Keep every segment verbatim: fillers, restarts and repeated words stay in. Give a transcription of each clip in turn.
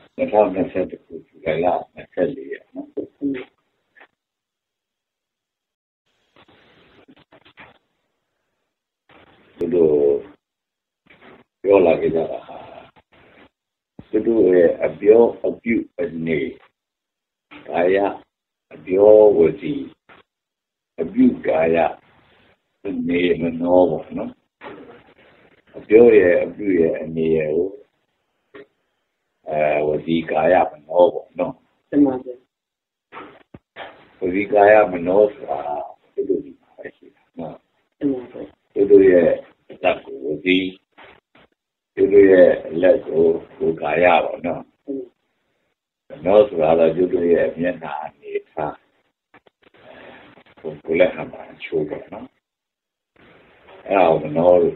Without necessity to relax, necessarily. To do your like it. To do a bill of you a knee. Gaia, a bill with the abuse Gaia, the name and all, no? A bill, a bill, a near. Was the Gaia and all, no? Was the Gaia and all, to do no. To do it, that was the to do it, let go, go Gaia or no. No, rather, you do it, Vienna, Nita, from Kuleham and children, no? I don't know.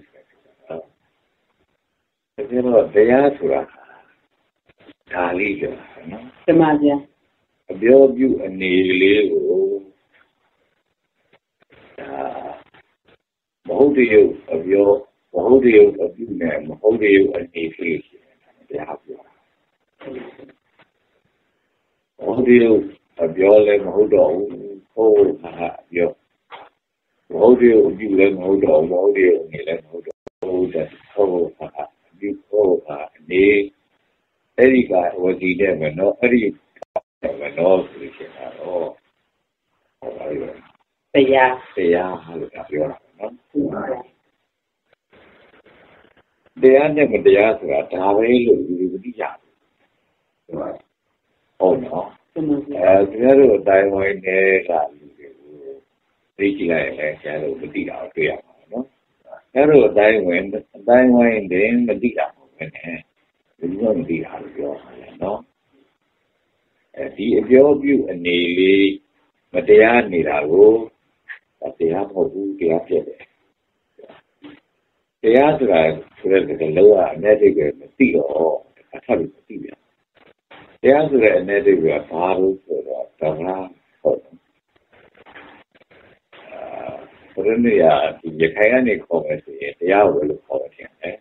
You know, they are to a leader, no? The Magia. A bill you a nearly hold you of your hold you of you name, hold you a nearly. They have you. Hold you of your limb, hold on, hold your hold you, you limb, hold on, hold you, you limb, hold on, hold that, hold you, hold me. Any guy was he never know, any never knows this. Oh, yeah, yeah, they are never the answer at how they look. Oh, no. As there was Taiwan, reaching a shadow of the deal out there. There was Taiwan, Taiwan, then the deal out. It's going to be out of your hand, no? As the view and nearly, but they are near a row, but they have no good to they are to the lower negative material, a tablet material. They are to the negative models or the for the you can't call it, they are well call it.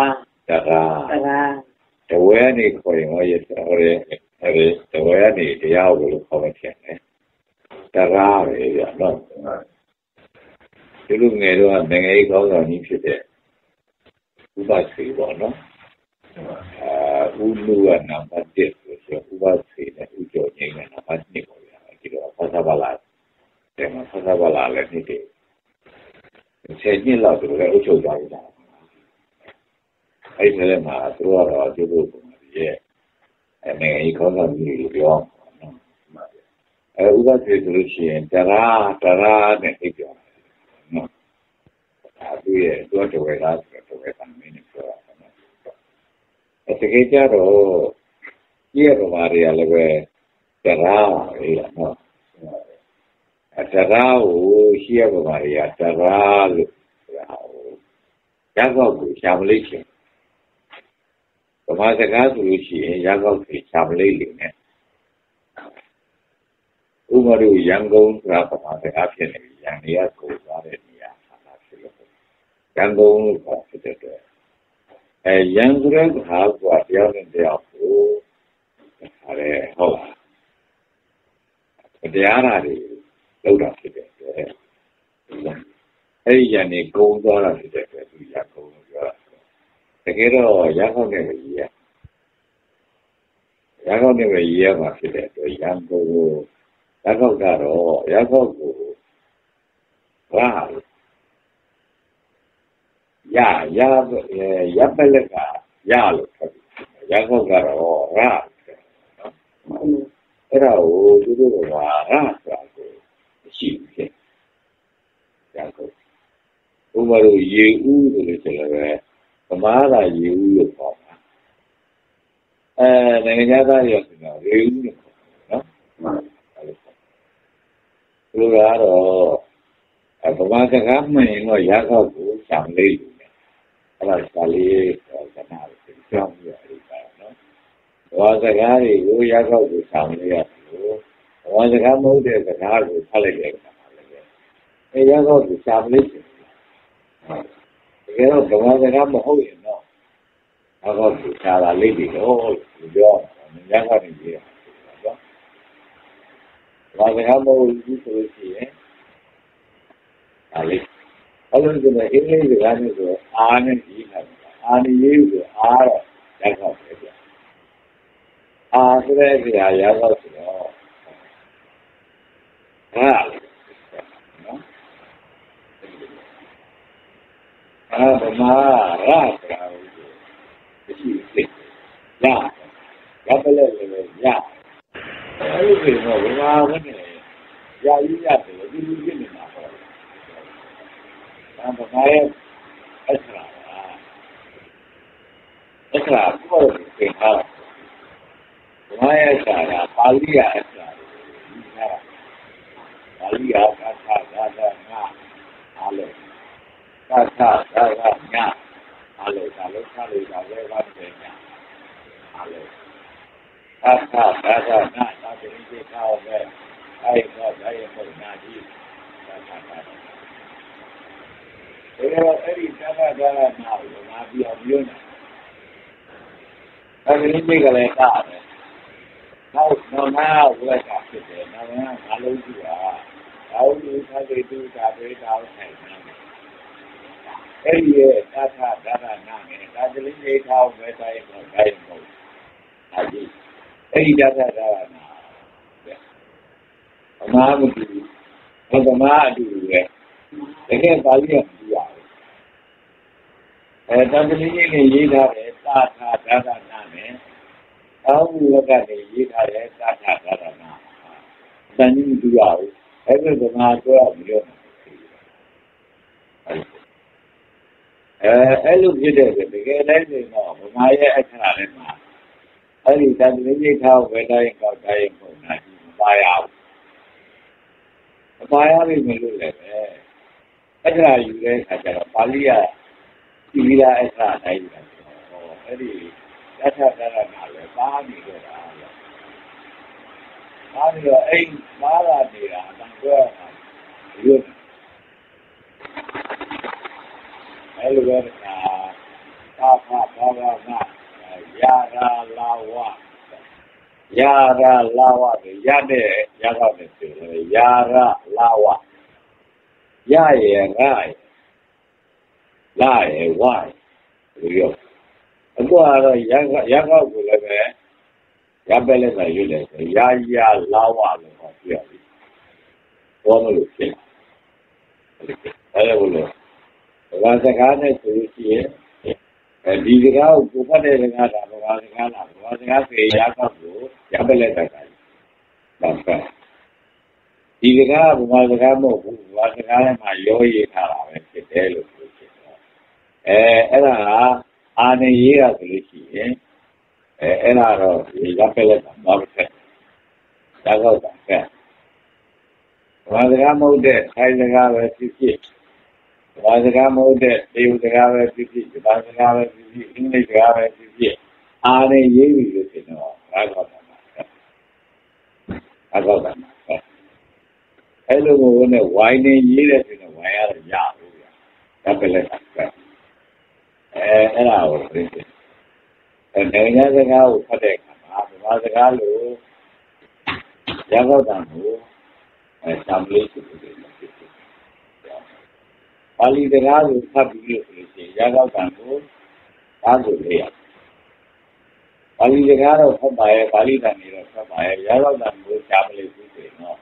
The way any calling or yes, the way any they are will call it. The rare, no. You look near and then a goes on each day. Who was three, no? Who knew a number did with who was three that we go in and a bunch of Pasabala. Then Pasabala, let me do. Said you love the Ocho Gaida. I tell him, I threw out a little yeah. And then he calls on me, young. I was with Lucian, Tara, Tara, and he goes. No. I do it, do it away last away some minutes. As a gator, oh, here, Maria, Tara, no. Tara, oh, here, Maria, Tara, Yago, Shamlation. The Mazagas, Lucian, Yago, Shamlation. Umaru Yango, Rapa, the African, Yania, Yango, a young girl has what young and they are full. Are hola. They are load up to it. Hey, Yanni, go down to the Yako. The ghetto, Yako never year. Yako never year, my Yango. Yako Garo, Yako Wow. Ya, ya, ya pelega, ya lo Yako Garo, Rat. Era o duro Rat, sheep. Yako. Umaru, you, the Kamara, you, and another, you know, Lugaro, a Pamaka Gamma, or Yako, some lady. I Sally, or Canal, some was a guy who Yako to some years ago. Was a Gamo, there's a car with Holiday. A Yako to some lady. You know, the one that I'm a whole, you know. I got to tell a lady, oh, you're never in here. While the humble will do to see, eh? I live. Other than the English, the language of An and Ehan, An you are that of it. Ah, so that's the Ayaga to know. Ah, ah, the Ma, Rata, yeah, Gabale, yeah. Everything over now, when yeah, you got it, you give me now. And the Maya, Esra, Esra, what is it? Maya Esra, Palia Esra, Palia, Kata, Gada, Na, Ale, Kata, Gada, Na, Ale, Ale, Ale, Ale, Ale, Kata, Gada, Na, Kata, Gada, I got, I am not Nadi, Kata, Every Gada, Gada, now, Nabi of Yuna. I didn't make a letter. Now, no, now, like after that, now, I lose you. How do you have to do that? Outside now. Every year, that's how that I know. That's the eight hours that I am going to I did. Every day that I know. A man would do, but a man do it. Again, Bali of the hour. And that's the eight hours that I know. How we look at the year, that's how I know. Then you do out. Every the man go out. I look at it again, I don't know. My excellent. I did that really how when I got dying for night. Buy out. Buy out is a little less. That's how you guys had a Palia. Ila is not I. That's how that I know. Bani go down. Bani go eight Mala Mira and go on. Elwer Papa Pava Yara Lawa Yara Lawa Yade Yara Yara Lawa Yaye Rai Lai Wai Rio. And go out Yaga Yaga will have Yabella Yule Yaya Lawa Formally. I will look. Once again, to see and these are Kupade Regata, Vazagana, Vazagana, Yakabu, Yabeleta. That's right. These are Vazagamo, Vazagana, my Yoyi Kara, and Kitelo. Ella, Anna Yia, the Ella, Yapeleta, Market. That's all that. Vazagamo dead, Hidegava, Siki. Vazagamo dead, they would have a city, Vazagava, English have a city. Are they you know? I got them. I got them. Hello, why they years in a wire yard? Capeleta. And our princess. And then another house, Vazagalo, Yagadamu, and some places. Pali the Razu Tabu, Yaga Bangu, Azu Lea. Pali the Garo Sabaya, Pali the Nira Sabaya, Yaga Bangu, Chamele, no.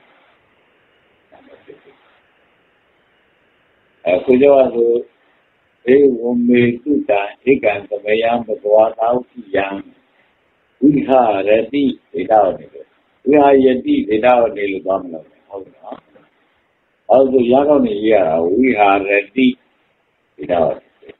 Kujawazu, they won't be two times, he can the Mayam, the Goat young. We are ready without it. We are yet without the Domino. Also, Yagoni, we are ready without it.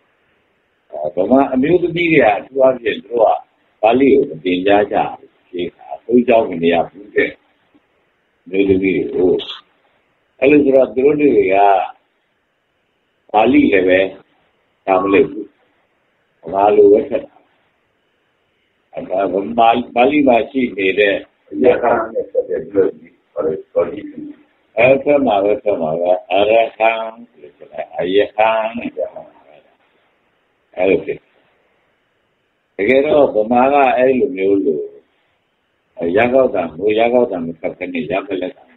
New media, two hundred Roa, Pali, the Jaja, who is out in the afternoon. New media. Elizabeth Drudia, Pali Leve, Tamil, Malu, and Pali Machi made a Yakan for a solution. Elkama, Elkama, Arahan, Ayahan, Elkama. けど、お前がえるみょうろ、やがたん、やがたんかけにやべれたん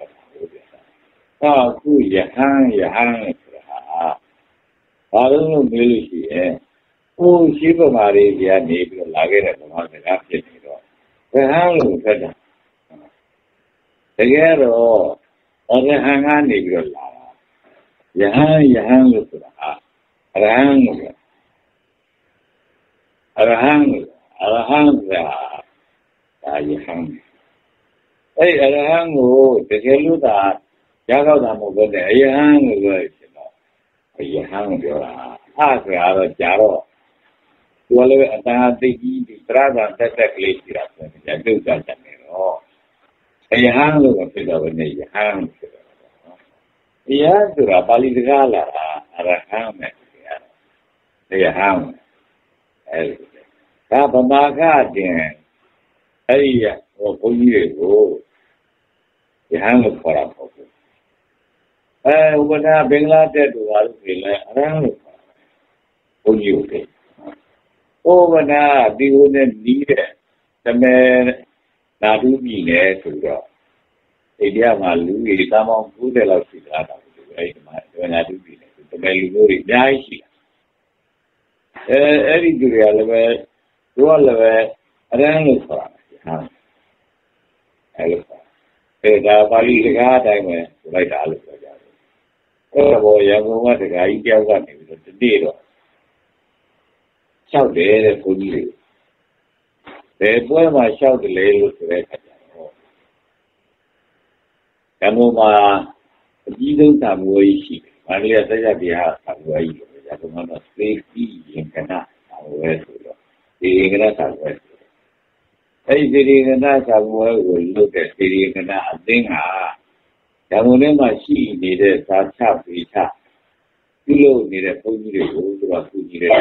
だ。あ、くやはんやはんすら、あるのみるし、こうしばまりやにびららげればまでがってにろ。やはんのかだ。だけど、あれはんがにびらら。やはんやはんすら、あらはんが。あらはん、あらはんが、あやはん。え、あらはんを、てけるだ、やがたもこで、あやはんが、あやはんが、あすらあらじゃろ。ตัวเลยอาจารย์ที่ที่ตราดานแต่แต่เลยที่รักเนี่ยจะดูกันจังเลยเนาะไอ้ห่างลูกเป็นตัวเนี่ยห่างเป็นตัวเนาะไอ้ห่างตัวบาลีสกาละอะไรห่างเนี่ยไอ้ห่างเออถ้าประมาณเนี่ยไอ้โอ้คนนี้โอ้ไอ้ห่างลูกพอรับพอเออวันนั้นเบงลาเทศตัวลูกเลยห่างลูกคนนี้โอเคโอ้วันนั้นดีวันนี้นี่แหละแต่แม่นาดูมีเนี่ยสุดยอดไอเดียมาลูกอีตามองพูดแต่เราสิลาตาไอ้มาวันนาดูมีเนี่ยแต่แม่ลูกรู้ยังไงสิเออไอ้ที่ดูเรื่องอะไรตัวอะไรอะไรนั่นลูกฟังฮะไอ้ลูกฟังเออแต่บาลีสกาได้ไหมไม่ได้ลูกฟังก็บอกอย่างว่าแต่ไอ้เจ้ากันเนี่ยมันจะดีหรอชอบเด็กคนนี้แต่พวกมาชอบเด็กลูกเด็กกันแต่เมื่อมาจีนทำวัยสิบมาเรียนแต่จะไปหาทำวัยอยู่จะต้องมาสเปรย์ที่ยังกันนะทำวัยสุดแล้วที่ยังกันนะทำวัยสุดไอ้ที่ยังกันนะทำวัยสุดลูกแต่ที่ยังกันนะอันเด้งหาแต่เมื่อเนี่ยมาชี้นี่เด็กสาวชาวปีชาที่ลูกนี่เด็กพวกนี้เด็กรู้ตัวพวกนี้เด็ก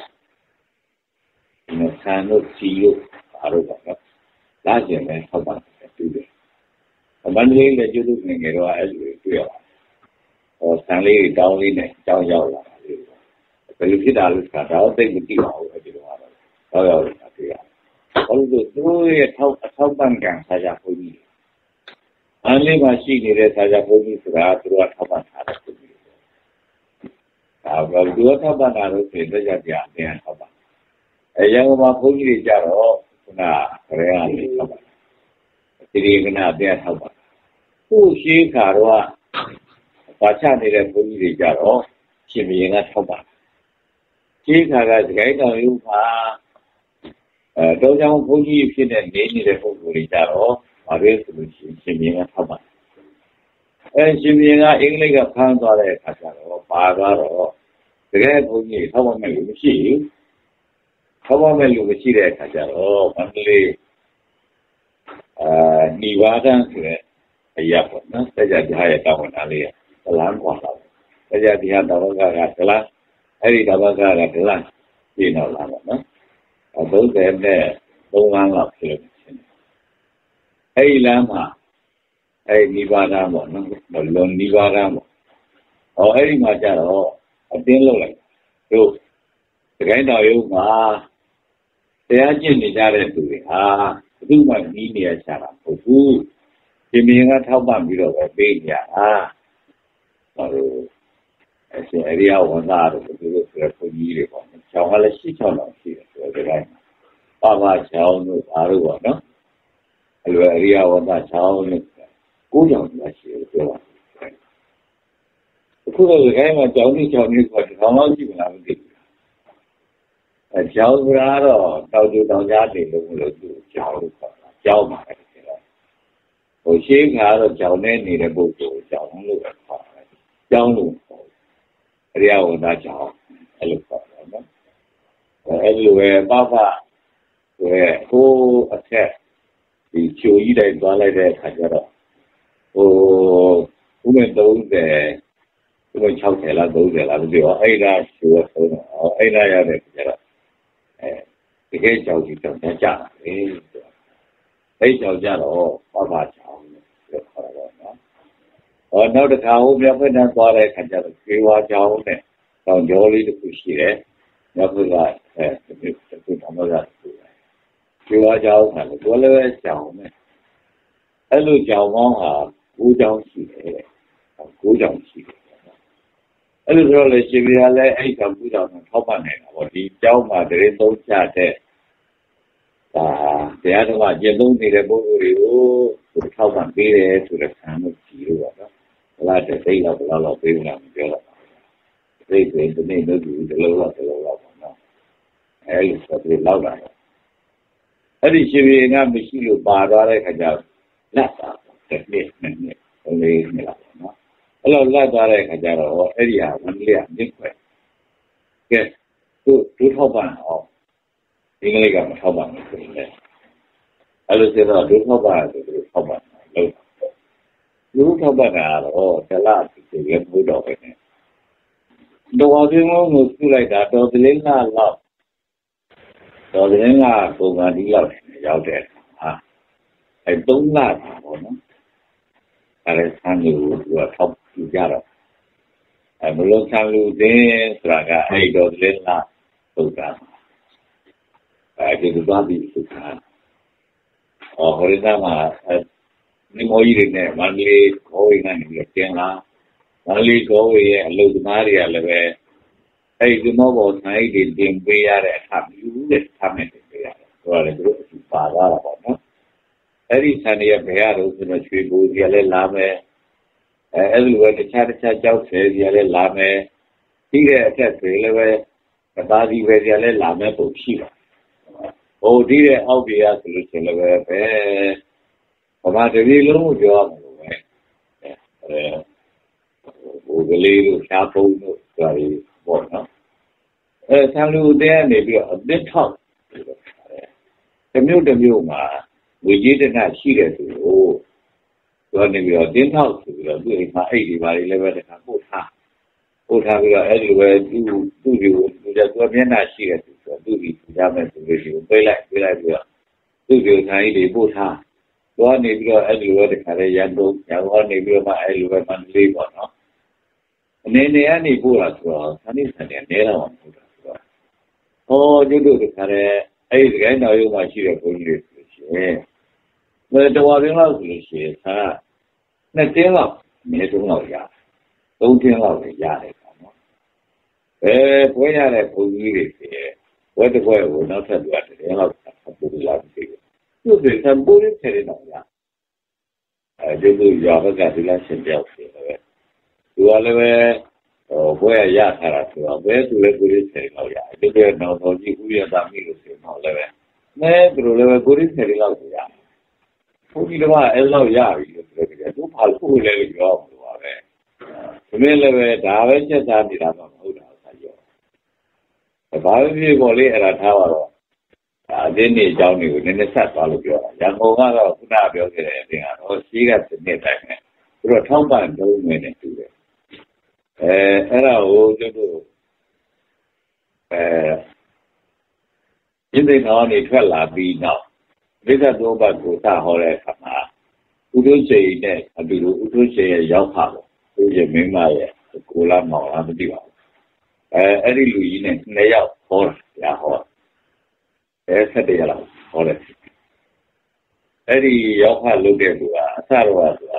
ทานลูกซีลูกอารมณ์แบบล้าเสียงเลยเขาบังดูเลยมันเลี้ยงเลยจุดลูกเนี่ยเราไอ้ลูกตัวพอสังเลี้ยงดาวนี่เนี่ยเจ้าเย้าละเป็นลูกที่ดาวลูกขาดาวเต็มที่เขาไอ้ที่ว่าเราเย้าละตัวเขาลูกตัวเนี่ยเท่าเท่าบังกันสายคนนี้อันนี้มาชี้นี่เลยสายคนนี้สุดาตัวเท่าบังหาคนนี้เราดูเท่าบังหาเราเป็นได้ยังไงเนี่ยเท่าบังไอ้ยังมาพูดที่จะรอคุณอาเรียนเลยครับที่เรียนกันเนี่ยเท่าไหร่ผู้ชี้ขาดว่าประชาชนเนี่ยพูดที่จะรอชิมยังไงเท่าไหร่ชี้ขาดก็จะให้เราอยู่มาเอ่อเราจะพูดที่พี่เนี่ยนี่นี่เลยพูดที่จะรอมาเรียนสุดชิชิมยังไงเท่าไหร่เออชิมยังไงเองเลยก็ฟังตัวเลยขาดจะรอปากก็รอแต่แค่พูดที่เท่าไหร่ไม่รู้ชี้เขาว่าไม่รู้ว่าชี้ได้ขาดจะรอมันเลยอ่านิวาดังคือไอ้ยาปนะแต่จะที่ให้ตามวันอะไรอ่ะตลาดกว่าเราแต่จะที่ให้ตามวันก็ตลาดไอ้ที่ตามวันก็ตลาดที่นั่นละนะเอาตัวเต็มเนี่ยตรงนั้นเราคือไอ้ลามาไอ้นิวาดังหมดนะบอลลงนิวาดังหมดเอาไอ้ที่มาจากเราเอาเตียงลงเลยดูแต่ไอ้ดาวอยู่มาแต่อาจารย์นี่จะเรียนตัวอ่าดูมันนี่เนี่ยใช่ไหมโอ้โหที่มีงานเท่าบ้านวิโรจน์เป็นอย่างอ่ะเราไอ้สิ่งเรียกว่าน่ารู้สึกว่าเป็นคนยี่เลยก่อนชาวอะไรสิชาวเราสิตัวเดียวกันป้าว่าชาวนู้นอะไรวะเนาะเรื่องเรียกว่าน่าชาวนู้นกูยังไม่เชื่อตัวคุณก็เลยมาชาวนี้ชาวนี้ก็ชาวเราที่มันอะไรเจ้าพระเราเราดูตอนยาดีลงเลยดูเจ้าเจ้ามาเลยโอ้เชี่ยข้าเราเจ้าเนี่ยนี่เลยบุกดูเจ้าของลูกเขาเจ้าลูกเรียกว่าน่าเจ้าไอ้ลูกเขาเนาะไอ้ลูกเอ๋ป้าป้าเอ๋โอ้อาเช่ที่ช่วยได้ตัวอะไรได้ข้าจะรอโอ้ผู้เป็นตัวเด็กผู้เป็นชาวเทล่าตัวเด็กเราดูว่าไอ้น่าช่วยเขาเนาะไอ้น่าอย่างเด็กจะรอဒီကဲကြောက်ကြည့်တော့ကြကြတယ်အဲ့ကြောက်ကြတော့ဘာဘာကြောက်လို့ခေါ်တော့နော်ဟောနောက်တစ်ခါဟိုပြဖွင့်တန်းသွားတဲ့ခါကျတော့ကေဝါကြောက်နဲ့တောင်ကျော်လေးတစ်ခုရှိတယ်要不然哎，这个这个他们的就要教他们，我那个教呢，那路教我啊，古教系的，古教系的。那时候呢，这边来哎，教古教呢，超半年了，我的教嘛，这里都下的。啊，这样的话，这东西的不有，就超半辈的，就是看不起了的。那这谁了不老老辈了，不了了。谁谁是那都有的老了，的老了嘛。哎，说的老了。那你这边俺们是有八大的，看叫拉萨，这里那里，我们没了嘛。那拉萨的看叫了，哎呀，我们两千块，给都都超半哦。应该讲超半的可以的，还是现在六超半就是超半六，六超半啊哦，在哪这个不着的呢？到外边我们出来的到这里那老，到这里那公安的老要的啊，还东那啥我呢？还是三六我超出家了，哎，不论三六的是那个还到这里那都干。哎，这个抓比是看，哦，或者那么呃，你莫以为呢，万里高位那你就变啦，万里高位也路子哪里啊那个，哎，就那个那一点点不一样的，他有的他们是不一样的，是吧？那个是八大了吧？那，哎，你看你也不要都是那全部下来拉咩？哎，如果你下的下交车下来拉咩？这个在水那个，大地方下来拉咩都去了。哦，这个后边啊，就是说那个哎，我们这里路就要那个呃，我个里路下坡路在我呢，呃，山路边那边那长，这没有这没有嘛，我记得那系列时候，说那个电套是个，对他 A 里边那边的他不差，不差这个 A 里边就就就就在左边那系列。都比家们这个就回来回来这个，都就看一点不差。我那个哎，我的看在眼中，然后那个嘛哎，我蛮累吧呢。那那俺那不了是吧？他那三年来了嘛，是吧？哦，就都是看的，哎，这个那有嘛系列不一的事情。那这话听老师写他，那电脑没中老家，都听老师家的嘛。呃，国家的不一的些。我这块我那才多少年了，他不是拉这个，就是他不是才的老家，哎，就是要个干这个先表示了呗。主要那个呃，我也压他了，是吧？我也做了不是才的老家，这个脑头几乎也当没有谁好了呗。那不是那个不是才的老家，估计的话，哎，老家一个这个都怕出来个叫什么呗？后面那个单位检查的他们好的。ဘာဖြစ်ပေါ်လေးအဲ့ဒါထားပါတော့အတင်းနေအကြောင်းတွေကိုနည်းနည်းဆက်သွားလို့ပြောတာရန်ကုန်ကတော့ခုနပြောခဲ့တဲ့အပြင်ကတော့ရှိကစနစ်တိုင်းနဲ့သူတို့ထောက်ပံ့သုံးနေတယ်တူတယ်အဲအဲ့ဒါကိုကျတို့အဲရင်းသိမ်းတော်နေထွက်လာပြီးနောက်ဒိဋ္ဌသောဘတ်ကိုစဟောတဲ့အခါမှာဥဒ္ဓရှိန်နဲ့အတူတူဥဒ္ဓရှိန်ရဲ့ရောက်ပါတော့သူရဲ့မင်းမရဲ့ကိုလာမောင်လားမသိပါဘူးအဲအဲ့ဒီလူကြီးနဲ့နှစ်ယောက်ဟောတာညာဟောအဲဆက်တယ်လားဟောတယ်အဲ့ဒီရောက်ဖလုပ်တဲ့သူကအစတော့ဆိုတာ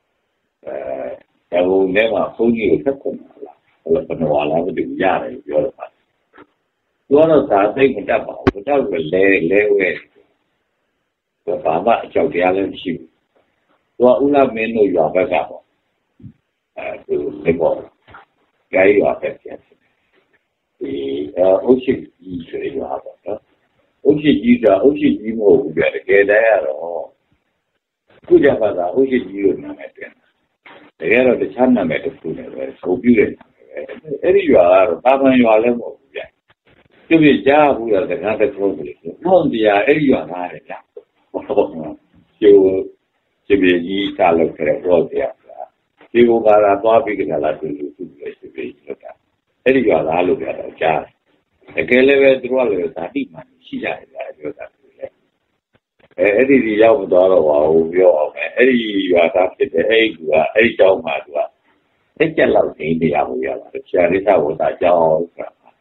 အဲဘုံထဲမှာဘုန်းကြီးကိုဆက်ခွန်လာလားဘယ်လိုဘယ်လိုလာမသိဘူးရတယ်ပြောတော့ပါသူကတော့သာသိမတတ်ပါဘူးတော့လဲလဲဝဲသူဘာမှအကြောက်တရားလည်းမရှိဘူးသူကဥလမင်းတို့ရွာဘက်ကပေါ့အဲသူဒီပေါ့ကြိုက်ရွာဘက်ပြန်ဒီအုတ်ရှိကြီးဆိုရပါတော့နော်အုတ်ရှိကြီးကအုတ်ရှိကြီးမဟုတ်ဘူးပြတကယ်တည်းကတော့ခုကြပါတာအုတ်ရှိကြီးလို့နာမည်တင်တကယ်တော့တခြားနာမည်တစ်ခုနဲ့ပဲဆိုပြတဲ့နာမည်ပဲအဲ့ဒီရွာကတော့တာမန်ရွာလည်းမဟုတ်ဘူးပြကျုပ်ပြကြားဘူးလားတကားတစ်ခုလို့ဟုတ်တရားအဲ့ဒီရွာသားတယ်ဗျဟုတ်ကျိုးကျပြကြီးစားလို့ခဲ့တော့တရားဒီဘုရားလာသွားပြီးကြလားသူလူသူလည်းကျပြကြီးလောက်တာအဲ့ဒီရွာသားလို့ပြောတော့ကြားတယ်တကယ်လည်းပဲသူတို့ကလည်းဇာတိမှန်ရှိကြတယ်ဗျာပြောတာသူလည်းအဲအဲ့ဒီဒီရောက်တော့တော့ဟောပြောအောင်မယ်အဲ့ဒီရွာသားဖြစ်တဲ့အဲ့ဒီကအဲ့ဒီကျောင်းမှာသူကတစ်ချက်လောက်နေနေရဘူးရပါတယ်ဆရာရိသဝတ္တကျောင်းဆိုတာ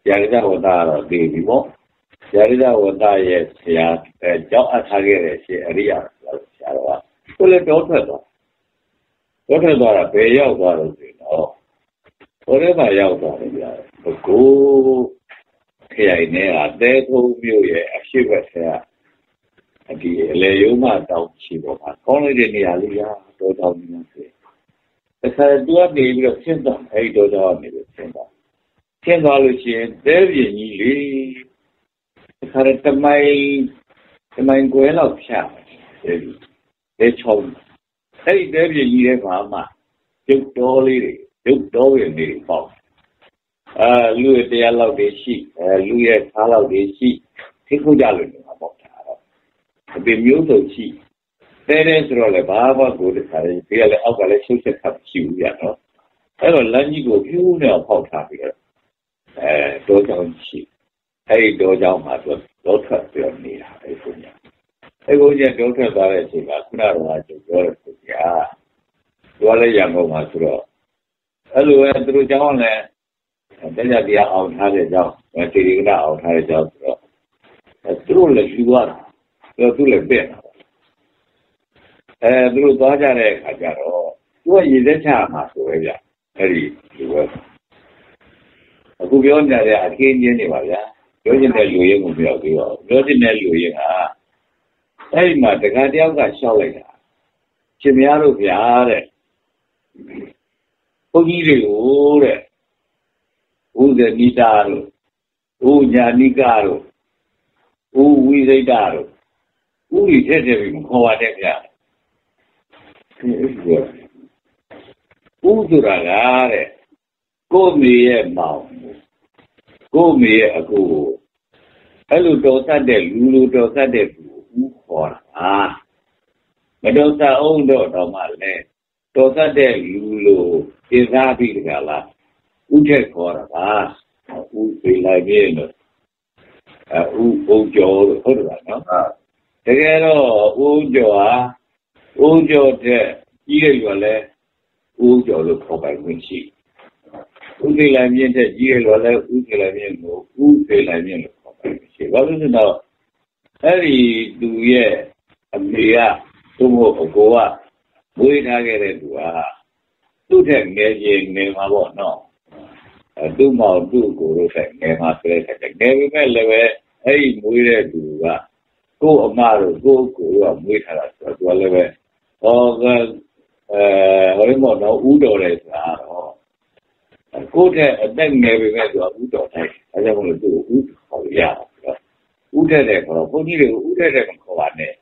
Yarida Wada, baby more. Yarida Wada, yes, yeah, Job at Hagere, she area, Sharawa. Well, a daughter. Daughter, daughter, pay your daughter, you know. Whatever your daughter, go. Here, near, there told you, a shiver here. And the Leuma down Chivo, only the Nialia, don't tell me. As I do not need a single, I don't know me the single. Ten dollars in there, you need. As I my my going out chat, they told me. Hey, there you need a mamma. You dolly, you dolly in the box. Ah, Louis de Allo de Sheep, Louis Allo de Sheep, Tico Jalo about the mutual sheep. Then it's all a baba good, I feel like a social cup chew, you know. I don't let you go, you know, how happy. Uh, those on sheep. Hey, go down, my daughter, your knee, I think. I go your daughter, but I think I could not want to go. Yeah. What a young woman through. Hello, through John. And then I out had a job, when taking out had a job. Through the you are, go to the bed. And through Dodger, I got all. What is the time, Master? Very, you were. A good young that I came anyway. You're in the Louis of your girl. You're in the Louis. Hey, my, the guardian got showing. Chimiaro Viare. Who need you? Who's the Nidaro? Who Yanigaro? Who is a Daro? Who is heading Coadega? Who do I go me a mouth? Go me a go. Hello, Dosa de Lulu Dosa de Who for ah. Medosa own daughter, my land. Dosa de Lulu is happy gala. Who take for a pass? Who feel like in who Ojo, Hoda, together, Ojo, Ojo, Yale, Ojo look for by windsheet. Who feel like in the Yale, who feel like in who feel like in the windsheet. What is it now? Harry, do ye, a Mia, Tomo, Goa, wait, I get it. Two ten getting name about no. Do more do go to name after it. Never level, hey, Muire do that. Go a mile, go go and wait at us. Whatever. Oh, uh, remember no Udo is. Go there and then never went to Udo. I don't want to do Udo. Oh, yeah. Udo there for a pony, Udo there for one day.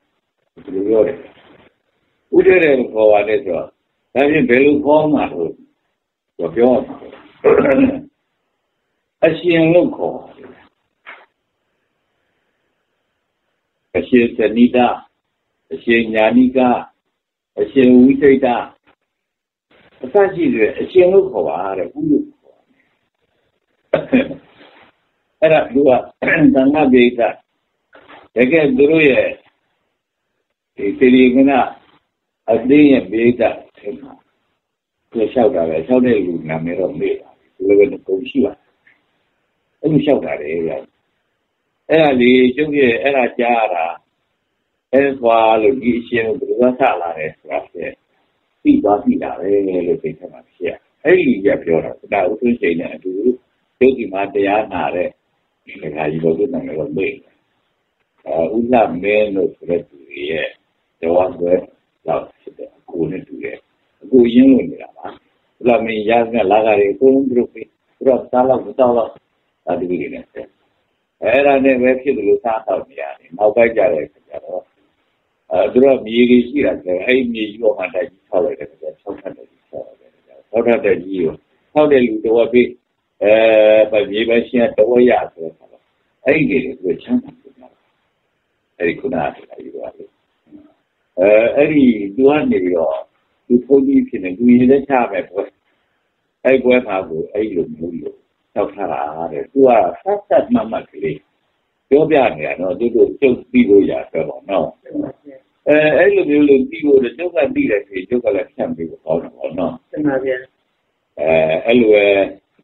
Udo there for one day. That is very common. So, John. A shin local. A shin Sanida, a shin Yanika, a shin Witata. A such is a shin local are a good. And I do a Danga Beta. Again, Druye, a Tirigana, a day and Beta. To shout out, I told you, Namero Beta. Live in Koshia. And you shout at area. Early, Julia, Ella Jara, and while you see the Sala, he was in a really big here. I leave your daughter, that was saying to you, taking my Diana, and I go to the way. Ulla men of the year, the one where love couldn't do it. Go in, La me Yasna Lagare, Group, Rob Sala, Sala, at the beginning. Era never killed Lusa out me, now by Jarek. Drop me here, I need you on that tolerate, how did you? How did you do a bit? But me by she at the way out. I get it with something. I could not. Eddie, do I need you? You told me you can agree the time at what I go have a little Tara, who are fast at Mamma Clay. You'll be on here, no, they will still be with you, no. I will be with the Joker be like a Joker like something or no. Hello,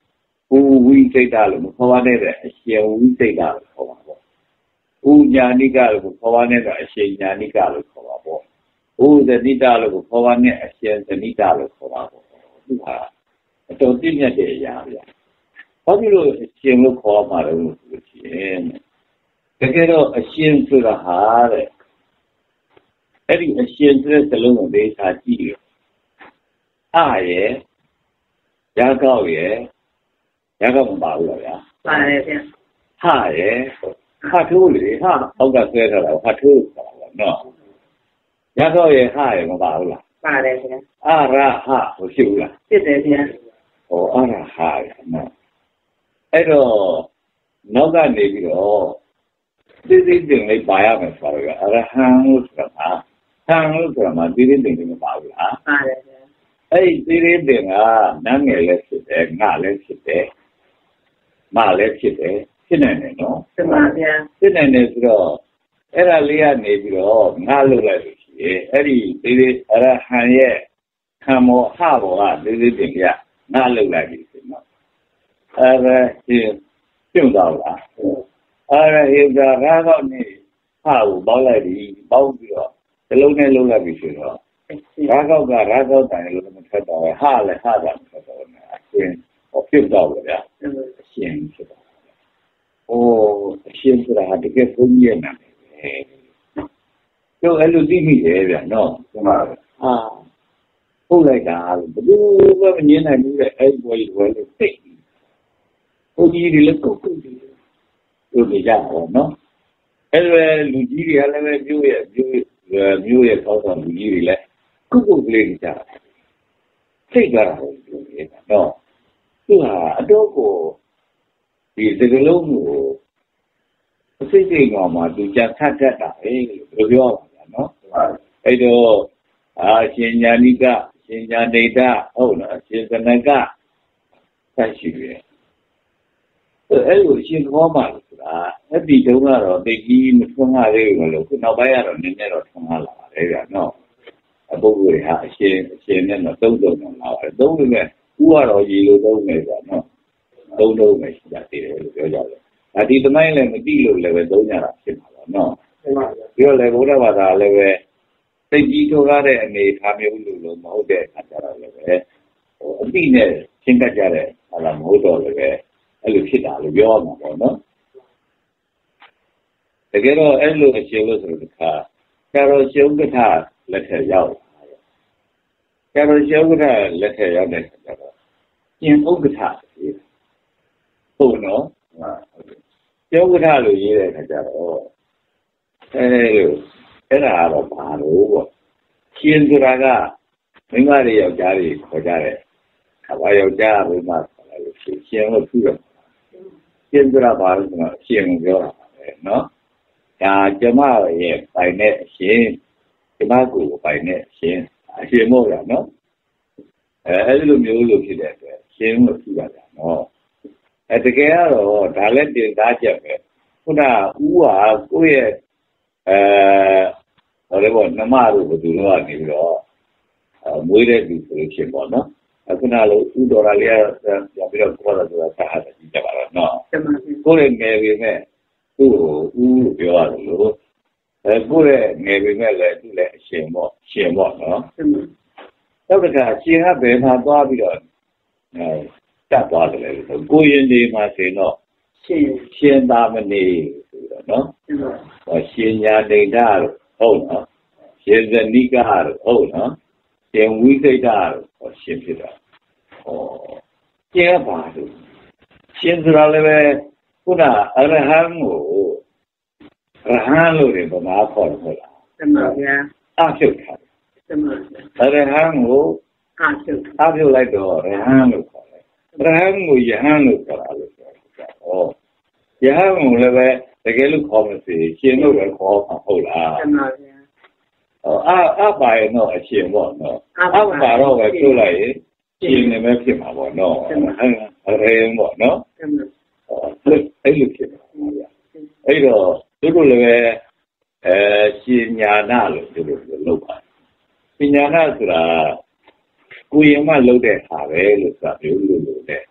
ဦးဝိစိတ်တာလို့ခေါ်ပါနဲ့တဲ့အရှင်ဝိစိတ်တာလို့ခေါ်ပါပေါ့ဦးညာနိကလို့ခေါ်ပါနဲ့တော့အရှင်ညာနိကလို့ခေါ်ပါပေါ့ဦးသတိတာလို့ခေါ်ပါနဲ့အရှင်သတိတာလို့ခေါ်ပါပေါ့သူဟာအတော်ပြည့်မြတ်တဲ့အရာဗျာဘာဖြစ်လို့အရှင်လို့ခေါ်မှာလဲလို့ဆိုရှင်တကယ်တော့အရှင်ဆိုတာဟာတဲ့အဲ့ဒီအရှင်ဆိုတဲ့စလုံးကိုဒေသကြည့်ရအားရဲ့ရကောက်ရဲ့ရကောက်မပါဘူးလားဗျာပါတယ်ဗျာဟာရဲ့ဟာထိုးလေဟာအောက်ကဆွဲထားတာဟာထိုးဆိုတာနော်ရကောက်ရဲ့ဟာရဲ့မပါဘူးလားပါတယ်ဗျာအာရဟဟိုရှိဘူးလားဖြစ်တယ်ဗျာဟောအာရဟရဲ့နော်အဲ့တော့နောက်ကနေပြီးတော့သိသိတင်လေးပါရမယ်ဆိုတော့အရဟံလို့ဆိုတာဟံလို့ဆိုတာမှသိသိတင်လေးမပါဘူးလားပါတယ်ဗျာအဲ့ဒီသိသိတင်ကနားငယ်လည်းဖြစ်တယ်ငါလည်းဖြစ်တယ်မလည်းဖြစ်တယ်ဖြစ်နိုင်တယ်နော်မှန်ပါဗျာဖြစ်နိုင်တယ်ဆိုတော့အဲ့ဒါလေးကနေပြီးတော့ငါလုပ်လိုက်လို့ရှိရင်အဲ့ဒီသိသိအရဟံရဲ့ခံမောဟဘောကသိသိတင်ကငါလုပ်လိုက်ပြီဆိုတော့အဲ့ဒါရှင်ပြုတ်တော့လားအဲ့ဒါဟိဒါရာတော့နေဟာကိုပေါက်လိုက်ပြီပေါက်ပြီးတော့ဒီလုံးနဲ့လုံးလိုက်ပြီဆိုတော့ရာကောက်ကရာကောက်တိုင်လို့မထွက်တော့ဟာလည်းဟာတာမထွက်တော့ဘူးအရှင်ဟောပြုတ်တော့ဗျာအရှင်ဖြစ်တော့โอ้အရှင်ဆိုတာတကယ်ဘုန်းကြီးရဲ့နာမည်ပဲကျုပ်အဲ့လိုသိမိတယ်ဗျာနော်ဒီမှာအာဟုတ်လိုက်တာဘယ်လိုမှမငြင်းနိုင်ဘူးတဲ့အဲ့ဘွယ်ဘွယ်လို့သိဘုန်းကြီးတွေလည်းကုတ်ကုတ်တယ်တို့နေကြတော့နော်အဲ့လိုလူကြီးတွေကလည်းပဲမျိုးရဲ့မျိုးမျိုးရဲ့ကောင်းဆောင်လူကြီးတွေလည်းကုတ်ကုတ်ကလေးနေကြတယ်သိကြတာလို့ပြောနေတာနော်သူဟာအတော့ကိုဒီစကလုံးကိုအစိတ်စိတ်ကောင်မှသူကြထတ်တတ်တာလေလို့ပြောပါဗျာနော်အဲ့တော့အာရှင်ညာနိကရှင်ညာဒိဋ္ဌဟုတ်လားရှင်သနကဆက်ရှိတယ်အဲ့လိုရှင်ခေါ်မှလို့ဆိုတာအဲ့ဒီတုန်းကတော့တိတ်ကြီးမထွန်းကားသေးဘူးလို့ခုနောက်ပိုင်းကတော့နည်းနည်းတော့ထွန်းကားလာပါတယ်ဗျာနော်အပုဂ္ဂိုလ်တွေဟာအရှင်အရှင်နဲ့တော့သုံးသုံးတော့လာပါတယ်သုံးလို့မဲ့ဥကတော့ရေလိုသုံးနေကြနော်သုံးသုံးပဲရှိကြသေးတယ်လို့ပြောကြတယ်ဒါဒီသမိုင်းလည်းမသိလို့လည်းပဲသုံးကြတာဖြစ်မှာပါနော်ပြီးတော့လည်းဘုရားဘာသာလည်းပဲတိတ်ကြီးထွန်းကားတဲ့အနေထားမျိုးလို့လို့မဟုတ်တဲ့အခါကျတော့လည်းပဲဟိုအတိနဲ့ရှင်းတတ်ကြတဲ့ဟာလားမဟုတ်တော့လည်းပဲအဲ့လိုဖြစ်တာလို့ပြောရမှာပေါ့နော်တကယ်တော့အဲ့လိုအရှင်လို့ဆိုတဲ့အခါကျတော့ရှုံးကထလက်ထက်ရောက်ကျတော့ရှုံးကထလက်ထက်ရောက်တဲ့အခါကျတော့ကျင်ဥက္ကဋ္ဌဟုတ်နော်ရှုံးကထလို့ရေးတဲ့အခါကျတော့အဲ့လိုအဲ့ဒါတော့ဘာလို့ပေါ့ရှင်ဆိုတာကမိန်းမတွေယောက်ျားတွေခေါ်ကြတယ်ခါယောက်ျားမိန်းမခေါ်တယ်လို့ရှင်လို့ပြုတယ်ရှင်ဆိုတာဘာလို့ဆိုတော့ရှင်ကိုပြောတာပဲနော်ဒါကျမရဲ့ပိုင်တဲ့အရှင်ကျမကိုပိုင်တဲ့အရှင်အရှင်မို့ရနော်အဲအဲ့လိုမျိုးလို့ဖြစ်တဲ့အတွက်ရှင်လို့ပြုတာဗျာနော်အဲတကယ်ကတော့ဒါလည်းတင်သားချက်ပဲခုနဦးဟာကိုယ့်ရဲ့အဲဟိုလည်းပေါ့နှမတို့ဘယ်သူတော့နေပြီးတော့မွေးတဲ့လူဆိုလို့ဖြစ်ပေါ့နော်အခုနလိုဥတော်ရလေးရပြီးတော့ခေါ်တာဆိုတာဆက်ဟာကြည့်ကြပါတော့နော်ကိုယ်ရဲ့ငယ်ပေမဲ့သူ့ကိုဦးလို့ပြောရတယ်လို့အဲကိုယ့်ရဲ့ငယ်ပေမဲ့လည်းသူ့လည်းအရှင်ပေါ့ရှင်ပေါ့နော်တော့တခါရှင်ကဘယ်မှာသွားပြီးတော့အဲတက်သွားတယ်လေကိုရင်ဒီမှာဆိုတော့ရှင်ရှင်သာမဏေဆိုတော့နော်ဟောရှင်ညာဒိဋ္ဌလို့ဟုတ်နော်ရှင်ဇဏိကလို့ဟုတ်နော်ရှင်ဝိသိတ္တလို့ရှင်ဖြစ်တာဟောကျဲပါလို့ရှင်ဆိုတာလည်းပဲခုနအရဟံကိုရဟန်းလို့တွေဗမာခေါ်တယ်ဟုတ်လားတမန်ဗျာအဖြုတ်ထားတမန်အရဟံကိုအဖြုတ်အဖြုတ်လိုက်တော့ရဟန်းလို့ခေါ်တယ်ရဟန်းကိုယဟန်လို့ခေါ်တာလို့ပြောတယ်ဟောယဟန်ကိုလည်းပဲတကယ်လို့ခေါ်မစီရှင်လို့ပဲခေါ်မှာဟုတ်လားတမန်ဗျာအအပါရတော့အရှင်ပေါ့နော်အပါတော့ပဲပြောလိုက်ရင်ရှင်နေမဲ့ဖြစ်မှာပေါ့နော်အဲရဲပေါ့နော်အဲ့လိုဖြစ်ပါဗျာအဲ့တော့သူတို့လည်းအဲရှင်ညာနာလို့သူတို့လုပ်ပါရှင်ညာနာဆိုတာကိုရင်မလုပ်တဲ့ဟာပဲလို့ဆိုတာမျိုးလို့လို့တဲ့တ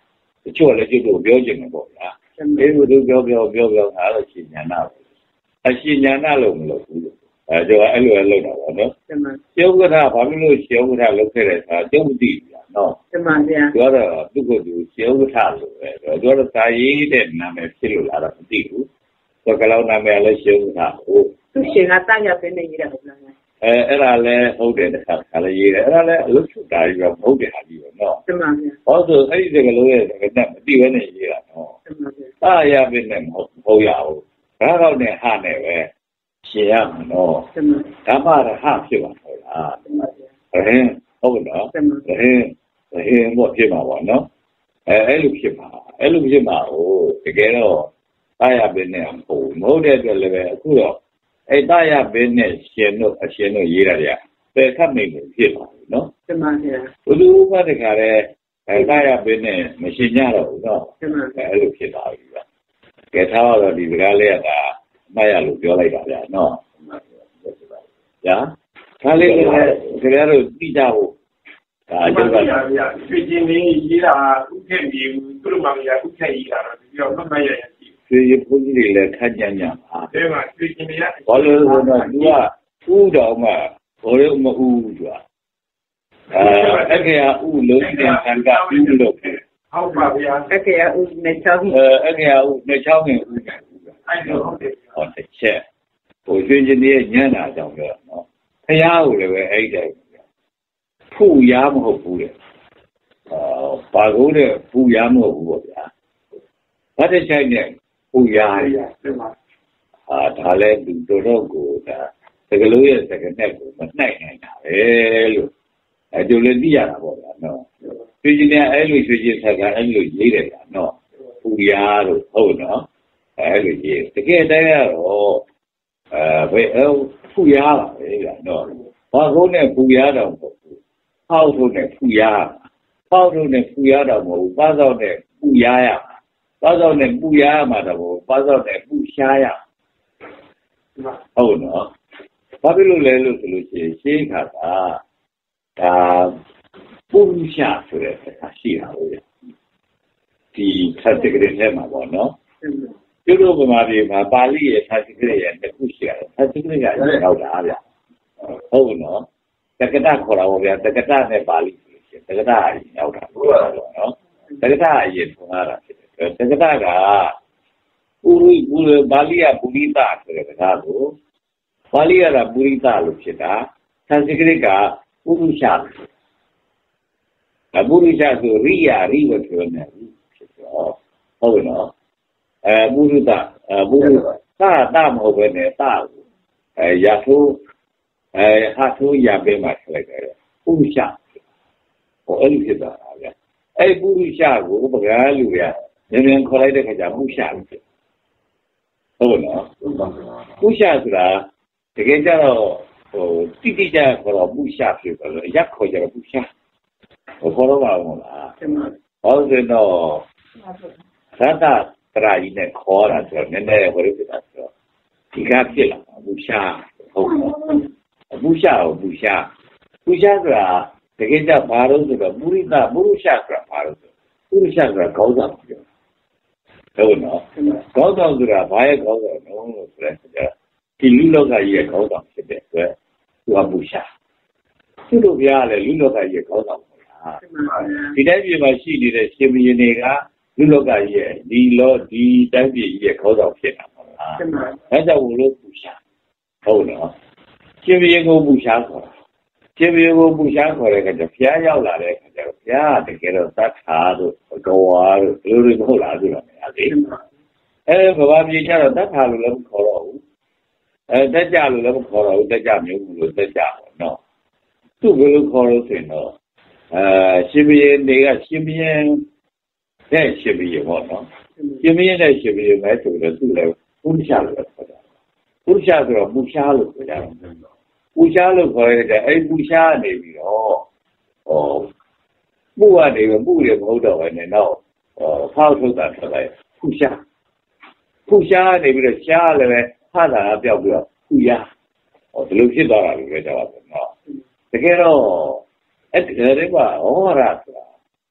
ချို့လည်းကျွတ်တို့ပြောချင်တယ်ပေါ့ဗျာအေးဘုသူပြောပြောပြောပြောငါတော့ရှင်ညာနာအရှင်ညာနာလို့မလုပ်ဘူးအဲကြောအဲ့လိုလည်းလုပ်တာပေါ့နော်ကျုပ်ကဘာဖြစ်လို့ကျုပ်ကလုပ်ခဲ့တဲ့အခါကျုပ်မသိဘူးဗျာနော်တမန်ဗျာပြောတော့သူကသူကျုပ်ကလို့ပဲပြောတော့စာရေးတဲ့နာမည်ဖြစ်လို့လားတော့မသိဘူးဆိုကလောက်နာမည်လည်းကျုပ်ကဟုတ်သူရှင်ကတာရပဲနေရတာဟုတ်လားအဲအဲ့ဒါလည်းဟုတ်တယ်တခါခါလည်းရေးတယ်အဲ့ဒါလည်းအလုပ်ချုပ်တာကြီးပဲမဟုတ်တယ်ဟာကြီးပဲနော်တမန်ဗျာဟောဆိုအဲ့ဒီစကလုံးရဲ့စကနဲ့မသိဘဲနဲ့ရေးတာနော်တမန်ဗျာတာရပဲနဲ့မဟုတ်မဟုတ်ရဘူးဒါတော့နဲ့ဟာနဲ့ပဲရှင်းရမှာနော်တမန်ဓမ္မရဟဖြစ်မှာဟုတ်လားတမန်ဗျာအဲဟုတ်နော်တမန်အဲအဲဘောဖြစ်မှာပေါ့နော်အဲအဲ့လိုဖြစ်မှာအဲ့လိုဖြစ်မှာဟိုတကယ်တော့တာရပဲနဲ့မဟုတ်မဟုတ်တဲ့အတွက်လည်းပဲအခုတော့အဲ့တာရပဲနဲ့ရှင်တို့အရှင်တို့ရေးရတယ်ပဲခတ်မိတ်လို့ဖြစ်ပါဘူးနော်တမန်ဗျာဘုသူကတခါလဲအဲ့တာရပဲနဲ့မရှင်ကြတော့ဘူးနော်တမန်အဲ့လိုဖြစ်သွားပြီဗျကဲထားတော့ဒီစကားလေးကမှတ်ရလို့ပြောလိုက်တာဗျာနော်ညာဒါလေးလည်းခင်ဗျားတို့သိကြဖို့ဒါအကျိုးကဗျာရွှေချင်းလေးရေးတာဥက္ကဋ္ဌကြီးသူတို့မှမရဥက္ကဋ္ဌကြီးတာတော့ပြီးတော့မှတ်မှတ်ရရရှိရွှေရဘုန်းကြီးတွေလည်းခက်ကြညပါအဲမှာရွှေချင်းလေးဘာလို့လဲဆိုတော့သူကဥတော်မှဘောရုံမဥသူကအဲအခေယဥလုံးတဲ့ခံကဥလို့ဟုတ်ပါဗျာအခေယဥနဲ့ချောင်းအဲအခေယဥနဲ့ချောင်းနဲ့ဥအဲ့လိုဟုတ်တယ်ဟောတစ်ချက်ဟိုရွှေချင်းလေးညံ့တာကြောင့်ပြောတာနော်ဖះကိုလည်းပဲအဲ့တိုင်းဖူရမဟုတ်ဘူးလေအာဘာလို့လဲဖူရမဟုတ်ဘူးပေါ့ဗျာဘာတစ်ချိုက်နဲ့ဖူရရအာဒါလည်းဒီတော်တော့ကိုဒါစကလုံးရဲ့စကနဲ့ကိုမနှိုက်နိုင်တာပဲလို့အဲကြိုလည်းသိရတာပေါ့ဗျာနော်ရွှေချင်းနဲ့အဲ့လိုရွှေချင်းဆက်ကအဲ့လိုရေးတယ်ဗျာနော်ဖူရလို့ဟုတ်နော်အဲ့လိုရေးတကယ်တည်းကတော့အဲဘယ်ဖူရပါပဲဗျာနော်ဘာကုန်းနဲ့ဖူရတော့မဟုတ်ဘူးပေါက်ထုံးနဲ့ဖူရပေါက်ထုံးနဲ့ဖူရတော့မဟုတ်ဘူးပါစောက်နဲ့ဖူရရပါစောက်နဲ့ဖူရရမှာတော့ပါစောက်နဲ့ဖူရှားရဟုတ်နော်ဘာဖြစ်လို့လဲလို့ဆိုလို့ရှိရင်ရှင်းခါကဒါပုရိရှာဆိုတဲ့အခါရှိတာဟုတ်ရဲ့ဒီသတ္တကရထဲမှာပေါ့နော်ကျတို့ဗမာပြည်မှာပါဠိရဲ့သတ္တကရရဲ့တစ်ခုရှိရတယ်သတ္တကရကရောက်တာဗျဟုတ်နော်တက္ကတာခေါ်တာပေါ့ဗျာတက္ကတာနဲ့ပါဠိဆိုရှင်တက္ကတာအရင်ရောက်တာဟုတ်နော်တက္ကတာအရင်ထွန်းလာတာဖြစ်တယ်တက္ကတာကပုရိပုရိပါဠိကပုရိသဆိုတဲ့စကားကိုပါဠိကပုရိသလို့ဖြစ်တာသတ္တကရကပုရုရှာအပုရုရှာဆိုရိယာရိဝပြောနေဖြစ်တော့ဟုတ်နော်အဲပုရုသအဲပုရုသာတာမဟုတ်ပဲနဲ့တာအဲရထိုးအဲဟာထိုးရပေးမှဆက်လိုက်တယ်ပုရုရှာဟိုအဲ့ဒီဖြစ်တာဗျာအဲ့ပုရုရှာကိုပကားလူကမြင်မြင်ခေါ်လိုက်တဲ့ခါကျပုရုရှာလို့ဖြစ်ဟုတ်နော်ပုရုရှာဆိုတာတကယ်ကြတော့ဟိုတိတိကျခေါ်တော့ပုရုရှာဖြစ်တယ်လို့ရက်ခေါ်ကြတော့ပုရုရှာဟိုခေါ်တော့ပါမလားဟုတ်တယ်တော့သတ္တတရာကြီးနဲ့ခေါ်တာဆိုတော့နည်းနည်းဟိုလိုဖြစ်တာဆိုတော့ဒီကဖြစ်လာပုရုရှာဟုတ်နော်ပုရုရှာကိုပုရုရှာပုရုရှာဆိုတာတကယ်ကြဘာလို့ဆိုတော့ပုရိသပုရုရှာဆိုတာဘာလို့ဆိုပုရုရှာဆိုတာခေါင်းဆောင်ပြောဟုတ်နော်ခေါင်းဆောင်ဆိုတာဘာရဲ့ခေါင်းဆောင်လဲလို့ဆိုတော့ဒီလူလောကကြီးရဲ့ခေါင်းဆောင်ဖြစ်တဲ့အတွက်သူကပုရုရှာသူတို့ပြားလည်းလူလောကကြီးရဲ့ခေါင်းဆောင်ပါလားဒီတိုင်းပြည်မှာရှိနေတဲ့ရှင်ဘုရင်တွေကလူလောကကြီးရဲ့ဒီလောဒီတိုင်းပြည်ကြီးရဲ့ခေါင်းဆောင်ဖြစ်တာပါလားအဲကြောင့်ဘုလို့ပုရုရှာဟုတ်နော်ရှင်ဘုရင်ကိုပုရုရှာခေါ်တာရှင်ဘုရင်ကိုပုရုရှာခေါ်တဲ့အခါကျဘုရားရောက်လာတဲ့အခါကျတော့ဘုရားတကယ်တော့သတ်ထာတို့ဘဂဝါတို့ဒီလိုတွေမဟုတ်လားဆိုတော့များလေအဲဘဝပြည်ကျတော့သတ်ထာလို့လည်းမခေါ်တော့ဘူးအဲတက်ကြလို့လည်းမခေါ်တော့ဘူးတက်ကြမျိုးလို့တက်ကြပေါ့နော်သူ့ဘယ်လိုခေါ်လို့ဆိုရင်တော့အဲရှင်ဘုရင်တွေကရှင်ဘုရင်တဲ့ရှင်ဘုရင်ပေါ့နော်ရှင်ဘုရင်တဲ့ရှင်ဘုရင်ပဲဆိုတော့သူ့လည်းပုရုရှာလို့ခေါ်တာပုရုရှာဆိုတော့ပုရှာလို့ခေါ်ကြတယ်ပုရှာလို့ခေါ်ရတဲ့အဲ့ပုရှာနေပြီးတော့ဟောပုကနေပုတွေမဟုတ်တော့ဘဲနဲ့တော့ဟောဖောက်ထုတ်တာထွက်လိုက်ပုရှာပုရှာနေပြီးတော့ရှားလည်းပဲဖာတာပြောက်ပြီးတော့ပုရဟောဒီလိုဖြစ်သွားတာလို့ပြောကြပါဘူးနော်တကယ်တော့အဲ့ဒီကဟောရဆိုတာ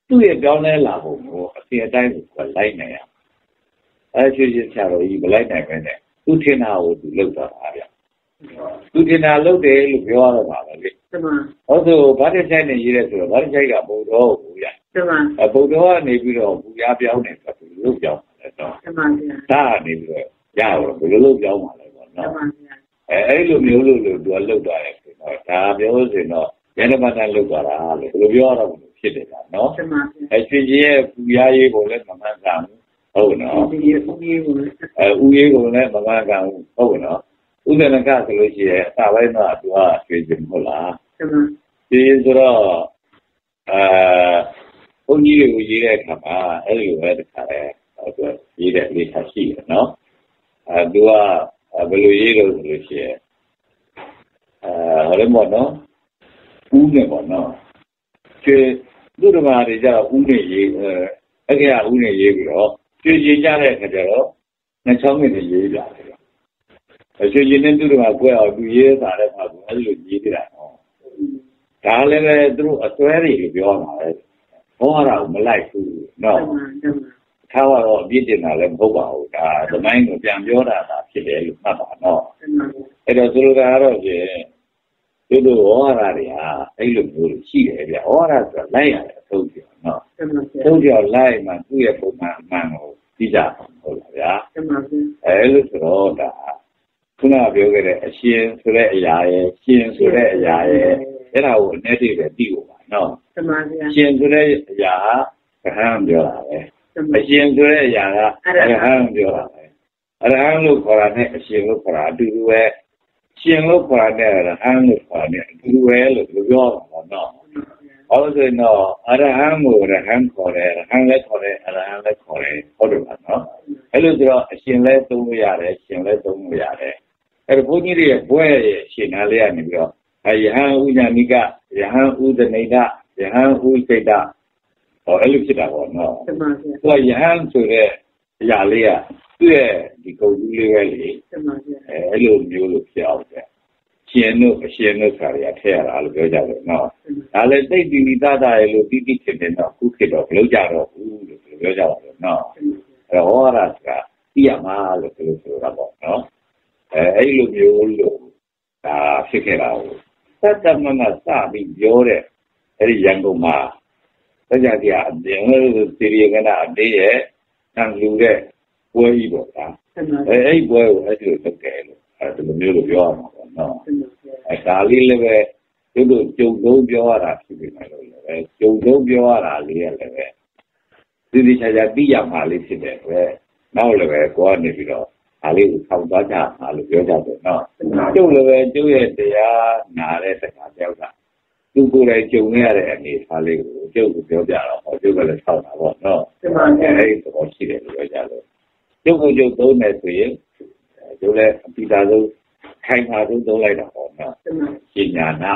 သူ့ရဲ့ပြောင်းလဲလာပုံကိုအစီအတိုင်းကိုလိုက်နိုင်ရအဲချွေချင်းချတော့ဒီမလိုက်နိုင်ပဲနဲ့သူထင်တာကိုသူလောက်သွားတာဗျသူထင်တာလောက်တယ်လို့ပြောရတော့ပါပဲလေတမန်ဟုတ်ဆိုဘာတစ်ချိုက်နဲ့ရေးရဲဆိုတော့ဘာတစ်ချိုက်ကပုံတော်ဘူးဗျတမန်အပုံတော်ကနေပြီးတော့ဘူရပြောင်းနေဆိုတော့လုတ်ပြောင်းတယ်တော့တမန်ဗျာဒါကနေပြီးတော့ရတော့ဘယ်လိုလုတ်ပြောင်းမှာလဲပေါ့နော်တမန်ဗျာအဲအဲ့လိုမျိုးလို့လို့သူကလုတ်သွားတယ်ဆိုတော့ဒါပြောဆိုတော့ရန်မတန်လုတ်သွားတာလို့ဘယ်လိုပြောရတော့ဖြစ်တယ်လားနော်တမန်အဲချွေချင်းရဲ့ဘူရရေးကိုလည်းမမှန်ကန်ဘူးဟုတ်နော်ဒီဦးရေးကိုအဲဦးရေးကိုလည်းမမှန်ကန်ဘူးဟုတ်နော်ဥဒနကဆိုလို့ရှိရင်အစာပိုင်းတော့သူကချွေချင်းဟုတ်လားတမန်ဒီဆိုတော့အာဘုန်းကြီးတွေကိုရေးတဲ့အခါမှာအဲ့လိုပဲတခါလဲသူရေးတဲ့လေးထားရှိတယ်နော်အဲသူကဘယ်လိုရေးလို့ဆိုလို့ရှိရင်အာဟိုလည်းပေါ့နော်ဦးနဲ့ပေါ့နော်ကျွေသူတို့ဘာတွေကြတော့ဦးနဲ့ရေးအဲအကြဦးနဲ့ရေးပြီးတော့ကျွေရေးကြတဲ့အခါကျတော့နှစ်ချောင်းနဲ့ရေးကြတယ်အကျွေရေးနဲ့သူတို့ကကွဲအောင်သူရေးတာတဲ့အခါကအဲ့လိုရေးကြတာနော်ဒါလည်းပဲသူတို့အစွဲတွေပြောမှာပဲဟောတာကိုမလိုက်ဘူးနော်ထားတော့အပြစ်တင်တာလည်းမဟုတ်ပါဘူးဒါသမိုင်းကိုပြန်ပြောတာသာဖြစ်တယ်လို့မှတ်ပါနော်အဲ့တော့သူတို့ကတော့ကျသူတို့ဟောတာတွေဟာအဲ့လိုမျိုးရှိတယ်ဗျဟောတာဆိုတာလိုက်ရတယ်အဆုံးပြောနော်ဆုံးပြောလိုက်မှသူ့ရဲ့ပုံမှန်အမှန်ကိုသိကြဟုတ်လားဗျာအဲ့လိုဆိုတော့ဒါခုနပြောခဲ့တဲ့အရှင်ဆိုတဲ့အရာရဲ့ရှင်ဆိုတဲ့အရာရဲ့အဲ့ဒါကိုအနေနဲ့ပဲသိဖို့ပါနော်တမန်ဗျာရှင်ဆိုတဲ့အရာကဟန်ပြောတာပဲအရှင်ဆိုတဲ့အရာကအရဟံပြောတာပဲအရဟံလို့ခေါ်တာနဲ့အရှင်လို့ခေါ်တာအတူတူပဲရှင်လို့ခေါ်တာနဲ့အရဟံလို့ခေါ်တာအတူတူပဲလို့ပြောတာပေါ့နော်ဟုတ်လို့ဆိုတော့အရဟံကိုအရဟံခေါ်တယ်အရဟံလည်းခေါ်တယ်အရဟံလည်းခေါ်တယ်ဟုတ်တယ်ပါနော်အဲ့လိုဆိုတော့အရှင်လည်းသုံးလို့ရတယ်ရှင်လည်းသုံးလို့ရတယ်အဲ့တော့ဘုန်းကြီးတွေရဲ့ဘွဲရဲ့ရှင်နာလေးကနေပြီးတော့ယဟန်ဥညာနိကယဟန်ဥဒနိဒယဟန်ဥစိတ်တဟောအဲ့လိုဖြစ်တာပေါ့နော်တမန်ဗျာသူကယဟန်ဆိုတဲ့အရာလေးကသူ့ရဲ့ဒီကုတ်ကြီးလေးပဲလေတမန်ဗျာအဲအဲ့လိုမျိုးလို့ဖြစ်အောင်တဲ့ရှင်တို့အရှင်တို့ခါရထည့်ရတာလို့ပြောကြတယ်နော်ဒါလည်းသိတိတိတတရဲ့လို့တိတိဖြစ်တယ်တော့ခုဖြစ်တော့မလုပ်ကြတော့ဘူးလို့ပြောကြပါတော့နော်အဲ့တော့ဟောရတာကသိရမှာလို့ပြောဆိုတာပေါ့နော်အဲအဲ့လိုမျိုးလို့ဒါဖြစ်ခဲ့တာကိုသတ္တမနစပြီးပြောတဲ့အဲ့ဒီရန်ကုန်မှာတရားကြီးအပြင်လို့စီရီကနာအတေးရဲ့တန်လူတဲ့ပွဲကြီးပေါ့ဗျာအဲအဲ့ပွဲကိုအဲ့ဒီလိုလုပ်တယ်လို့အဲ့ဒီလိုမျိုးလို့ပြောရမှာပေါ့နော်အဲဒါလေးလည်းပဲသူတို့ကြုံသုံးပြောရတာဖြစ်နေတယ်လို့လည်းပဲကြုံသုံးပြောရတာလေးရလည်းပဲဒီဒီချာချာသိရမှာလေးဖြစ်တယ်ပဲနောက်လည်းပဲကိုကနေပြီးတော့ဒါလေးကိုထောက်သွားကြမှာလို့ပြောကြတယ်နော်ကျုပ်လည်းပဲကျုပ်ရဲ့တရားနာတဲ့တခါတယောက်ကသူကိုယ်တိုင်ကြုံရတဲ့အနေအထားလေးကိုကျုပ်ကိုပြောပြတော့ဟောကျုပ်ကလည်းထောက်တာပေါ့နော်အဲဒီတော့ရှိတယ်လို့ပြောကြလို့ကျုပ်ကိုကျုပ်သုံးတယ်ဆိုရင်ကျုပ်လည်းအပိဓာဆုံးခိုင်မာဆုံးသုံးလိုက်တာပေါ့နော်ရှင်ညာနာ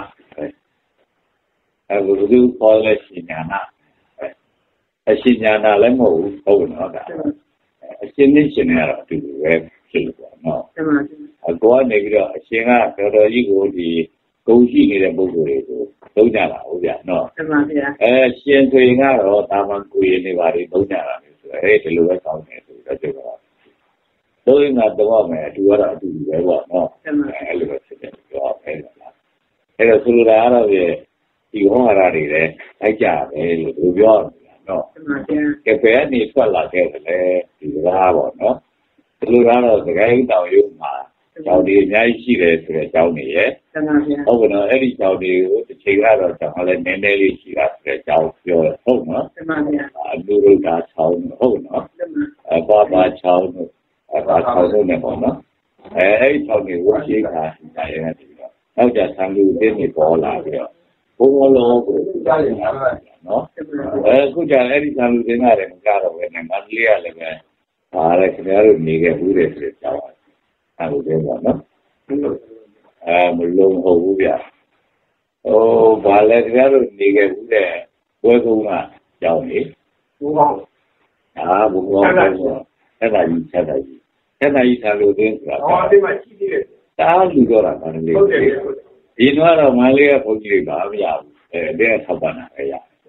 အဲဒီလိုသူခေါ်လဲရှင်ညာနာအရှင်ညာနာလည်းမဟုတ်ဘူးဟုတ်နော်ဒါအရှင်နဲ့ရှင်နဲ့ကတော့အတူတူပဲဖြစ်လို့ပေါ့နော်အကောကနေပြီးတော့အရှင်ကတော်တော်ကြီးကိုဒီဂုဏ်ရှိနေတဲ့ပုဂ္ဂိုလ်တွေကိုသုံးကြတာဟုတ်ဗျာနော်တမန်ဗျာအဲရှင်ဆိုရင်ကတော့တာမန်ကိုရင်တွေပါတွေသုံးကြတာမျိုးဆိုတော့အဲဒီလိုပဲကောင်းတယ်ဆိုတော့ကျတော့သုံးရင်ကတော့မယ်အတူကတော့အတူတူပဲပေါ့နော်အဲလိုပဲဖြစ်တယ်ပြောအဲ့ဒါလားအဲ့တော့ဆိုလိုတာကတော့ဒီဟောဟာတွေလည်းလိုက်ကြပဲလို့ပြောရတယ်နော်တမန်ဗျာကဲဘယ်ကနေထွက်လာခဲ့တယ်လဲဒီကားပေါ့နော်ဒီလိုကတော့သခိုင်းတောင်ရုံမှာကျောင်းတွေအများကြီးရှိတယ်ဆိုတဲ့ကျောင်းတွေရဲ့တမန်ဗျာဟုတ်ကဲ့နော်အဲ့ဒီကျောင်းတွေကိုတစ်ချိန်ကတော့ကျောင်းလည်းနည်းနည်းလေးရှိတာဆိုတဲ့ကျောင်းပြောတယ်ဟုတ်နော်တမန်ဗျာအလူရတာချောင်းဟုတ်နော်တမန်အပါပါချောင်းအပါချောင်းနဲ့ပေါ့နော်အဲအဲ့ဒီချောင်းတွေဝရှိခါတာရတယ်ပြီးတော့နောက်ကြဆံလူတင်းတွေပေါ်လာပြီးတော့ဘုံလုံးကိုကြားရတာနော်အဲခုကြအဲ့ဒီဆံလူတင်းကလည်းမကြတော့ဘဲနဲ့မန္တလေးကလည်းပဲဒါလည်းခင်ဗျားတို့နေခဲ့ဘူးတယ်ဆိုကြောင်းအဲ့လိုပဲပေါ့နော်အဲမလုံးဟုတ်ဘူးဗျဟိုဘာလဲခင်ဗျားတို့နေခဲ့ဘူးတဲ့ဘွဲကုန်းကကြောင်းလေဘုံကောင်းအာဘုံကောင်းအဲ့ဒါကြီးဆက်တာကြီးဆက်တာကြီးဆံလူတင်းဆိုတာဟောဒီမှာရှိသေးတယ်တားလူတော့တာမန္တလေးဟုတ်တယ်ဟုတ်တယ်ဒီတော့မန္တလေးကဘုန်းကြီးတွေပါမရဘူးအဲတဲ့ဆောက်ပါနာပဲရ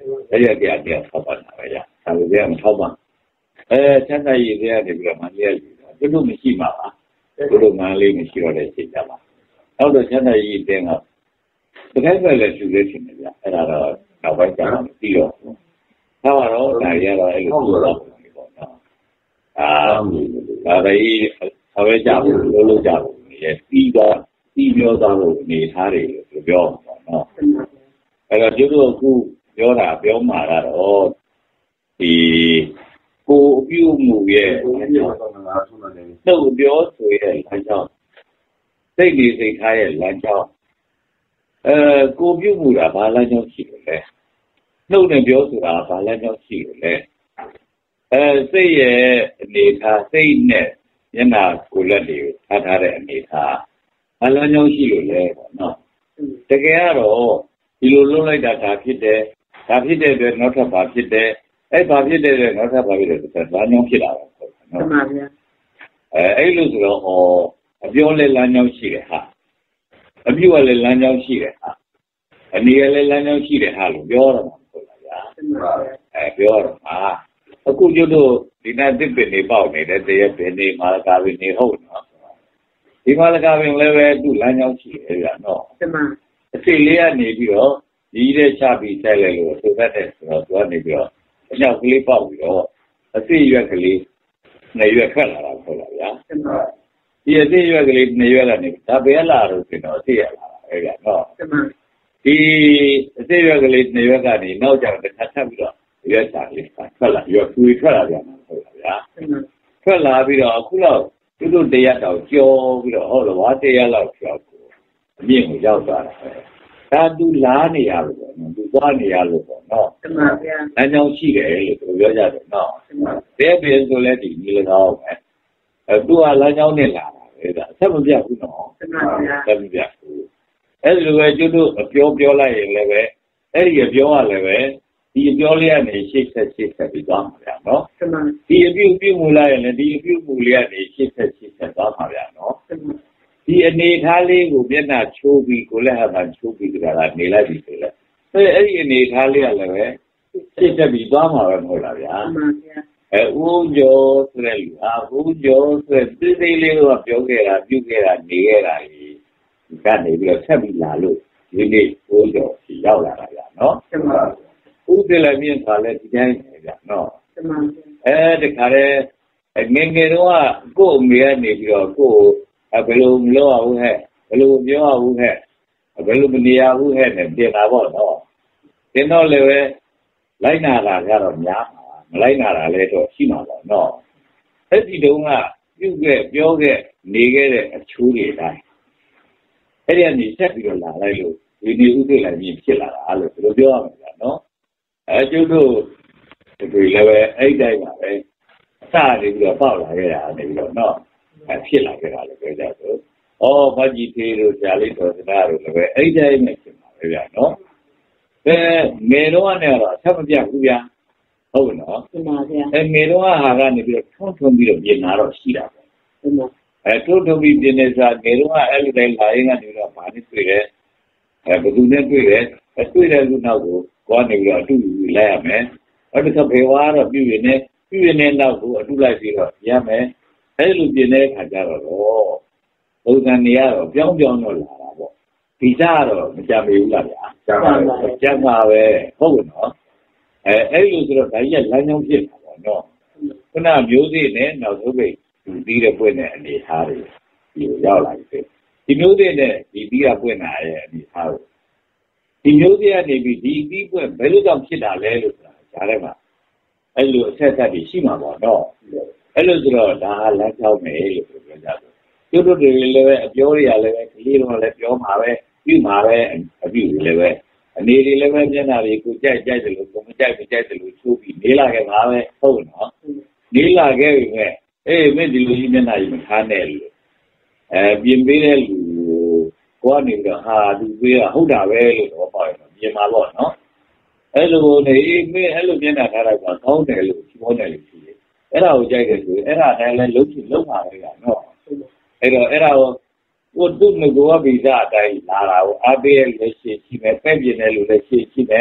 အဲ့ရတရားတရားထောက်ပါတာပဲရဒါလိုတရားမထောက်ပါအဲချမ်းသာရည်တရားတွေပြီးတော့မလေးရည်တူတူမရှိမှာပါတူတူမလေးမရှိတော့တဲ့စိတ်ကြပါနောက်တော့ချမ်းသာရည်တဲ့ကတကယ်ပဲလေသူလေးရှင်နေကြအဲ့ဒါတော့နောက်ပိုင်းကျတော့မပြီးတော့ဘူးဒါကတော့ဒါရတော့အဲ့လိုပြောတော့ပေါ့နော်အာဒါပဲဆောက်ရကြဘူးလို့လို့ကြဘူးရဲ့ပြီးတော့ပြီးပြောသွားလို့နေထားတယ်လို့ပြောပါတော့အဲ့တော့ကျတို့အခုပြောတာပြောမှာကတော့ဒီကိုအပြုမှုရဲ့နှုတ်ပြောဆိုရဲ့လမ်းကြောင်းစိတ်ဒီစိတ်ထားရဲ့လမ်းကြောင်းအဲကိုပြုမှုတာဘာလမ်းကြောင်းရှိလို့လဲနှုတ်နဲ့ပြောဆိုတာဘာလမ်းကြောင်းရှိလို့လဲအဲစိတ်ရဲ့အနေထားစိတ်နဲ့မျက်နှာကိုယ်လက်တွေထားထားတဲ့အနေထားဘာလမ်းကြောင်းရှိလို့လဲပေါ့နော်တကယ်ကတော့ဒီလိုလုံးလိုက်တာဒါဖြစ်တယ်ဒါဖြစ်တဲ့အတွက်နောက်ထပ်ဘာဖြစ်တယ်အဲ့ဘာဖြစ်တဲ့အတွက်နောက်ထပ်ဘာဖြစ်တယ်ဆိုတာလမ်းကြောင်းဖြစ်လာတာပေါ့နော်မှန်ပါဗျာအဲအဲ့လိုဆိုတော့ဟောအပြောလဲလမ်းကြောင်းရှိတယ်ဟာအပြုကလည်းလမ်းကြောင်းရှိတယ်ဟာအနေကလည်းလမ်းကြောင်းရှိတယ်ဟာလို့ပြောရမှာပေါ့လားဗျာအဲပြောရမှာအခုကျတော့ဒီနေ့တစ်ပင်နေပေါက်နေတဲ့တရက်ပင်နေမာလကာပင်နေဟုတ်နော်ဒီမာလကာပင်လည်းပဲသူ့လမ်းကြောင်းရှိတယ်ဗျာနော်မှန်ပါအစိလေးကနေပြီးတော့ဒီတဲ့ချပြီးဆိုင်လိုက်လို့ဆိုတတ်တယ်ဆိုတော့သူကနေပြီးတော့အညောက်ကလေးပေါက်ပြီးတော့အစိရွက်ကလေးနှစ်ရွက်ခတ်လာတာဟုတ်လားဗျာမှန်ပါဒီအစိရွက်ကလေးနှစ်ရွက်ကနေဒါပဲလာတော့ဆိုတော့အစိရလာတာပဲဗျာနော်မှန်ပါဒီအစိရွက်ကလေးနှစ်ရွက်ကနေနောက်ကျတော့တစ်ခါထပ်ပြီးတော့ရွက်စာလေးထွက်လာရွက်ဖွေထွက်လာပြန်ဟုတ်လားဗျာထွက်လာပြီးတော့အခုတော့သူတို့တရားတော်ကြောပြီးတော့ဟောလို့ဘာတရားလောက်ကြောကိုအမြင့်ကိုရောက်သွားတာပဲဒါသူလားနေရလို့ပေါ့နော်သူသွားနေရလို့ပေါ့နော်မှန်ပါဗျာလမ်းကြောင်းရှိတယ်လို့သူပြောကြတယ်နော်ဘယ်ပြင်ဆိုလဲဒီဒီ၎င်းပဲအဲသူကလမ်းကြောင်းနဲ့လာတာပဲဒါအဆက်မပြတ်ဘူးနော်မှန်ပါဗျာဆက်မပြတ်ဘူးအဲ့လိုပဲကျွတ်တို့အပြောပြောလိုက်ရင်လည်းပဲအဲ့ဒီအပြောကလည်းပဲဒီအပြောလေးကနေရှေ့ဆက်ရှေ့ဆက်ပြီးသွားမှာဗျာနော်ဒီအပြုပြုမူလိုက်ရင်လည်းဒီအပြုမူလေးကနေရှေ့ဆက်ရှေ့ဆက်သွားမှာဗျာနော်ဒီအနေထားလေးကိုမျက်နှာချိုးပြီးကိုလည်းဟာမှချိုးပြီးကြတာနေလိုက်ပြီဆိုလဲအဲအဲ့ဒီအနေထားလေးကလည်းပဲရှေ့ဆက်ပြီးသွားမှာပဲမဟုတ်လားဗျာမှန်ပါဗျာအဲဦးကျော်ဆိုတဲ့လူဟာဦးကျော်ဆိုတဲ့သိသိလေးကပြောခဲ့တာပြုခဲ့တာနေခဲ့တာကြီးကနေပြီးတော့ဆက်ပြီးလာလို့ဒီနေ့ဦးကျော်စီရောက်လာတာဗျာနော်မှန်ပါဦးတယ်လည်းမြင်ပါလေဒီတိုင်းပဲဗျာနော်မှန်ပါအဲတခါလေငယ်ငယ်တော့ကို့အမေကနေပြီးတော့ကို့ဘယ်လိုမလုပ်အောင်ဟဲ့ဘယ်လိုပြောအောင်ဟဲ့ဘယ်လိုမနေရဘူးဟဲ့နဲ့ပြင်တာပေါ့နော်တင်တော့လည်းပဲလိုက်နာတာကတော့များမှာမလိုက်နာတာလည်းတော့ရှိမှာပေါ့နော်အဲ့ဒီတုန်းကပြုတ်ခဲ့ပြောခဲ့နေခဲ့တဲ့အချိုးတွေတိုင်းအဲ့ဒီကနေဆက်ပြီးတော့လာလိုက်လို့ဒီနေ့ဥသိလိုက်မြင်ဖြစ်လာတာလို့ဘယ်လိုပြောရမလဲနော်အဲကျုပ်တို့ဒီလည်းပဲအဲ့တိုင်းပါပဲအစနေပြီးတော့ပေါက်လာခဲ့တာနေပြီးတော့နော်အဲဖြစ်လာခဲ့တာလည်းပြောကြဆိုဩဘာကြီးသေးတို့ဇာလေးတော်စကားတို့လည်းပဲအဲ့တိုင်းနဲ့ဖြစ်မှာပဲဗျာနော်အဲငယ်တော့ကနေတော့ဆက်မပြတ်ဘူးဗျာဟုတ်ကဲ့နော်မှန်ပါဗျာအဲငယ်တော့ဟာကနေပြီးတော့ထုံးထုံးပြီးတော့ပြင်လာတော့ရှိတာပဲမှန်ပါအဲထုံးထုံးပြီးပြင်နေစားငယ်တော့အဲ့လိုတိုင်းလာရင်ကနေတော့ဘာနဲ့တွေ့တယ်အဲဘယ်သူနဲ့တွေ့တယ်အဲတွေ့တဲ့လူနောက်ကိုကိုကနေပြီးတော့အတူတူလိုက်ရမယ်အဲ့ဒါကဘေဝါတော့ပြည်ရင်းနဲ့ပြည်ရင်းနဲ့နောက်ကိုအတူလိုက်ပြီးတော့ရမယ်အဲ့လိုပြင်တဲ့အခါကျတော့ပုံစံနေရတော့ပြောင်းပြောင်းတော့လာတာပေါ့ဒီစားတော့မကြမေဘူးလားဗျာကြပါပါကြပါပဲဟုတ်ကဲ့နော်အဲအဲ့လိုဆိုတော့ဒါကြီးကလမ်းကြောင်းဖြစ်တာပေါ့နော်ခုနမျိုးစေ့နဲ့နောက်ဆုံးပိတ်ဒီပြီးတဲ့ပွင့်တဲ့အနေထားတွေဒီကိုရောက်လာပြီဒီမျိုးစေ့နဲ့ဒီပြီးတာပွင့်တာရဲ့အနေထားကိုဒီမျိုးစေ့ကနေပြီးဒီပြီးပွင့်ဘယ်လိုကြောင့်ဖြစ်တာလဲလို့ဆိုတာကြားထဲမှာအဲ့လိုအဆက်အဆက်တွေရှိမှာပေါ့နော်အဲ့လိုဆိုတော့ဒါလမ်းကြောင်းပဲလို့ပြောကြတယ်ကျတို့တွေလည်းပဲအပြောတွေကလည်းပဲကလေးတော့လည်းပြောမှာပဲပြုမှာပဲအပြုတွေလည်းပဲအနေတွေလည်းပဲမျက်နှာတွေကိုကြိုက်ကြိုက်တယ်လို့ကိုမကြိုက်မကြိုက်တယ်လို့ချိုးပြီးနေလာခဲ့မှာပဲဟုတ်နော်နေလာခဲ့ပြီမဲ့အေးမင်းဒီလိုကြီးမျက်နှာကြီးမထားနဲ့လို့အဲပြင်ပေးတဲ့လူကိုကနေပြီးတော့ဟာသူပေးတာဟုတ်တာပဲလို့တော့ပေါ့ရင်ပြင်မှာပေါ့နော်အဲ့လိုနေမင်းအဲ့လိုမျက်နှာထားလိုက်တာကောင်းတယ်လို့ပြောတယ်လို့ရှိတယ်အဲ့ဒါကိုကြိုက်တယ်ဆိုအဲ့ဒါတိုင်းလည်းလုံးချင်လုံးပါလေကနော်အဲ့တော့အဲ့ဒါကိုကိုတုတ်ငကိုကဗီဇအတိုင်းလာတာကိုအားပေးရလို့ရှိရှိမယ်ပဲ့ပြင်းတယ်လို့လည်းရှိရှိမယ်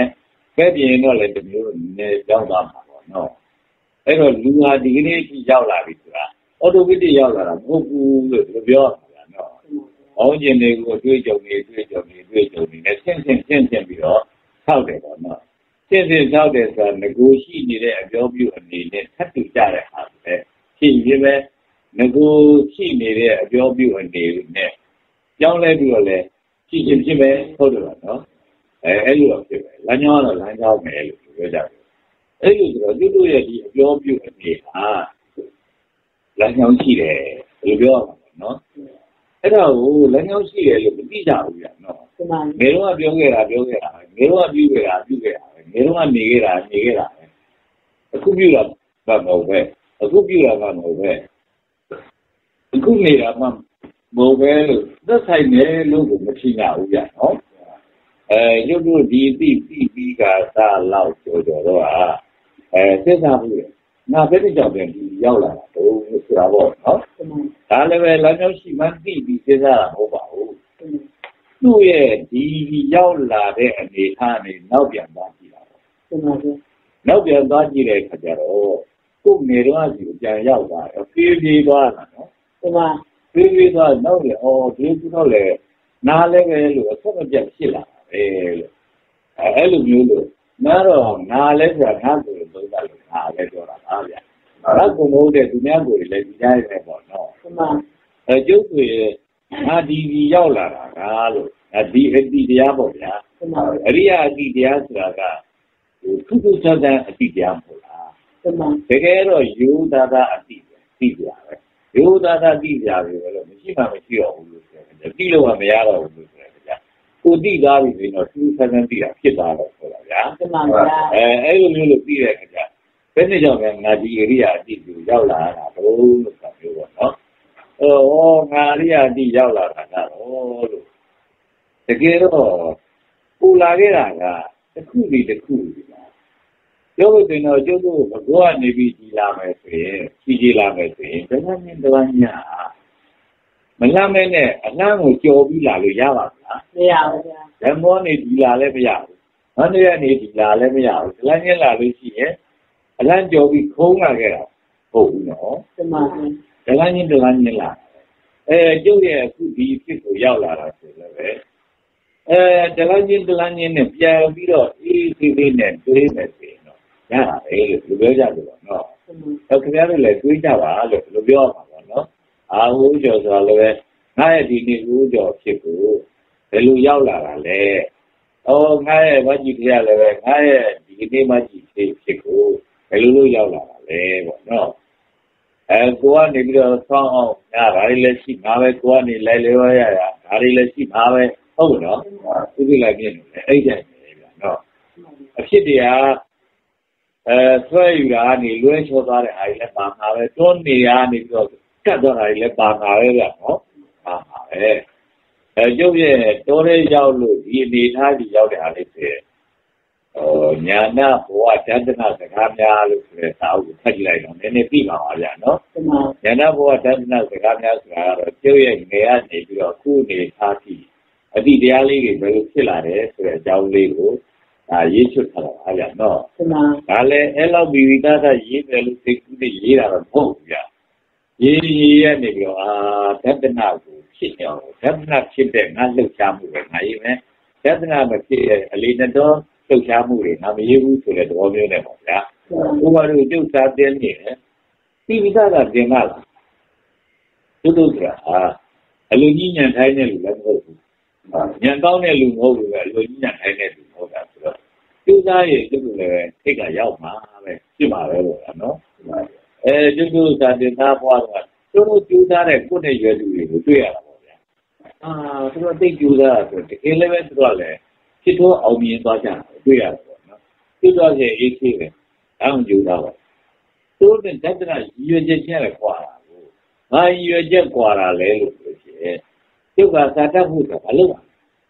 ပဲပြင်းတော့လည်းတမျိုးနည်းကြောင်းသွားမှာပေါ့နော်အဲ့တော့လူဟာဒီကနေ့အထိရောက်လာပြီဆိုတာအော်တိုမက်တစ်ရောက်လာတာမဟုတ်ဘူးလို့ပြောတာနော်။ဘောင်းကျင်တွေကိုတွေးကြုံနေတွေးကြုံနေတွေးကြုံနေနဲ့ဆင့်ဆင့်ဆင့်ဆင့်ပြီးတော့ထောက်တယ်ပေါ့နော်။ဆင့်ဆင့်ထောက်တယ်ဆိုတာငကိုရှိနေတဲ့အပြောပြုအနေနဲ့ထပ်တူကြတဲ့ဟာပဲရှိရင်ပဲငကိုရှိနေတဲ့အပြောပြုအနေနဲ့ကြောင်းလဲပြီးတော့လဲရှိချင်းဖြစ်ပဲဟုတ်တယ်နော်။အဲအဲ့လိုတော့ဖြစ်ပဲလမ်းကြောင်းကတော့လမ်းကြောင်းပဲလို့ပြောကြတယ်။အဲ့လိုဆိုတော့သူတို့ရဲ့ဒီအပြောပြုအနေဟာလမ်းကြောင်းရှိတယ်ဘယ်လိုပြောရမလဲနော်အဲ့ဒါကိုလမ်းကြောင်းရှိတယ်လို့မသိကြဘူးဗျာနော်ငယ်တော့ပြောခဲ့တာပြောခဲ့တာငယ်တော့ပြုခဲ့တာပြုခဲ့တာငယ်တော့နေခဲ့တာနေခဲ့တာအခုပြုတာဘာမဟုတ်ပဲအခုပြုတာဘာမဟုတ်ပဲအခုနေတာမှမဟုတ်ပဲလို့သက်ဆိုင်တယ်လို့မထင်ကြဘူးဗျာနော်အဲရုပ်တို့ဒီသိသိပြီးကစားလောက်ကြော်ကြော်တော့အဲသက်သာဘူးငါဘယ်တကြောင်ပြန်ဒီရောက်လာတာတို့ဆိုတာပေါ့နော်ဒါလည်းပဲလမ်းကြောင်းရှိမှသိပြီးစဉ်းစားတာမဟုတ်ပါဘူးသူ့ရဲ့ဒီရောက်လာတဲ့အနေအထားနဲ့နောက်ပြန်သွားကြည့်တာပေါ့နောက်ပြန်သွားကြည့်တဲ့အခါကျတော့ကိုယ်နေတော့ဒီပြန်ရောက်သွားတယ်ပြေးပြေးသွားတာနော်ပြေးပြေးသွားနောက်လေအော်ဒီကတော့လေနားလည်းပဲလို့အဆက်မပြတ်ဖြစ်လာပဲလို့အဲလိုမျိုးလို့နားတော့နားလဲဆိုတာငါ့ကိုယ်သုံးတာလို့ငါလည်းပြောတာပါဗျာငါကမဟုတ်တဲ့သူများကိုလည်းဒီတိုင်းပဲပေါ့နော်အဲကျုပ်တွေငါဒီဒီရောက်လာတာငါလို့ဒီအတိတရားပေါ့ဗျာအရိယာအတိတရားဆိုတာကဟိုထုထုဆန်းဆန်းအတိတရားမဟုတ်လားတကယ်တော့ယူသားသားအတိတိတရားပဲယူသားသားတိတရားပဲလို့မရှိမှမရှိတော့ဘူးလို့ပြောတယ်တိလို့ကမရတော့ဘူးလို့ပြောတယ်ဗျာကိုတိသားပြီဆိုရင်တော့ထုထုဆန်းဆန်းတိတာဖြစ်သွားတော့ဆိုတာဗျာအဲအဲ့လိုမျိုးလို့ပြီးတဲ့အခါကျဘယ်နဲ့ကြောင့်လဲငါဒီအရိယာအတိကိုရောက်လာတာဘလို့လို့ပြောပေါ့နော်အော်ငါအရိယာအတိရောက်လာတာကတော့လို့တကယ်တော့ပူလာခဲ့တာကတစ်ခုပြီးတစ်ခုပြောလို့ဆိုရင်တော့ကျုပ်တို့ဘဂဝါနေပြီးကြီးလာမယ်ဆိုရင်ကြီးကြီးလာမယ်ဆိုရင်ဘယ်နဲ့တဝညာမလမ်းမဲနဲ့အလန်းကိုကြော်ပြီးလာလို့ရပါ့မလားမရပါဘူးဓမ္မောနေဒီလာလည်းမရဘူးမန္တရနေဒီလာလည်းမရဘူးဒလန်းချင်းလာလို့ရှိရင်အလန်းကြော်ပြီးခုံးလာခဲ့တာဟုတ်ဘူးနော်တမန်ဒလန်းချင်းဒလန်းချင်းလာအဲကျုပ်ရဲ့အခုဒီဖြစ်ကိုရောက်လာတာဆိုလည်းပဲအဲဒလန်းချင်းဒလန်းချင်းနဲ့ပြန်ပြီးတော့အေးသေးသေးနဲ့တွေးမယ်ဆိုရင်တော့ရတာပဲလို့ပြောကြတယ်ပေါ့နော်ဟုတ်ခင်ဗျားတို့လည်းတွေးကြပါလို့ဘယ်လိုပြောရမှာပေါ့နော်အာဟုကျော်ဆိုတာလည်းပဲငါရဲ့ဒီနေ့ဦးကျော်ဖြစ်ကိုဘယ်လိုရောက်လာတာလဲအော်ငါရဲ့မကြီးခရလည်းပဲငါရဲ့ဒီနေ့မကြီးဖြစ်ဖြစ်ကိုဘယ်လိုလုပ်ရောက်လာတာလဲပေါ့နော်အဲကိုကနေပြီးတော့ဆောင်းအောင်ညဒါတွေလည်းရှိမှာပဲကိုကနေလိုက်လေရရတာဒါတွေလည်းရှိမှာပဲဟုတ်နော်သူကလည်းပြည့်နေတယ်အဲ့ဒါပဲဗျာနော်အဖြစ်တရားအဲဆွဲယူတာကနေလွဲချောသွားတဲ့အားကြီးလည်းပါမှာပဲတွန်းနေရနေပြီးတော့ကတ်သွားတာကြီးလည်းပါမှာပဲဗျာနော်ပါမှာပဲအဲကျုပ်ရဲ့တော်ရဲရောက်လို့ဒီအနေထားကြီးရောက်တဲ့အားလေးဆိုရင်ဟိုညာနာဘဝတန္တနာစကားများလို့ဆိုတဲ့စာအုပ်ကိုဖတ်ကြည့်လိုက်တော့နည်းနည်းပြီးပါပါဗျာနော်ညာနာဘဝတန္တနာစကားများဆိုတာကတော့ကျုပ်ရဲ့ငယ်ကနေပြီးတော့ခုအနေထားကြည့်အတိတရားလေးတွေဘယ်လိုဖြစ်လာတယ်ဆိုတဲ့အကြောင်းလေးကိုဒါရေးချွတ်ထားတာပါဗျာနော်ဒါလည်းအဲ့လောက်ပြီးပြီးသားသားရေးတယ်လို့သိကူးနဲ့ရေးတာတော့မဟုတ်ဘူးဗျာရေးရေးရနေပြီးတော့အာတန္တနာကိုဖြစ်အောင်တန္တနာဖြစ်တဲ့ငါလှုပ်ရှားမှုပဲငါရေးမယ်တန္တနာမဖြစ်တဲ့အလေးနဲ့တော့လှုပ်ရှားမှုတွေငါမရေးဘူးဆိုတဲ့သဘောမျိုးနဲ့ပေါ့ဗျာဥပမာတို့ကျုပ်စားတင်းနေတယ်ပြီးပြီးသားကတင်လာလားသူတို့ကအာအလူကြီးညံထိုင်းတဲ့လူလည်းမဟုတ်ဘူးညံကောင်းတဲ့လူမဟုတ်ဘူးပဲအလူကြီးညံထိုင်းတဲ့လူမဟုတ်တာဆိုတော့ကျုပ်သားရဲ့ကျုပ်လည်းထိတ်ကရောက်မှာပဲဖြစ်မှာပဲလို့နော်အဲကျုပ်တို့စားတင်သားဘွားကသူတို့ကျူးသားတဲ့ကိုယ့်နဲ့ရွယ်လူတွေကိုတွေ့ရတာပေါ့ဗျာအာသူတို့သိကျူးသားဆိုတကယ်လည်းပဲသူတို့လည်းဖြစ်တော့အောင်မြင်သွားကြတယ်တွေ့ရတာပေါ့နော်ဖြစ်တော့ရဲ့အေးဆေးပဲအောင်းကျူးသားပါသူတို့နဲ့တက္ကရာရွယ်ချက်ချင်းလည်းကွာတာကိုငါရွယ်ချက်ကွာတာလဲလို့ဆိုရှင်ကျုပ်ကစာတတ်ဖို့ကဘာလို့လဲ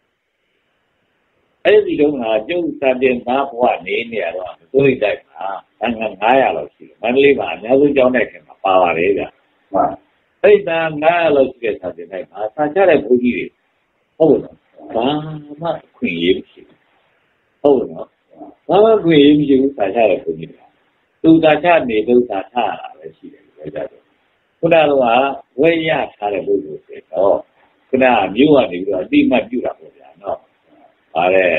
အဲ့ဒီတော့ငါကျုပ်စာတင်သားဘွားနေနေရတော့သူ့ိတိုက်မှာငါငါးရာလောက်ရှိတယ်မန္တလေးမှာအများဆုံးကျောင်းတိုက်ခင်မှာပါပါတယ်ဗျာဟုတ်အဲ့ဒါငါးရာလောက်ရှိတဲ့စာတင်တိုက်မှာစာချတဲ့ဘုန်းကြီးတွေဟုတ်လားဘာမှခွင့်ရမရှိဘူးဟုတ်နော်ဟဘာမှခွင့်မရှိဘူးစာချတဲ့ဘုန်းကြီးကသူစာချနေလို့စာချတာပဲရှိတယ်ပြောကြတယ်ခုနကဝဲရထားတဲ့ပုဂ္ဂိုလ်တွေတော့ခုနကမြို့ကနေပြီးတော့အတိမတ်ပြုတာပေါ့ဗျာနော်ဟာတဲ့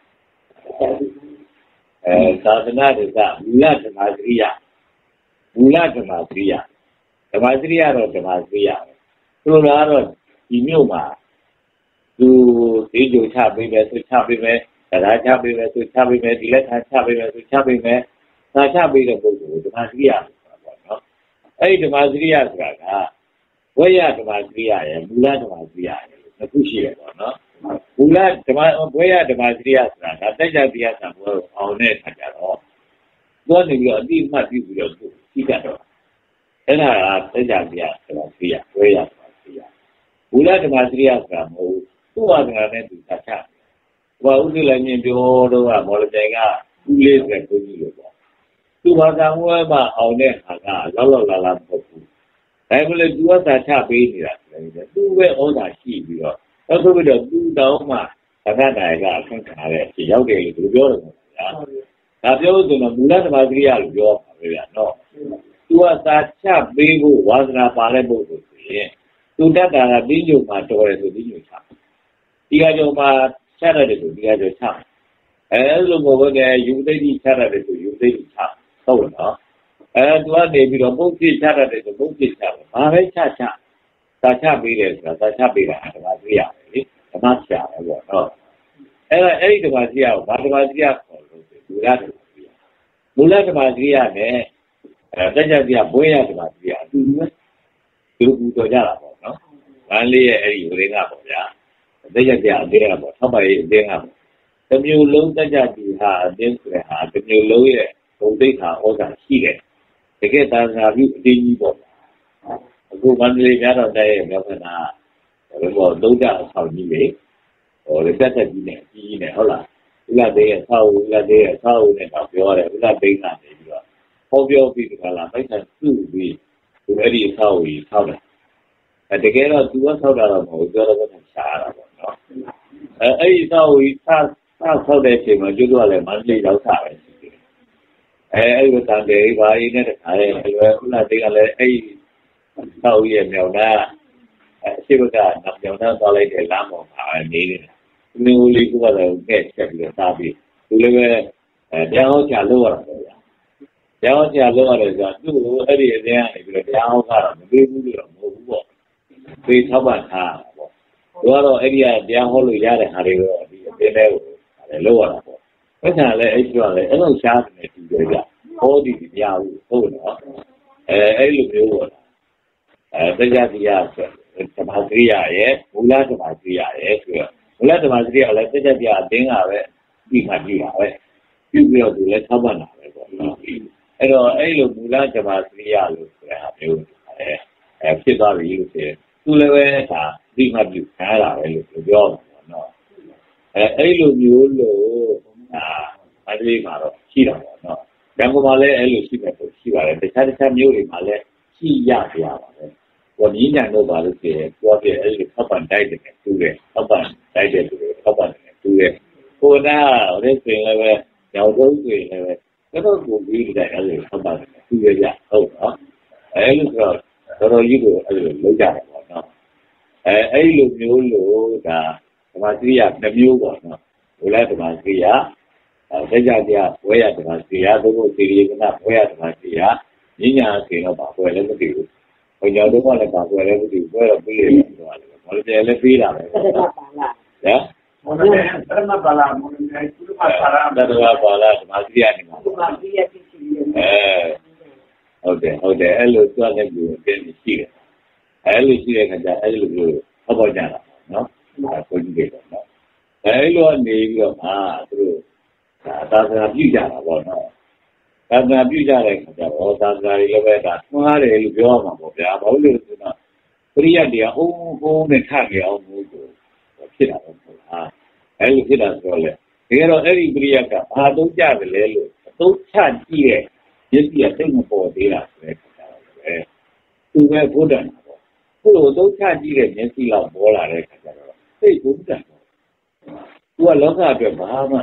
အဲသာသနာ့ဒေသမူလဓမ္မစရိယမူလဓမ္မစရိယဓမ္မစရိယတော့ဓမ္မစရိယပဲသူတို့ကတော့ဒီမြို့မှာသူဒီကြိုချပေးမယ်သူချပေးမယ်တရားချပေးမယ်သူချပေးမယ်ဒီလက်ခံချပေးမယ်သူချပေးမယ်သာချပေးတဲ့ပုဂ္ဂိုလ်ဓမ္မစရိယဆိုတာပေါ့နော်အဲ့ဒီဓမ္မစရိယဆိုတာကဝိယဓမ္မစရိယရဲ့မူလဓမ္မစရိယရဲ့နှစ်ခုရှိတယ်ပေါ့နော်မူလဓမ္မဝိယဓမ္မစရိယဆိုတာကတက်ကြတရားဆံဘောအောင်တဲ့ခါကျတော့သွားနေပြီးတော့အတိအမှတ်ပြုပြီးတော့သူသိတတ်တော့အဲ့ဒါကတက်ကြတရားဓမ္မစရိယဝိယဓမ္မစရိယမူလဓမ္မစရိယဆိုတာမဟုတ်သူ့ဝါဒနာနဲ့သူသာချဘာဥဒ္ဒလည်းမြင်ပြောတော့ကမော်လမြိုင်ကဦးလေးတဲ့ကိုကြီးလို့ပေါ့သူဘာသာဝဲမှာအောင်တဲ့ဟာကလောက်လောက်လာလာမဟုတ်ဘူးဒါပေမဲ့သူကသာချပေးနေတာလေသူပဲဩဇာရှိပြီးတော့နောက်ဆုံးပြီးတော့သူတောင်းမှသက္ကနာကအခန့်ခါတဲ့ဒီရောက်တယ်လို့သူပြောတယ်ဗျာဒါပြောလို့ဆိုတော့မူလဓမ္မစရိယလို့ပြောပါပဲဗျာနော်သူကသာချပေးဖို့ဝါသနာပါတဲ့ပုဂ္ဂိုလ်ဆိုရင်သူတတ်တာကတင်းညိုမှာတော်တယ်ဆိုတင်းညိုချဒီကကြောမှာချရတယ်ဆိုဒီကကြောချအဲလိုမျိုးပဲယူသိတိချရတယ်ဆိုယူသိတိချဟုတ်နော်အဲသူကနေပြီးတော့ပုတ်ပြချရတယ်ဆိုပုတ်ပြချတယ်ဘာပဲချချသာချပေးတယ်ဆိုတာသာချပေးတာဓမ္မစရိယပဲလေဓမ္မဆရာပဲပေါ့နော်အဲဒါအဲ့ဒီဓမ္မစရိယကိုဘာဓမ္မစရိယခေါ်လို့ဆိုမူလဓမ္မစရိယမူလဓမ္မစရိယနဲ့အဲတက်ကြစရိယဘွဲရဓမ္မစရိယအတူတူပဲသူကူတော်ကြတာပေါ့နော်ဗန်းလေးရဲ့အဲ့ဒီဝိရင်းကပေါ့ဗျာတက်ကြစရိယအသေးကပေါ့ထောက်ပါရေးအသေးကပေါ့တစ်မျိုးလုံးတက်ကြစီဟာအသေးဆိုတဲ့ဟာတစ်မျိုးလုံးရဲ့ဘုံသိက္ခာဩဇာရှိတယ်တကယ်သာသနာပြုအတင်းကြီးပေါ့အခုမန္တလေးများတော်တဲ့မြောက်ကနာဘယ်လိုသုံးကြအဆောင်ကြီးလေဟိုလက်သက်ကြီးနဲ့ကြီးကြီးနဲ့ဟုတ်လားဥလာသေးရဲ့ဆောက်ဥလာသေးရဲ့ဆောက်နဲ့တော့ပြောတယ်ဥလာသိန်းကနေပြီးတော့ဟောပြောပြီးဒီကလာပိုက်ဆံစုပြီးသူအဲ့ဒီဆောက်ကြီးဆောက်တယ်အဲတကယ်တော့သူကဆောက်တာတော့မဟုတ်ပြောတော့ကရှားတာပေါ့နော်အဲအဲ့ဒီဆောက်ကြီးစဆောက်တဲ့အချိန်မှာကျွတ်တော့လည်းမန္တလေးရောက်တာပဲရှိတယ်အဲအဲ့ဒီတန်တယ်ဘာရင်းနဲ့တခါလေဥလာသိန်းကလည်းအဲ့ဆောက်ရဲ့မြောင်သားအရှိဘကမြောင်သားသွားလိုက်တဲ့လမ်းပေါ်မှာနေနေတယ်။ဒီလိုလေးကတော့ကဲချက်ပြီးတော့စားပြီးသူလည်းပဲတရားဟောကြားလုပ်ရတာပေါ့ဗျာ။တရားဟောကြားလုပ်ရတယ်ဆိုတော့သူ့ကိုအဲ့ဒီအရင်ကနေပြီးတော့တရားဟောတာတော့မပေးဘူးလို့တော့မဟုတ်ဘူးပေါ့။ပေးထောက်ပံ့ထားတာပေါ့။သူကတော့အဲ့ဒီကတရားဟောလို့ရတဲ့ဟာတွေတော့ဒီအတင်းလေးကိုလည်းလုပ်ရတာပေါ့။ဘယ်ချာလဲအဲ့ဒီကလည်းအဲ့လိုရှားတယ်တူတယ်ဗျ။ဟောဒီတရားဘူးဟုတ်နော်။အဲအဲ့လိုမျိုးပေါ့အဲတရားတရားဆိုဓမ္မစရိယရဲ့မူလဓမ္မစရိယရဲ့ဆိုတော့မူလဓမ္မစရိယလည်းတရားတရားအတင်းကပဲပြီးမှပြီးတာပဲပြုပြီးတော့သူလည်းထောက်ပံ့တာပဲပေါ့နော်အဲ့တော့အဲ့လိုမူလဓမ္မစရိယလို့ဆိုတဲ့ဟာမျိုးအဲအဲဖြစ်သွားပြီလို့ဆိုရင်သူလည်းပဲဒါပြီးမှပြီးခံရတာပဲလို့ပြောတာပေါ့နော်အဲအဲ့လိုမျိုးလို့အာအဲ့ဒီမှာတော့ရှိတာပေါ့နော်ဓမ္မမှာလည်းအဲ့လိုရှိတယ်ဆိုရှိပါတယ်တခြားတခြားမျိုးတွေမှာလည်းရှိရပြပါပဲ။ဘာနည်းညာတော့ပါလို့ဆိုရင်ကိုယ်ကအဲ့ဒီထောက်ပံ့တိုက်တယ်တူတယ်ထောက်ပံ့တိုက်တယ်တူတယ်ထောက်ပံ့တယ်တူတယ်ကိုယ်ကအဲ့ဒီဆိုရင်လည်းရောင်ဆုံးဆိုရင်လည်းကတော့ကိုပြီးတဲ့အဲ့ဒီထောက်ပံ့တယ်တူရကြဟုတ်နော်။အဲ့လိုဆိုတော့တော်တော်ကြီးကိုအဲ့လိုလုပ်ကြတယ်ပေါ့နော်။အဲအဲ့လိုမျိုးလို့ဒါဓမ္မစရိယတစ်မျိုးပေါ့နော်။ဘုရားဓမ္မစရိယအဲကြကြဝဲရဓမ္မစရိယသို့မဟုတ်စီရိယကနာဝဲရဓမ္မစရိယညညာဆိုတော့ပါပွဲလည်းမသိဘူး။ဘုရားတို့ကလည်းပါပွဲလည်းမသိဘူး။ပွဲတော့ပြီးရပြီတော့လည်းဘာလို့လဲပြီးတာလဲ။ဟမ်။မော်လည်းတရမပါလာမော်လည်းကုသပါလာတရမပါလာဓမ္မစရိယနေမှာဓမ္မစရိယဖြစ်ရှိတယ်အဲဟုတ်တယ်ဟုတ်တယ်အဲ့လိုသွားတဲ့လူအတင်းရှိတယ်အဲ့လိုရှိတဲ့ခါကျအဲ့လိုမျိုးဟောပေါ်ကြတာနော်ဒါကိုကြည့်ကြတော့နော်အဲ့လိုနေပြီးတော့အာသူတို့သာသနာပြုကြတာပေါ့နော်သာသနာပြုကြတဲ့ခါကျတော့သာသနာတွေလည်းပဲဒါထွန်းကားတယ်လို့ပြောရမှာပေါ့ဗျာဘာလို့လဲဆိုတော့ပရိယတ်တရားအုံးအုံးနဲ့ထကြအောင်လို့ဖြစ်တာပေါ့ဟာအဲ့လိုဖြစ်တာဆိုတော့လေတကယ်တော့အဲ့ဒီပရိယတ်ကဘာသုံးကြတယ်လဲလို့အသုံးချကြည့်ရဲ့မျက်စိကစိတ်မပေါ်သေးတာဆိုတဲ့ခါကျတော့လေသူပဲဘုဒ္ဓံပေါ့ခုလိုသုံးချကြည့်တဲ့မျက်စိလောက်ပေါ်လာတဲ့ခါကျတော့စိတ်ဘုဒ္ဓံပေါ့သူကလောကအတွက်ဘာမှ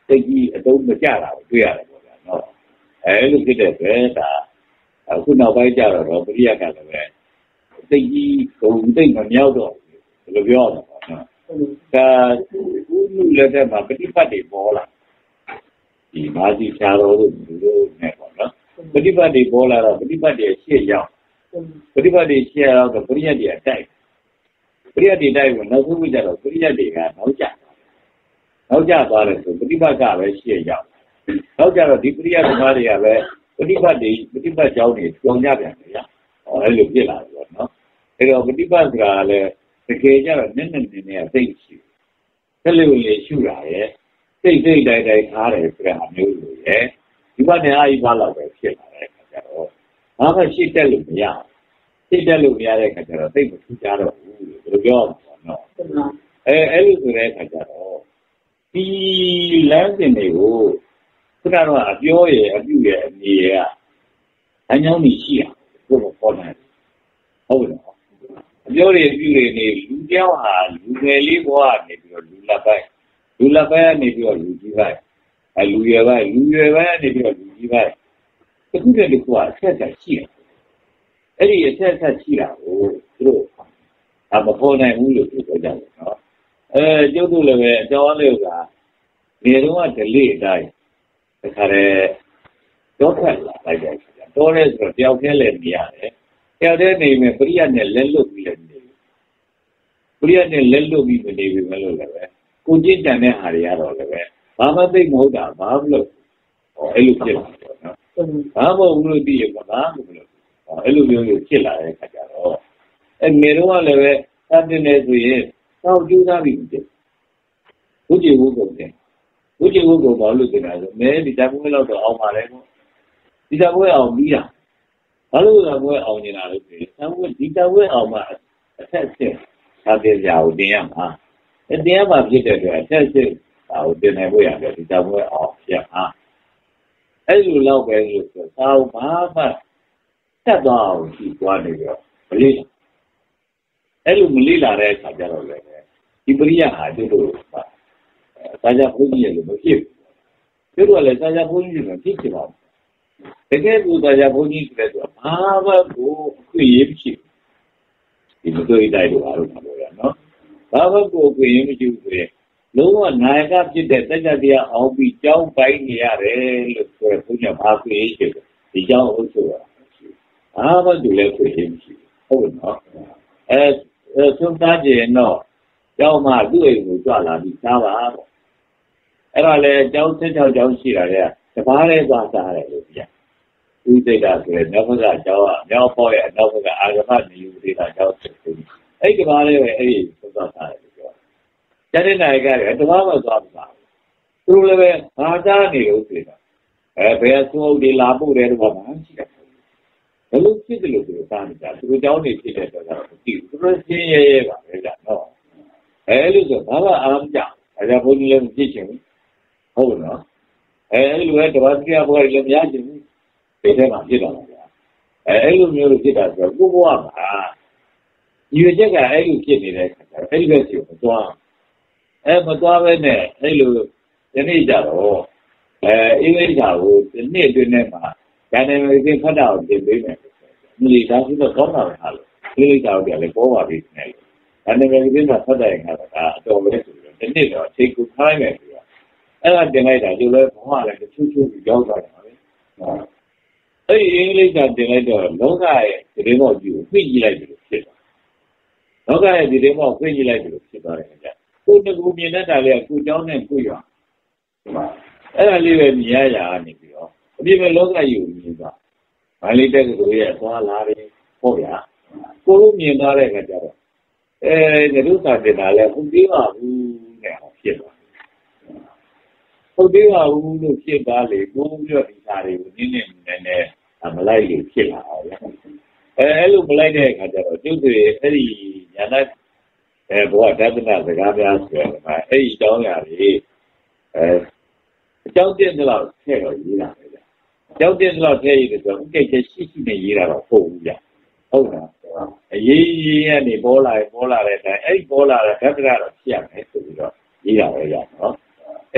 သိကြီးအတုံးမကြတာကိုတွေ့ရတယ်ပေါ့ဗျာနော်အဲလိုဖြစ်တဲ့အတွက်ဒါအခုနောက်ပိုင်းကျတော့ပရိယတ်ကလည်းပဲသိကြီးဂုံသိမ့်မမြောက်တော့ဘယ်လိုပြောရမလဲပေါ့နော်ဒါဦးလူလက်ထက်မှာပฏิပတ်တွေပေါ်လာဒီမာစီချာတော်တို့လူတို့နဲ့ပေါ့နော်ပฏิပတ်တွေပေါ်လာတော့ပฏิပတ်တွေရှေ့ရောက်ပฏิပတ်တွေရှေ့ရောက်တော့ပရိယတ်တွေအတိုက်ပရိယတ်တွေတိုက်ကိုနောက်ဆုံးကြတော့ပရိယတ်တွေကနောက်ကျနောက်ကျသွားတယ်ဆိုပฏิပတ်ကပဲရှေ့ရောက်နောက်ကျတော့ဒီပရိယတ်သမားတွေကပဲပฏิပတ်တွေပฏิပတ်ကြောင်းတွေကြောင်ကြပြန်တယ်ဗျာအဲလိုဖြစ်လာတယ်ပေါ့နော်အဲတော့ပฏิပတ်ကလည်းတကယ်ကျတော့နည်းနည်းနည်းနည်းသိရှိတယ်လေလေရှုတာရဲ့စိတ်စိတ်တိုင်းတိုင်းထားတယ်ဆိုတဲ့အမျိုးလိုရဲ့ဒီဘက်နဲ့အားကြီးပါတော့ပဲဖြစ်လာတယ်ခါကြတော့ဘာမှရှိတက်လို့မရရှိတက်လို့မရတဲ့ခါကျတော့သိမထူးကြတော့ဘူးလို့ပြောမှာပေါ့နော်အဲအဲ့လိုဆိုတဲ့ခါကျတော့ဒီလမ်းစဉ်တွေကိုခုနကတော့အပြောရဲ့အပြုရဲ့အနေရဲ့အညောင်းကြီးရှိရဘုရားပေါ်တယ်ဟုတ်တယ်အပြောတွေအပြုတွေနေလူကြောင်းဟာလူငယ်လေးဘဝနေပြီးတော့လူလက်ပိုင်းလူလက်ပိုင်းနေပြီးတော့လူကြီးပိုင်းအဲလူရွယ်ပိုင်းလူရွယ်ပိုင်းနေပြီးတော့လူကြီးပိုင်းတခုတည်းတခုကအဆက်ဆက်ရှိတယ်အဲ့ဒီအဆက်ဆက်ရှိတာကိုသူတို့အမပေါ်နိုင်ဘူးလို့ပြောကြတယ်နော်အဲကျုပ်တို့လည်းပဲအကြောင်းလေးကနေတော့ဒလိအတိုင်းတခါတည်းတော့ဖက်လာလိုက်တယ်တော့လဲဆိုတော့တယောက်တည်းလည်းနေရတယ်တယောက်တည်းနေမယ်ပရိယတ်နဲ့လက်လွတ်ပြီးလည်းနေပရိယတ်နဲ့လက်လွတ်ပြီးနေပြီမလို့လည်းပဲကိုကျင့်တန်တဲ့ဟာတွေကတော့လည်းပဲဘာမှသိမဟုတ်တာဘာမလို့ဟောအဲ့လိုဖြစ်လာတယ်နော်ဘာမဟုတ်ဘူးလို့သိရမှာဘာမလို့ဟောအဲ့လိုမျိုးမျိုးဖြစ်လာတဲ့အခါကျတော့အဲ့နေတော့လည်းပဲသတ်တင်နေဆိုရင်တောက်ကျူးသားပြီးဖြစ်ဘုရားဘုကုန်တယ်ဘုရားဘုကုန်ဘာလို့တင်တာဆိုမဲဒီတပွဲလောက်တော့အောင်ပါလေပေါ့ဒီတပွဲအောင်ပြီးတာဘာလို့လဲပွဲအောင်နေတာလို့ဆိုရင်တပွဲဒီတပွဲအောင်မှအထက်ဆက်သာတင်ကြအောင်တင်ရမှာအတင်ရမှာဖြစ်တဲ့အတွက်အထက်ဆက်ဟိုတင်နေဖို့ရတယ်ဒီတပွဲအောင်ဖြစ်မှာအဲ့လိုလောက်ပဲလို့ဆိုတော့ဘာမှတက်သွားအောင်ရှိသွားနေတော့မလေးအဲ့လိုမလေးလာတဲ့အခါကျတော့လည်းဒီပရိယဟာတို့တို့စာကြဘုန်းကြီးရဲ့လို့မဖြစ်ဘူးတို့ကလည်းစာကြဘုန်းကြီးကဖြစ်ချင်ပါဘူးတကယ်ကိုစာကြဘုန်းကြီးဆိုတဲ့ဆိုဘာမှကိုအခွင့်အရေးမရှိဘူးဒီမတွေ့တိုက်လို့အားလို့ပါလို့ရနော်ဘာမှကိုအခွင့်အရေးမရှိဘူးဆိုရင်လုံးဝနိုင်ကဖြစ်တဲ့တက်ကြတရားအောင်ပြီးကြောင်းပိုင်းနေရတယ်လို့ဆိုရဘုရားဘာခွင့်အရေးရှိတယ်ဒီကြောင်းဟုတ်ဆိုတာဘာမှတူလည်းခွင့်အရေးမရှိဘူးဟုတ်နော်အဲသုံးသားကျင်တော့ကျောင်းမှာသူ့အိမ်ကိုကြွလာပြီးစားပါပေါ့အဲ့ဒါလေကျောင်းဆက်ချောက်ကျောင်းရှိတာလေတပားလေးသွားစားတယ်လို့ပြဥသိတာဆိုရင်နောက်ဘက်ကကျောင်းကမြောက်ပေါ်ရဲ့နောက်ဘက်ကအာဂမနေယူဒေတာကျောင်းဆက်ပြီးအဲ့ဒီတပားလေးပဲအဲ့ဒီသွားစားတယ်လို့ပြောကျတဲ့နိုင်ကလည်းတပားမသွားဘူးသူတို့လည်းပဲဘာစားနေလို့ဆိုတာအဲဘယ်ဆိုးဒီလာပို့တယ်တော့မှရှိတယ်ဘယ်လိုဖြစ်တယ်လို့ပြောတာလဲသူတို့ကျောင်းနေဖြစ်တဲ့တော့တော့မသိဘူးသူတို့ရှင်းရဲရဲပါပဲကြာတော့အဲလိုဆိုဘာမှအားမကြောက်အဲဒါဘုန်းကြီးလည်းမဖြစ်ချင်ဘူးဟုတ်နော်အဲအဲ့လိုပဲတပတ်ပြဘွားလည်းမရချင်ဘူးဒီထဲမှာဖြစ်တော့တာဗျာအဲအဲ့လိုမျိုးဖြစ်တာဆိုတော့ကိုဘွားမှာဒီရချက်ကအဲ့လိုဖြစ်နေတဲ့ခါကျတော့အဲ့ဒီဘက်စီကိုမသွားအဲမသွားပဲနဲ့အဲ့လိုဒီနေ့ကြတော့အဲအင်္ဂလိပ်စာကိုဒီနေ့အတွင်းထဲမှာဉာဏ်နဲ့သိဖတ်တာကိုသင်ပေးမယ်ဒီလိုဒါဆိုတော့ကောင်းတာပဲဟာလို့အင်္ဂလိပ်စာကိုလည်းပေါ်ပါပြီနဲ့အဲ့ဒီမျိုးကိစ္စဖတ်တဲ့အခါကအတော်ပဲဆိုတော့ဒီနေ့တော့အချိန်ကိုထားလိုက်မယ်ဆိုတော့အဲ့ဒါတင်လိုက်တာကျိုးလဲဘဝလည်းတစ်ချို့ချို့ပြီးရောက်သွားတယ်ပါပဲအဲ့ဒီအင်္ဂလိပ်စာတင်လိုက်တော့လောကရဲ့ဒီမောက်ကြီးကိုဖိကြည့်လိုက်တယ်လို့ဖြစ်သွားလောကရဲ့ဒီမောက်ဖိကြည့်လိုက်တယ်လို့ဖြစ်သွားတယ်ခင်ဗျကိုယ်တကူမြင်တတ်တာလေကိုเจ้าနဲ့ကိုရွာအဲ့ဒါလေးပဲမြင်ရရနေပြီးတော့အပြည့်ပဲလောကကြီးကိုမြင်သွားဗာလိတက်ကကိုရဲ့သွားလာတယ်ဟုတ်ဗျာကိုလိုမြင်သွားတဲ့အခါကျတော့အဲဒုက္ခတင်တာလဲဟုတ်သေးပါဘူးနဲ့ဖြစ်သွားဟုတ်သေးပါဘူးလို့ဖြစ်သွားလေကိုယ်ပြီးတော့ဒီစာတွေကိုနင်းနေနေနဲ့မလိုက်လို့ဖြစ်လာအောင်ဗျအဲအဲ့လိုမလိုက်တဲ့အခါကျတော့ကျုပ်တွေအဲ့ဒီညာနဲ့အဲဘောဓတ္တနာစကားများဆိုတော့အဲ့ဒီအကြောင်းအရာတွေအဲအကြောင်းတင်တော့ထည့်တော့ရေးတာပဲဗျအကြောင်းတင်တော့ထည့်ရည်ဆိုတော့ဥက္ကဋ္ဌရှိရှိနဲ့ရေးတာတော့ပို့ဘူးဗျဟုတ်လားအရေးကြီးရနေပေါ်လာပေါ်လာတဲ့အတိုင်းအဲ့ဒီပေါ်လာတဲ့ဓာတ်ကတော့ဖြစ်ရမယ်ဆိုပြီးတော့ရေးတာပဲရနော်အဲ့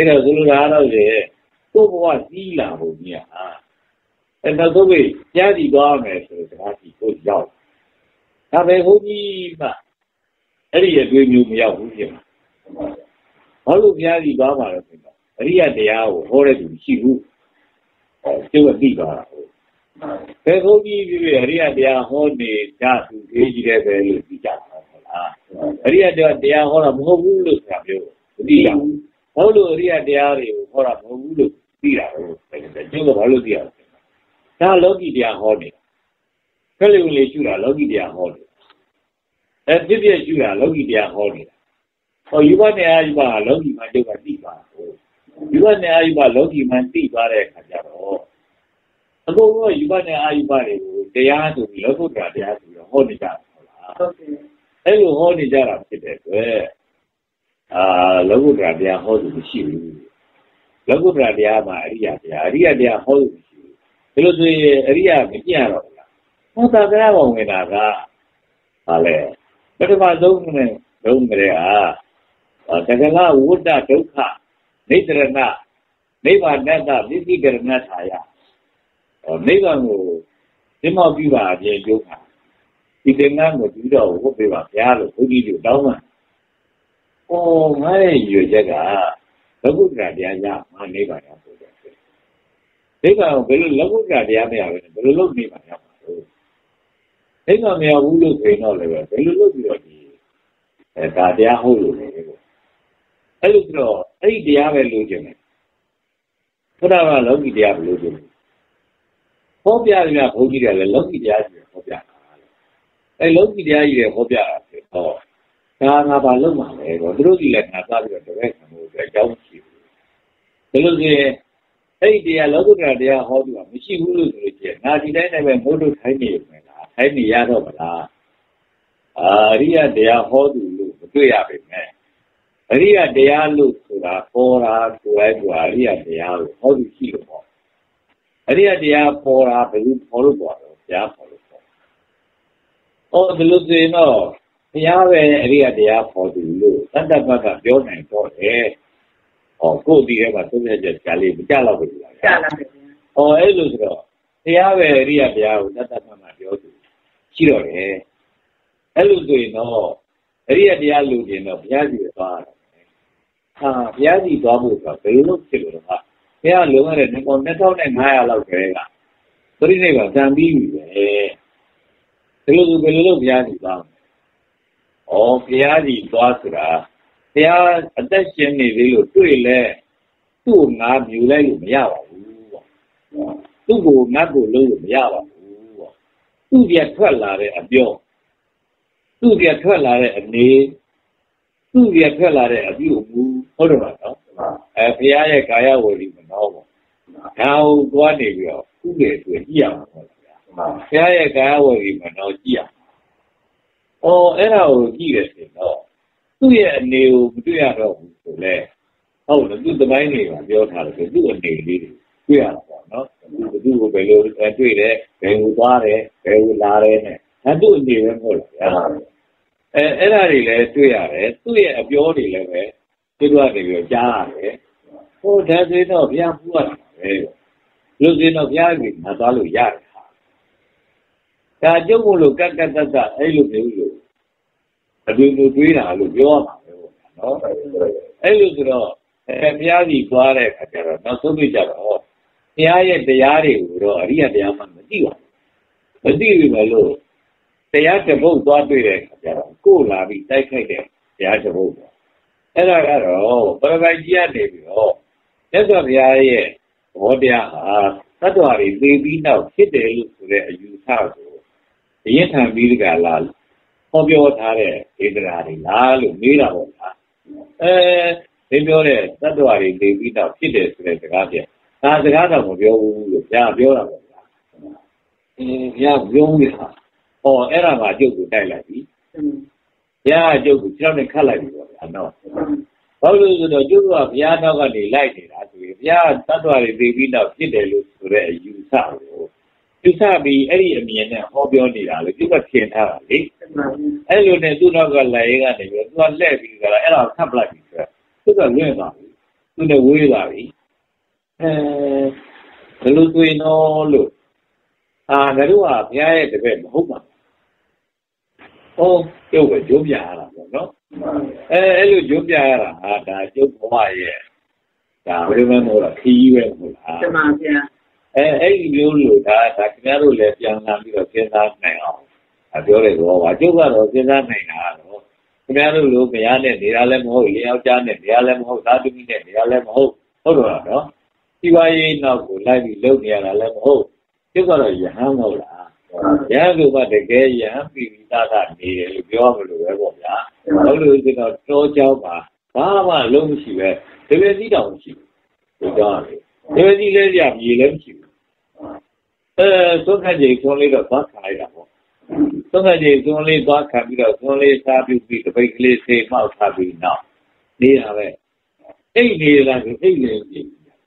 အဲ့တော့ဆိုလိုတာတော့လေကိုဘဝစီးလာဖို့ကြီးอ่ะအဲ့တော့သူကကြားစီသွားမယ်ဆိုတော့စကားစီကိုရောက်ဒါပဲဘုန်းကြီးမှအဲ့ဒီအတွေ့မျိုးမရောက်ဘူးဖြစ်မှာဘာလို့ကြားစီသွားမှာလဲဆိုတော့အရိယတရားကိုဟောတဲ့သူရှိဘူးကျုပ်ကသိသွားတာဟုတ်ဘယ်ဘုန်းကြီးပြည့်အရိယတရားဟောနေကြသူသေးကြီးတယ်ပဲလို့သိကြတာဟုတ်လားအရိယတရားဟောတာမဟုတ်ဘူးလို့ဆိုတာမျိုးသိရဘူးဟုတ်လို့အရိယတရားတွေကိုဟောတာမဟုတ်ဘူးလို့သိတာဟုတ်ကျုပ်ကဘာလို့သိရလဲဒါလောကီတရားဟောနေတာခက်လေဝင်လေရှုတာလောကီတရားဟောနေတာအဲပြည့်ပြည့်ရှုတာလောကီတရားဟောနေတာဟောယူဘနဲ့အာယူဘလောကီမှာကျုပ်ကသိပါဟုတ်ယူဘနဲ့အာယူဘလောကီမှာသိသွားတဲ့အခါကျတော့အကုန်လုံးယူဘနဲ့အာယူဘတွေကိုတရားဆိုပြီးလောကုတ္တရာတရားဆိုပြီးဟောနေကြတာဟုတ်လားဟုတ်ကဲ့အဲ့လိုဟောနေကြတာဖြစ်တဲ့အတွက်အာလောကုတ္တရာတရားဟောသူမရှိဘူးလောကုတ္တရာတရားမှာအရိယတရားအရိယတရားဟောသူမရှိဘူးဒီလိုဆိုရင်အရိယမပြတ်တော့ဘူးလားဟောတာတရားဝင်ဝင်တာကဟာလေပထမဆုံးနဲ့လုံးကြတဲ့ဟာတက္ကလဝဋ္ဌဒုက္ခနိစ္စရဏနိဗ္ဗာန်တ္တပစ္စည်းကရဏထာယနိဗ္ဗာန်ကိုသိမောက်ပြပါအပြင်ကျုံးတာဒီသင်္ကန်းကိုပြီးတော့ဝတ်ပေးပါဗျာလို့ဘုန်းကြီးတို့တောင်းပါဩငါရဲ့ရွေချက်ကလောကုတ္တရာတရားရမှနိဗ္ဗာန်ရောက်ဖို့တယ်နိဗ္ဗာန်ကိုဘယ်လိုလောကုတ္တရာတရားမရဘဲဘယ်လိုလုပ်နိဗ္ဗာန်ရောက်မှာလဲနိဗ္ဗာန်မရဘူးလို့ဆိုရင်တော့လည်းဘယ်လိုလုပ်ပြီးတော့ဒီအဲဒါတရားဟုတ်လို့လေအဲ့လိုဆိုတော့အဲ့ဒီတရားပဲလို့ခြင်းတယ်ဘုရားကလောကီတရားဘယ်လိုခြင်းလဲဟောပြရတဲ့ဘုန်းကြီးတွေကလည်းလောကီတရားကြီးဟောပြတာအဲလောကီတရားကြီးတွေဟောပြတာဆိုတော့ဒါငါဘာလုပ်မှာလဲတော့သူတို့ကြီးလည်းငါသားပြီးတော့တပည့်ခံလို့အကြောင်းရှိဘူးဒါလို့ဆိုရင်အဲ့ဒီတရားလောကုတ္တရာတရားဟောသူကမရှိဘူးလို့ဆိုလို့ရှိရင်ငါဒီတိုင်းနဲ့ပဲမို့လို့ထိုင်းနေပြီလားထိုင်းနေရတော့မလားအာရိယတရားဟောသူလို့မတွေ့ရပါနဲ့အရိယတရားလို့ဆိုတာပေါ်တာကိုယ်လိုက်ကအရိယတရားကိုဟောသူရှိလို့ပေါ့အရိယတရားပေါ်တာဘယ်လိုပေါ်လို့ပေါ်တော့ကြားပေါ်လို့ပေါ့အော်ဒီလိုဆိုရင်တော့ဘုရားပဲအရိယတရားပေါ်သူလို့တတ္တပကပြောနိုင်တော့တယ်ဟောကိုယ်ဒီထဲမှာသုံးရချက်ကြားလေးမကြတော့ဘူးလားကြားလာတယ်ဟောအဲ့လိုဆိုတော့ဘုရားပဲအရိယတရားကိုတတ္တပကပြောသူရှိတော့တယ်အဲ့လိုဆိုရင်တော့အရိယတရားလူကျင်တော့ဘုရားကြီးသွားတာဟာဘုရားကြီးသွားဖို့ဆိုဘယ်လိုလုပ်ဖြစ်လို့လဲဟာဘုရားလုံးရတဲ့နှစ်ပေါင်းနှစ်ထောင်နဲ့ငါးရာလောက်ပဲကပရိနိဗ္ဗာန်စံပြီးပြီပဲဒီလိုဆိုဘယ်လိုလုပ်ဘုရားကြီးသွားဩဘုရားကြီးသွားဆိုတာဘုရားအသက်ရှင်နေသေးလို့တွေ့လဲသူ့ငါမြူလိုက်လို့မရပါဘူးပေါ့သူ့ကိုငတ်ကိုလုံးလို့မရပါဘူးပေါ့သူ့ပြထွက်လာတဲ့အပြောသူ့ပြထွက်လာတဲ့အနေသူ့ပြထွက်လာတဲ့အပြုအမူဟုတ်တယ်ပါနော်အဲဘုရားရဲ့ကာယဝေဒီမနောပေါ့ဒါကိုသွားနေပြီးတော့ဥပ္ပေဆိုကြည့်ရမှာပေါ့ဗျာဘုရားရဲ့ကာယဝေဒီမနောကြည့်ရအော်အဲ့ဒါကိုကြည့်ရဆိုတော့သူ့ရဲ့အနေကိုမတွေ့ရတော့ဘူးဆိုလဲဟုတ်တယ်သူ့သမိုင်းတွေကပြောထားတယ်သူ့အနေလေးတွေတွေ့ရတာပေါ့နော်သူ့ကိုဘယ်လိုတွေ့တယ်ဘယ်ကိုသွားတယ်ဘယ်ကိုလာတယ်နဲ့အဲ့သူ့အနေပဲမဟုတ်လားဗျာအဲအဲ့ဒါတွေလည်းတွေ့ရတယ်သူ့ရဲ့အပြောတွေလည်းပဲသူတို့ကနေပြီးကြားရတယ်ဟိုဒါဆိုတော့ဘုရားပူရတာပဲလို့ဆိုတော့ဘုရားကြီးမသွားလို့ရတယ်ဟာဒါကျုပ်ကလို့ကက်ကက်ကက်ကအဲ့လိုမျိုးလို့အတူတူတွေးတာလို့ပြောရမှာပဲပေါ့နော်အဲ့လိုဆိုတော့အဲဘုရားကြီးသွားတဲ့အခါကျတော့နောက်ဆုံးပြကြတော့ဘုရားရဲ့တရားတွေကိုတော့အရိယတရားမှမသိပါဘူးမသိဘူးလို့တရားတစ်ပုဒ်သွားတွေ့တဲ့အခါကျတော့ကိုယ်လာပြီးတိုက်ခိုက်တဲ့တရားတစ်ပုဒ်ပေါ့အဲ့ဒါကတော့ပရပိုက်ကြီးကနေပြီးတော့မြတ်စွာဘုရားရဲ့ဘောတရားဟာသတ္တဝါတွေသိပြီးနောက်ဖြစ်တယ်လို့ဆိုတဲ့အယူဆကိုအရင်ထံပြီးတကလားဟောပြောထားတဲ့ဒေသနာတွေလားလို့မေးတာပေါ့ဗျာအဲဒီပြောတဲ့သတ္တဝါတွေသိပြီးနောက်ဖြစ်တယ်ဆိုတဲ့စကားပြန်ဒါစကားတော့မပြောဘူးလို့ဘုရားပြောတာပေါ့ဗျာအင်းဘုရားပြောနေတာဟောအဲ့ဒါမှကျုပ်ကိုတိုက်လိုက်ပြီဘုရားကျုပ်ကိုခြေထောက်နဲ့ခတ်လိုက်ပြီပေါ့ဗျာနော်ဘာလို့လဲဆိုတော့ကျုပ်ကဘုရားနောက်ကနေလိုက်နေတာဆိုရင်ဘုရားတ attva တွေသိပြီးတော့ဖြစ်တယ်လို့ဆိုတဲ့အယူဆကိုယူဆပြီးအဲ့ဒီအမြင်နဲ့ဟောပြောနေတာလေကျုပ်ကထင်ထားတာလေအဲ့လိုနဲ့သူ့နောက်ကလည်းရေးကနေပြီးသူကလှည့်ပြီးကြတာအဲ့ဒါကိုခတ်ပလိုက်ပြီဆိုတော့သူကလွင့်သွားပြီသူနဲ့ဝေးသွားပြီအဲဘယ်လိုတွေ့နော်လို့အာငါတို့ကဘုရားရဲ့တပည့်မဟုတ်ပါဘူး။ဟုတ်ကျုပ်ပဲကြိုးပြရတာပေါ့နော်။အဲအဲ့လိုကြိုးပြရတာဟာဒါကျုပ်ဘဝရဲ့ဒါဘယ်လိုမှမဟုတ်တာခီးပဲမဟုတ်လား။တမန်ဗျာအဲအဲ့ဒီမျိုးလို့ဒါဒါခင်ဗျားတို့လည်းပြန်လာပြီးတော့စဉ်းစားနိုင်အောင်အပြောတယ်တော့ပါကျုပ်ကတော့စဉ်းစားနိုင်တာတော့ခင်ဗျားတို့လိုမရနဲ့နေတာလည်းမဟုတ်လျောက်ကြားနဲ့နေရာလည်းမဟုတ်သာသမီနဲ့နေရာလည်းမဟုတ်ဟုတ်တော့နော်ဒီပါရေးနောက်ကိုလိုက်ပြီးလုပ်နေရတာလည်းမဟုတ်ကျုပ်ကတော့ယဟန်မဟုတ်လားယဟန်ဆိုမှတကယ်ယဟန်ပြည်ပြီးသားသားနေတယ်လို့ပြောမလို့ပဲပေါ့ဗျာဟုတ်လို့ဒီတော့တောเจ้าပါဘာမှလုံးမရှိပဲတကယ်ကြီးတောင်ရှိဒီကြောင့်လေဒီကြီးလေးရမြေလည်းမရှိဘူးအဲသုခကြီးဆုံးလေးတော့သွားခါလိုက်တာပေါ့သုခကြီးဆုံးလေးသွားခါပြီးတော့ဆုံးလေးစားပြီးပြီးတပိတ်ကလေးဆေးမှောက်ထားပြီးနောက်နေတာပဲအိတ်နေတာဆိုအိတ်နေပြီ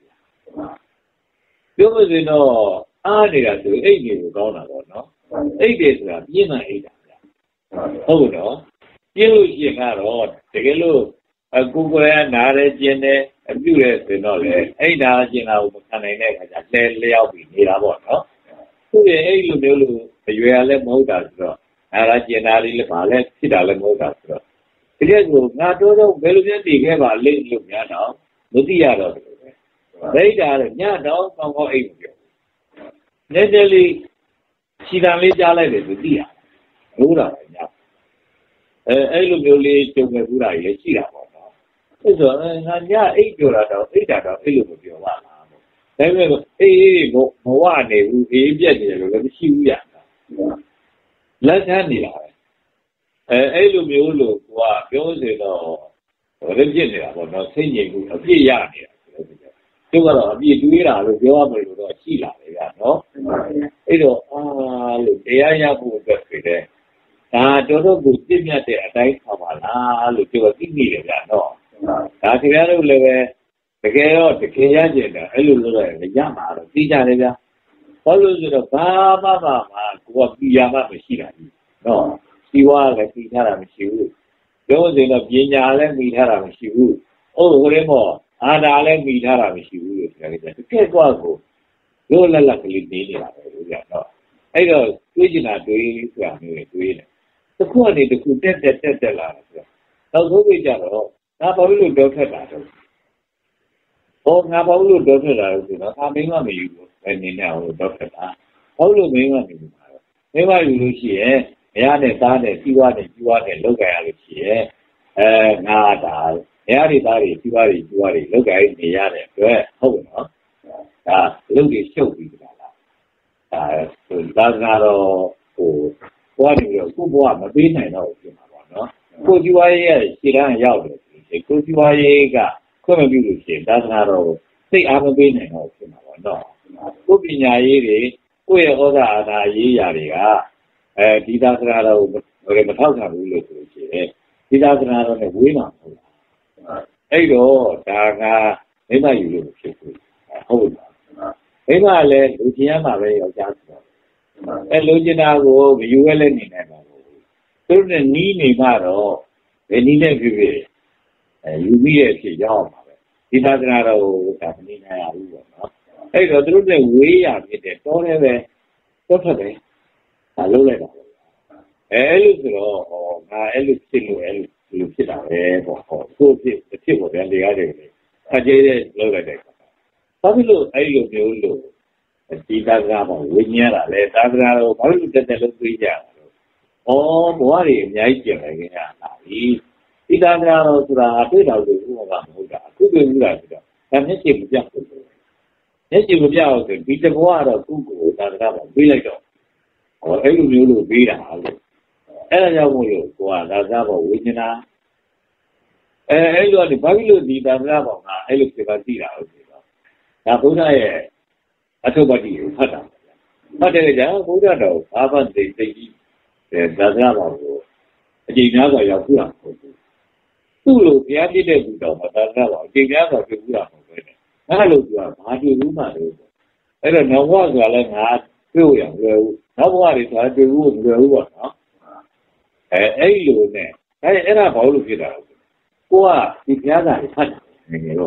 ပြောမစင်တော့အားနေတာဆိုအိတ်နေကိုကောင်းတာပေါ့နော်အိတ်တယ်ဆိုတာပြင်းမှအိတ်တာဗျဟုတ်တော့ပြင်းလို့ရှိရင်ကတော့တကယ်လို့အကူကိုယ်ကနားရဲကျင်းတယ်အပြုရဲဆိုတော့လေအိတ်နာကျင်တာကိုမခံနိုင်တဲ့အခါကျလဲလျောက်ပြီးနေတာပေါ့နော်သူရဲ့အဲ့လိုမျိုးလို့အရွယ်လည်းမဟုတ်တာဆိုတော့နားရကျင်တာလေးလည်းဗာလဲဖြစ်တာလည်းမဟုတ်တာဆိုတော့ဒီကကိုငါတော့တော့ဘယ်လိုများတည်ခဲ့ပါလိမ့်လို့များတော့မသိရတော့ဘူးပဲဒိဋ္ဌာလည်းညတော့ကောင်းကောင်းအိတ်မပြောနည်းနည်းလေးခြေတံလေးကြားလိုက်တယ်သူသိရလို့တာပဲညအဲအဲ့လိုမျိုးလေးကြုံခဲ့ဘူးတာကြီးလည်းရှိတာပေါ့နော်အဲ့ဆိုငါညအိတ်ပြောတာတော့အိတ်တာတော့အဲ့လိုမပြောပါလားဒါပေမဲ့အေးအေးဘမဝနေဘူးအေးပြက်နေတယ်လို့လည်းမရှိဘူးရလက်ထမ်းနေတာပဲအဲအဲ့လိုမျိုးလို့ကိုကပြောစေတော့ဘယ်ဖြစ်နေတာပေါ့နော်စိတ်ငြိမ်မှုအပြည့်ရနေတာသူကတော့အပြည့်တွေးတာလို့ပြောရမယ်လို့တော့ရှိလာတယ်ဗျာနော်အဲ့တော့အာလို့တရားရဖို့အတွက်ဖြစ်တယ်ဒါတော်တော်ကိုပြည့်မြတ်တဲ့အတိုင်းဆောင်ပါလားလို့ပြောသိမိတယ်ဗျာနော်ဒါခင်ဗျားတို့လည်းပဲတကယ်တော့တကယ်ရကျင်တာအဲ့လိုလုပ်ရတယ်ရမှာတော့သိကြတယ်ဗျာဘာလို့ဆိုတော့ဘာမှမမှကိုကပြရမှမရှိတာကြီးနော်စီဝါလည်းပြီးထားတာမရှိဘူးပြောစင်တော့ပညာလည်းပြီးထားတာမရှိဘူးဟုတ်ဟိုလေးမောအာဒါလည်းမိထားတာမရှိဘူးလို့ပြောကြတယ်တကယ်တော့ကိုလို့လက်လက်ကလေးနေနေတာပဲလို့ကြတော့အဲ့တော့တွေးကျင်တာတွေးဆိုတာမျိုးတွေးတယ်တစ်ခုကနေတစ်ခုတက်တက်တက်တက်လာတယ်ဆိုတော့နောက်ဆုံးပြကြတော့ငါဘာလို့တော့ထွက်တာတော့ဟောငါဘာလို့တော့ထွက်တာလို့ဆိုတော့အာမင်းမမယူဘူးပဲနေနေအောင်တော့ထွက်တာဟုတ်လို့မင်းမမယူပါတော့မင်းမယူလို့ရှိရင်မရတဲ့သားနဲ့ကြီးွားတဲ့ကြီးွားတဲ့လောက်ကြရလို့ရှိရင်အဲငါတာနေရာတွေသားတွေကြီးပွားတွေကြီးပွားတွေလောက်ကိုင်းနေရတဲ့အတွက်ဟုတ်နော်ဒါလုတ်တွေရှုပ်ပြီးကြလားအဲဒါသာကတော့ဟိုဘွားတွေတော့ကိုဘွားမပေးနိုင်တော့ဘူးပြင်မှာပေါ့နော်ကိုကြီးပွားရဲ့ခြေတန်းရောက်တယ်ဆိုရင်ကိုကြီးပွားရဲ့ကခွင့်မပြုလို့ရှိရင်ဒါသာတော့စိတ်အားမပေးနိုင်တော့ပြင်မှာပေါ့နော်ကိုပညာရေးတွေကိုယ့်ရဲ့ဩဇာအာဏာရေးရာတွေကအဲဒီသာသာတော့မထောက်ခံဘူးလို့ဆိုရင်ဒီသာသာတော့လည်းဝေးမှာမဟုတ်ဘူးအဲ့တော့ဒါကမိမယူလို့ဖြစ်ဘူးဟုတ်လားမိမလည်းလူချင်းရမှာပဲယောက်ျားဆိုတော့အဲလူချင်းတာကိုမယူရဲလည်းနေနိုင်ပါဘူးသူတို့နဲ့နီးနေမှတော့ဘယ်နည်းနဲ့ဖြစ်ဖြစ်အဲယူပြီးရဲ့ဖြစ်ရောက်မှာပဲဒီသာသနာတော်ဒါမနေနိုင်ရဘူးပေါ့နော်အဲ့တော့သူတို့နဲ့ဝေးရဖြစ်တယ်တောတယ်ပဲတော့ဖက်ပဲဒါလုံးလိုက်တာအဲအဲ့လိုဆိုတော့ဟောငါအဲ့လိုဖြစ်လို့အဲ့လိုလူဖြစ်တာပဲပေါ့ဟောကိုဖြစ်ဖြစ်ပေါ်တယ်လေရတယ်လေအကျေးတဲ့လောက်လိုက်တယ်ဘာဖြစ်လို့အဲ့လိုမျိုးလို့ဒီသာသနာပေါ်ဝိညာဉ်လာလဲသာသနာတော်ဘာလို့တက်တက်လို့ပြေးကြတာလို့ဩဘဝတွေအများကြီးကျင်နေကြတာပြီဒီသာသနာတော်ဆိုတာတွေ့တော်လို့ဘုရားကမဟုတ်တာအခုတွေ့ဘူးလားဆိုတော့ဒါမျက်စိမပြတ်ဘူးမျက်စိမပြတ်အောင်ဆိုဒီတဘောကတော့ကုကိုသာသနာပေါ်ပြေးလိုက်တော့ဟောအဲ့လိုမျိုးလို့ပြေးတာလို့အဲ့ဒါကြောင့်မို့လို့ကိုကသာသနာပေါ်ဝိညာဉ်အဲအဲ့လိုဒီဘာဖြစ်လို့ဒီသာသနာပေါ်ကအဲ့လိုဖြစ်ပါသိတာလို့ဆိုတော့ဒါဘုရားရဲ့အထုပ္ပတ္တိကိုဖတ်တာဖတ်တယ်ကြာဘုရားတော်ဘာမှသိသိကြီးသာသနာပေါ်ကိုအကျဉ်းများစွာရောက်ပြတာမဟုတ်ဘူးသူ့လိုဘုရားပြည့်တဲ့သူတော်မှာသာသနာပေါ်အကျဉ်းများစွာပြပြတာမဟုတ်ပဲနဲ့အဲ့လိုပြောဘာတွေ့ဘူးမှလို့အဲ့တော့နောက်ဘဝဆိုတာလည်းငါတွေ့ရအောင်လွယ်ဘူးနောက်ဘဝတွေဆိုတာတွေ့ဘူးမလွယ်ဘူးပေါ့နော်အဲအဲ့လိုနဲ့အဲအဲ့ဒါဘာလို့ဖြစ်တာလဲကိုကဒီဘုရားစာကိုဖတ်တယ်ငယ်ငယ်တော့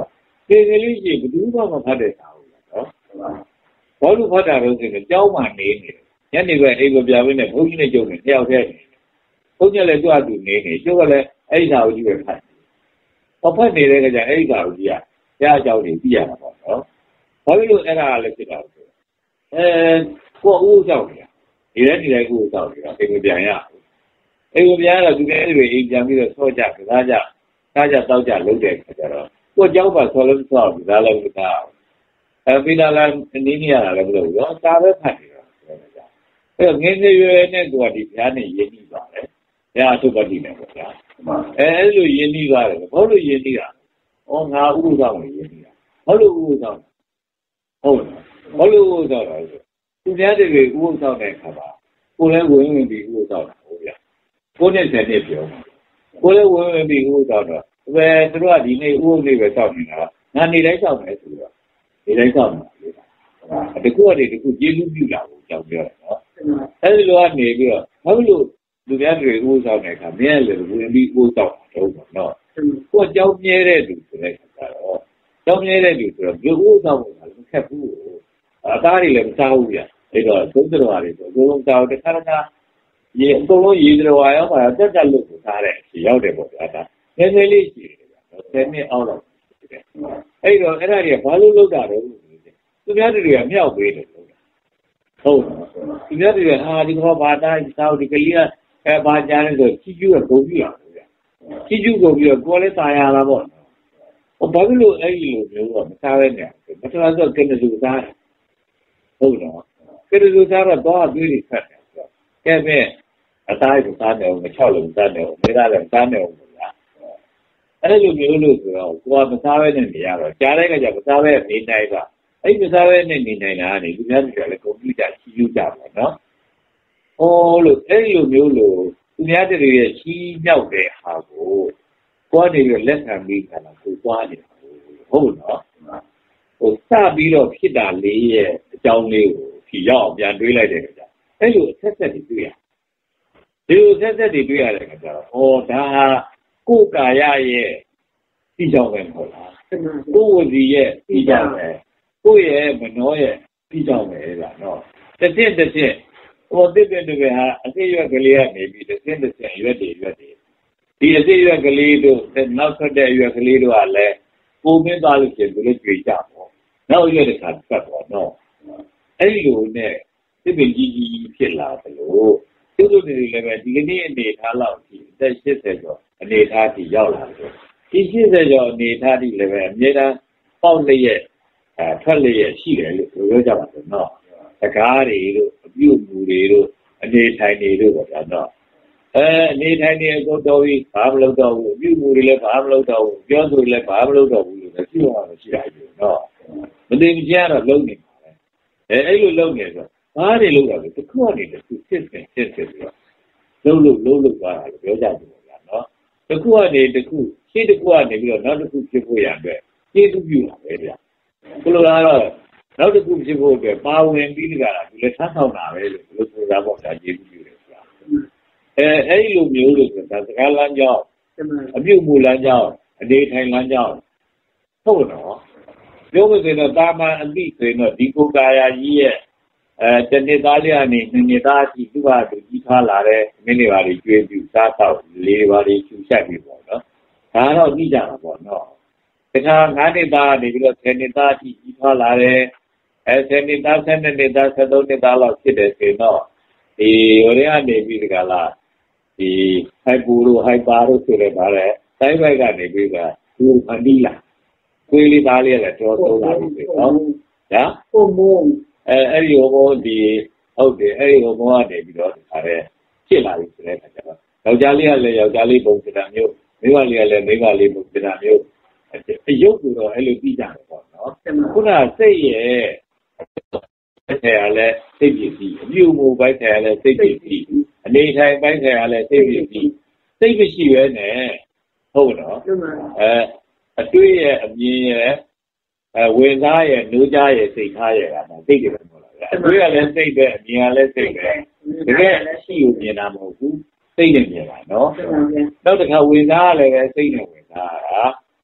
သေကလေးရှိဘယ်သူမှမဖတ်တဲ့စာဘူးနော်ဘာလို့ဖတ်တာလဲဆိုရင်ကြောင်းမှနေနေညနေပဲအိမ်ကိုပြပေးနေဘုန်းကြီးနဲ့ကြုံနေတယောက်တည်းဘုန်းကြီးလည်းကြွသူနေနေကျုပ်ကလည်းအဲ့ဒီစာကိုကြည့်ပဲဖတ်ဟောဖတ်နေတဲ့ကကြအဲ့ဒီစာကိုကြည့်ရဘုရားအကြောင်းတွေသိရမှာပေါ့နော်ဘာလို့လဲအဲ့ဒါလည်းဖြစ်တာဆိုအဲကိုယ်ဦးကြောက်နေတာဒီလည်းဒီလည်းကိုယ်ကြောက်နေတာအိမ်ကိုပြန်ရအိမ်ကိုပြန်ရတော့သူကအဲ့ဒီအိမ်ပြန်ပြီးတော့ဆော့ကြကစားကြစားကြတောက်ကြလုပ်တဲ့ခါကျတော့ကိုယ်ကြောက်ပါဆော်လို့ဆော့ကစားလို့မသားအဲပြီးလာလာနေနေရတာလည်းမလုပ်ဘူးတော့စာပဲဖတ်နေတာအဲ့ငင်းနေရွယ်နဲ့ကိုယ်ကဒီဘုရားနဲ့ယဉ်ပြီးပါတယ်ဘုရားအထုပ်ပတ်တည်နေပေါ့ဗျာအဲအဲ့လိုယဉ်ပြီးပါတယ်ဘာလို့ယဉ်ပြီးတာဩငါဥပ္ပဒေကိုယဉ်ပြီးတာဘာလို့ဥပ္ပဒေဟုတ်ဘာလို့ဥပ္ပဒေလဲသူများတွေဥပ္ပဒေတဲ့ခါပါကိုယ်လည်းဝင်ဝင်ပြီးဥပ္ပဒေတာဟုတ်ဗျာကိုယ်နဲ့ဆယ်နှစ်ပြောကိုယ်လည်းဝင်ဝင်ပြီးဥပ္ပဒေတော့ဘယ်သူတို့ကဒီနေ့ဥပ္ပဒေပဲစောင့်နေတာငါနေတိုင်းစောင့်မယ်ဆိုတော့နေတိုင်းစောင့်မှာတကူကတည်းကကျေးဇူးပြုလာကိုကြောက်ပြောတယ်နော်အဲဒီလိုကနေပြီးတော့ဘာလို့လူများတွေဥပ္ပဒေတဲ့ခါမြဲလေဝင်ပြီးဥပ္ပဒေတော့တော့နော်ကိုယ်ကြောက်မြဲတဲ့လူဆိုတဲ့ခါတော့ကြောက်မြဲတဲ့လူဆိုတော့ဘယ်ဥပ္ပဒေတော့မခက်ဘူးအသားတွေလည်းမစားဘူးဗျအဲ့တော့သုံးတော်ရတယ်ဆိုအကုန်လုံးစားတော့တစ်ခါတစ်ခါရေအကုန်လုံးရေတော်ရောပါတက်တက်လို့စားတဲ့ရေရောက်တယ်ပေါ့ဗျာဒါနည်းနည်းလေးရှိတယ်ဗျဆယ်နှစ်အောက်တော့အဲ့တော့အဲ့ဒါတွေကဘာလို့လုပ်တာလဲသူများတွေကမြောက်ပေးတယ်လို့ဟုတ်သူများတွေကဟာဒီကောဘာသာစားဒီကလေးကအဲဘာကြားလဲဆိုချီကျူးကဂုံပြရအောင်ဗျချီကျူးဂုံပြတော့ကိုယ်လည်းစားရတာပေါ့ဟောဘာလို့အဲ့ဒီလိုမျိုးတော့မစားရနဲ့မစားတော့ကဲနေစုစားဟုတ်တော့ကဲနေစုစားတော့တော့သွေးတွေဖတ်တယ်ကဲပဲအသားကိုစားတယ်မချောက်လို့စားတယ်မေးတာလည်းစားတယ်ဟုတ်လားအဲ့လိုမျိုးလို့ဆိုတော့ကိုယ်ကမစားဘဲနဲ့နေရတော့ကြားတဲ့ကကြမစားဘဲနေနိုင်ပါအဲ့မစားဘဲနဲ့နေနိုင်တာကနေလူများတွေကလည်းကွန်ပျူတာချီးကျူးကြပါတော့ဟောလို့အဲ့လိုမျိုးလို့လူများတွေရဲ့ချီးမြောက်တဲ့ဟာကိုကိုယ်ကနေလက်ခံပြီးခါတော့ကိုသွားနေတာဟုတ်နော်ဟိုစပြီးတော့ဖြစ်တာလေးရဲ့အကြောင်းလေးကိုဖြီရောက်ပြန်တွေးလိုက်တဲ့အခါကျအဲ့လိုအဆက်ဆက်တွေတွေ့ရဒီလိုဆက်ဆက်တွေတွေ့ရတဲ့အခါကျတော့ဩဒါဟာကိုယ်ကာယရဲ့ဒီကြောင့်ပဲမဟုတ်လားကိုယ်ဝစီရဲ့ဒီကြောင့်ပဲကိုယ့်ရဲ့မနှောရဲ့ဒီကြောင့်ပဲလားနော်တစ်ချက်တစ်ချက်ဟိုတစ်တဲ့တွေဟာအသိရွက်ကလေးကနေပြီးတစ်ချက်တစ်ချက်ရွက်တွေရွက်တွေဒီအသိရွက်ကလေးတို့နောက်ဆက်တဲ့ရွက်ကလေးတို့ကလည်းပုံမင်းသွားလို့ရှိရင်သူလည်းကြွေကြပေါ့နောက်ရွက်တစ်ခါကတ်တော့နော်အဲ့ဒီလိုနဲ့သိပင်ကြီးကြီးဖြစ်လာတယ်လို့သူတို့တွေလည်းပဲဒီကနေ့အနေထားလောက်ဒီအသက်ရှစ်ဆယ်ကျော်အနေထားထိရောက်လာတယ်ဒီရှစ်ဆယ်ကျော်အနေထားထိလည်းပဲအမြဲတမ်းပေါက်လျက်အဲထွက်လျက်ရှိတယ်လို့ပြောကြပါတော့နော်တကားတွေတို့အပြုတ်မှုတွေတို့အနေထိုင်တွေတို့ပေါ့ဗျာနော်အဲအနေထိုင်တွေအကုန်တော်ပြီးဘာမလုပ်တော့ဘူးအပြုတ်မှုတွေလည်းဘာမလုပ်တော့ဘူးပြောဆိုလည်းဘာမလုပ်တော့ဘူးလို့ပြောရမှာရှိတာကြီးနော်မသိမချင်းတော့လုံးနေပါလေအဲအဲ့လိုလုံးနေဆိုဘာတွေလုပ်တာလဲတစ်ခုကနေတစ်ခုစစ်စစ်စစ်စစ်ပြီးတော့လုံးလို့လုံးလို့သွားတာလို့ပြောကြတယ်ဗျာနော်တစ်ခုကနေတစ်ခုရှင်းတစ်ခုကနေပြီးတော့နောက်တစ်ခုဖြစ်ဖို့ရတဲ့ကျေးဇူးပြုတာပဲဗျာဘယ်လိုလဲတော့နောက်တစ်ခုဖြစ်ဖို့အတွက်ပါဝင်ပြီးကြတာဒီလေဆန်းဆောင်တာပဲလို့ဘယ်လိုဆိုတာပေါ့ဒါကျေးဇူးပြုတယ်ဆိုတာအဲအဲ့ဒီလိုမျိုးလို့ဆိုတာစကားလမ်းကြောင်းအပြုတ်မှုလမ်းကြောင်းအနေထိုင်လမ်းကြောင်းဟုတ်တော့ပြောမစင်တော့တာမန်အသိဆိုရင်တော့ဒီကိုယ်ကာယကြီးရဲ့အဲတနေ့သားလေးကနေနှစ်နှစ်သားအထိသူ့ဘာသူကြီးထွားလာတဲ့မင်းတွေပါလေကျွေးပြူစားတော့လေးပါလေကျူချက်ပြီးပေါ့နော်ဒါတော့သိကြတာပေါ့နော်တခါငါးနှစ်သားနေပြီးတော့ဆယ်နှစ်သားအထိကြီးထွားလာတယ်အဲဆယ်နှစ်သားဆယ်နှစ်နှစ်သားဆယ်သုံးနှစ်သားလောက်ဖြစ်တယ်ဆိုတော့ဒီဟိုတွေကနေပြီးဒီကလာဒီဟိုက်ပူတို့ဟိုက်ပါတို့ဆိုတဲ့ဗါလဲတိုင်းဘက်ကနေပြီးကသူဖန်တီးလာခွေးလေးသားလေးလည်းတော်တော်လာပြီနော်ညာပုံပုံအဲအဲ့ဒီဟိုဘောဒီဟုတ်တယ်အဲ့ဒီဟိုဘောကနေပြီးတော့ဒါလည်းဖြစ်လာပြီဆိုတဲ့အခါကျတော့ယောက်ျားလေးကလည်းယောက်ျားလေးပုံစံမျိုးမိန်းမလေးကလည်းမိန်းမလေးပုံစံမျိုးအယုတ်ကိုတော့အဲ့လိုသိကြတယ်ပေါ့နော်ခုနစိတ်ရဲ့ဘယ်ထဲရလဲစိတ်ပြည့်စည်အပြုမှုဘက်ထဲရလဲစိတ်ပြည့်စည်အနေထိုင်ဘက်ထဲရလဲစိတ်ပြည့်စည်စိတ်မရှိပဲနဲ့ဟုတ်နော်အဲအတွေ့ရဲ့အမြင်ရဲ့အဲဝင်သားရဲ့နှိုးကြားရဲ့စိတ်ထားရဲ့ကမှစိတ်တွေပဲမဟုတ်လားအတွေ့ကလည်းစိတ်ပဲအမြင်ကလည်းစိတ်ပဲတကယ်ရှိကိုမြင်တာမဟုတ်ဘူးစိတ်နဲ့မြင်တာနော်နောက်တစ်ခါဝင်သားကလည်းပဲစိတ်နဲ့ဝင်သားတာ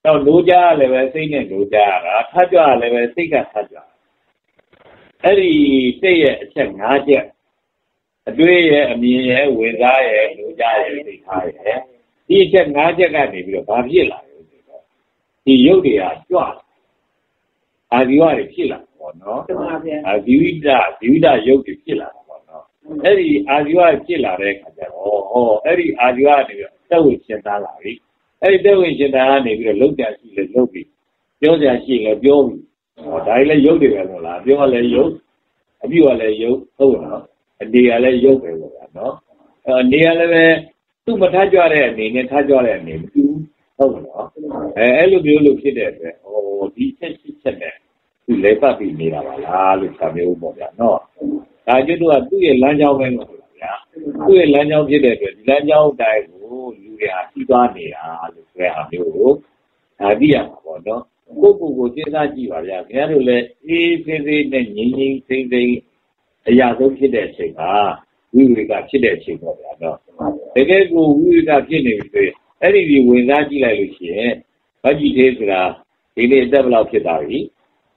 တော့လိုကြလည်းပဲစိတ်နဲ့လိုကြတာထကြလည်းပဲစိတ်ကထကြအဲ့ဒီစိတ်ရဲ့အချက်၅ချက်အတွေ့ရဲ့အမြင်ရဲ့ဝင်စားရဲ့လိုကြရဲ့စိတ်ထားရဲ့ဒီအချက်၅ချက်ကနေပြီးတော့ဘာဖြစ်လာလဲဒီရုပ်တွေကကြွအာဇီဝတွေဖြစ်လာပေါ့နော်အာဇီဝိတဇီဝိတရုပ်တွေဖြစ်လာတာပေါ့နော်အဲ့ဒီအာဇီဝဖြစ်လာတဲ့အခါကျတော့ဟောအဲ့ဒီအာဇီဝကနေပြီးတက်ဝင်ရှင်းသားလာပြီအဲ့ဒီတက်ဝင်ရှင်းသားကနေပြီးတော့လုံးကြရှိလဲလုံးပြီပြောကြရှိလဲပြောပြီဟောဒါလည်းရုပ်တွေပဲမို့လားပြောလဲရုပ်အပြုတ်လည်းရုပ်ဟုတ်နော်အနေကလည်းရုပ်ပဲပေါ့ဗျာနော်အနေကလည်းပဲသူ့မထားကြတဲ့အနေနဲ့ထားကြတဲ့အနေမတူဟုတ်နော်အဲအဲ့လိုမျိုးလို့ဖြစ်တဲ့အတွက်ဟောဒီချက်ရှိချက်နဲ့သူလဲပတ်ပြီးနေတာပါလားလို့သာမျိုးပေါ့ဗျာနော်ဒါကျွတ်တော့သူ့ရဲ့လမ်းကြောင်းပဲလို့ဆိုတာဗျာသူ့ရဲ့လမ်းကြောင်းဖြစ်တဲ့အတွက်ဒီလမ်းကြောင်းတိုင်းကိုလူတွေဟာပြီးသွားနေတာလို့ဆိုတဲ့အားမျိုးကိုဒါသိရမှာပေါ့နော်ကိုယ့်ကိုယ်ကိုစဉ်းစားကြည့်ပါဗျာခင်ဗျားတို့လည်းအေးဖေးဖေးနဲ့ငြိမ်ငြိမ်သိမ့်သိမ့်အရာဆုံးဖြစ်တဲ့အချိန်မှာဝိဝေကဖြစ်တဲ့အချိန်ပေါ့ဗျာနော်တကယ်ကိုဝိဝေကဖြစ်နေပြီဆိုရင်အဲ့ဒီဒီဝင်စားကြည့်လိုက်လို့ရှိရင်ဗတ်ကြည့်သေးဆိုတာဒီနေ့အသက်ဘယ်လောက်ဖြစ်သွားပြီ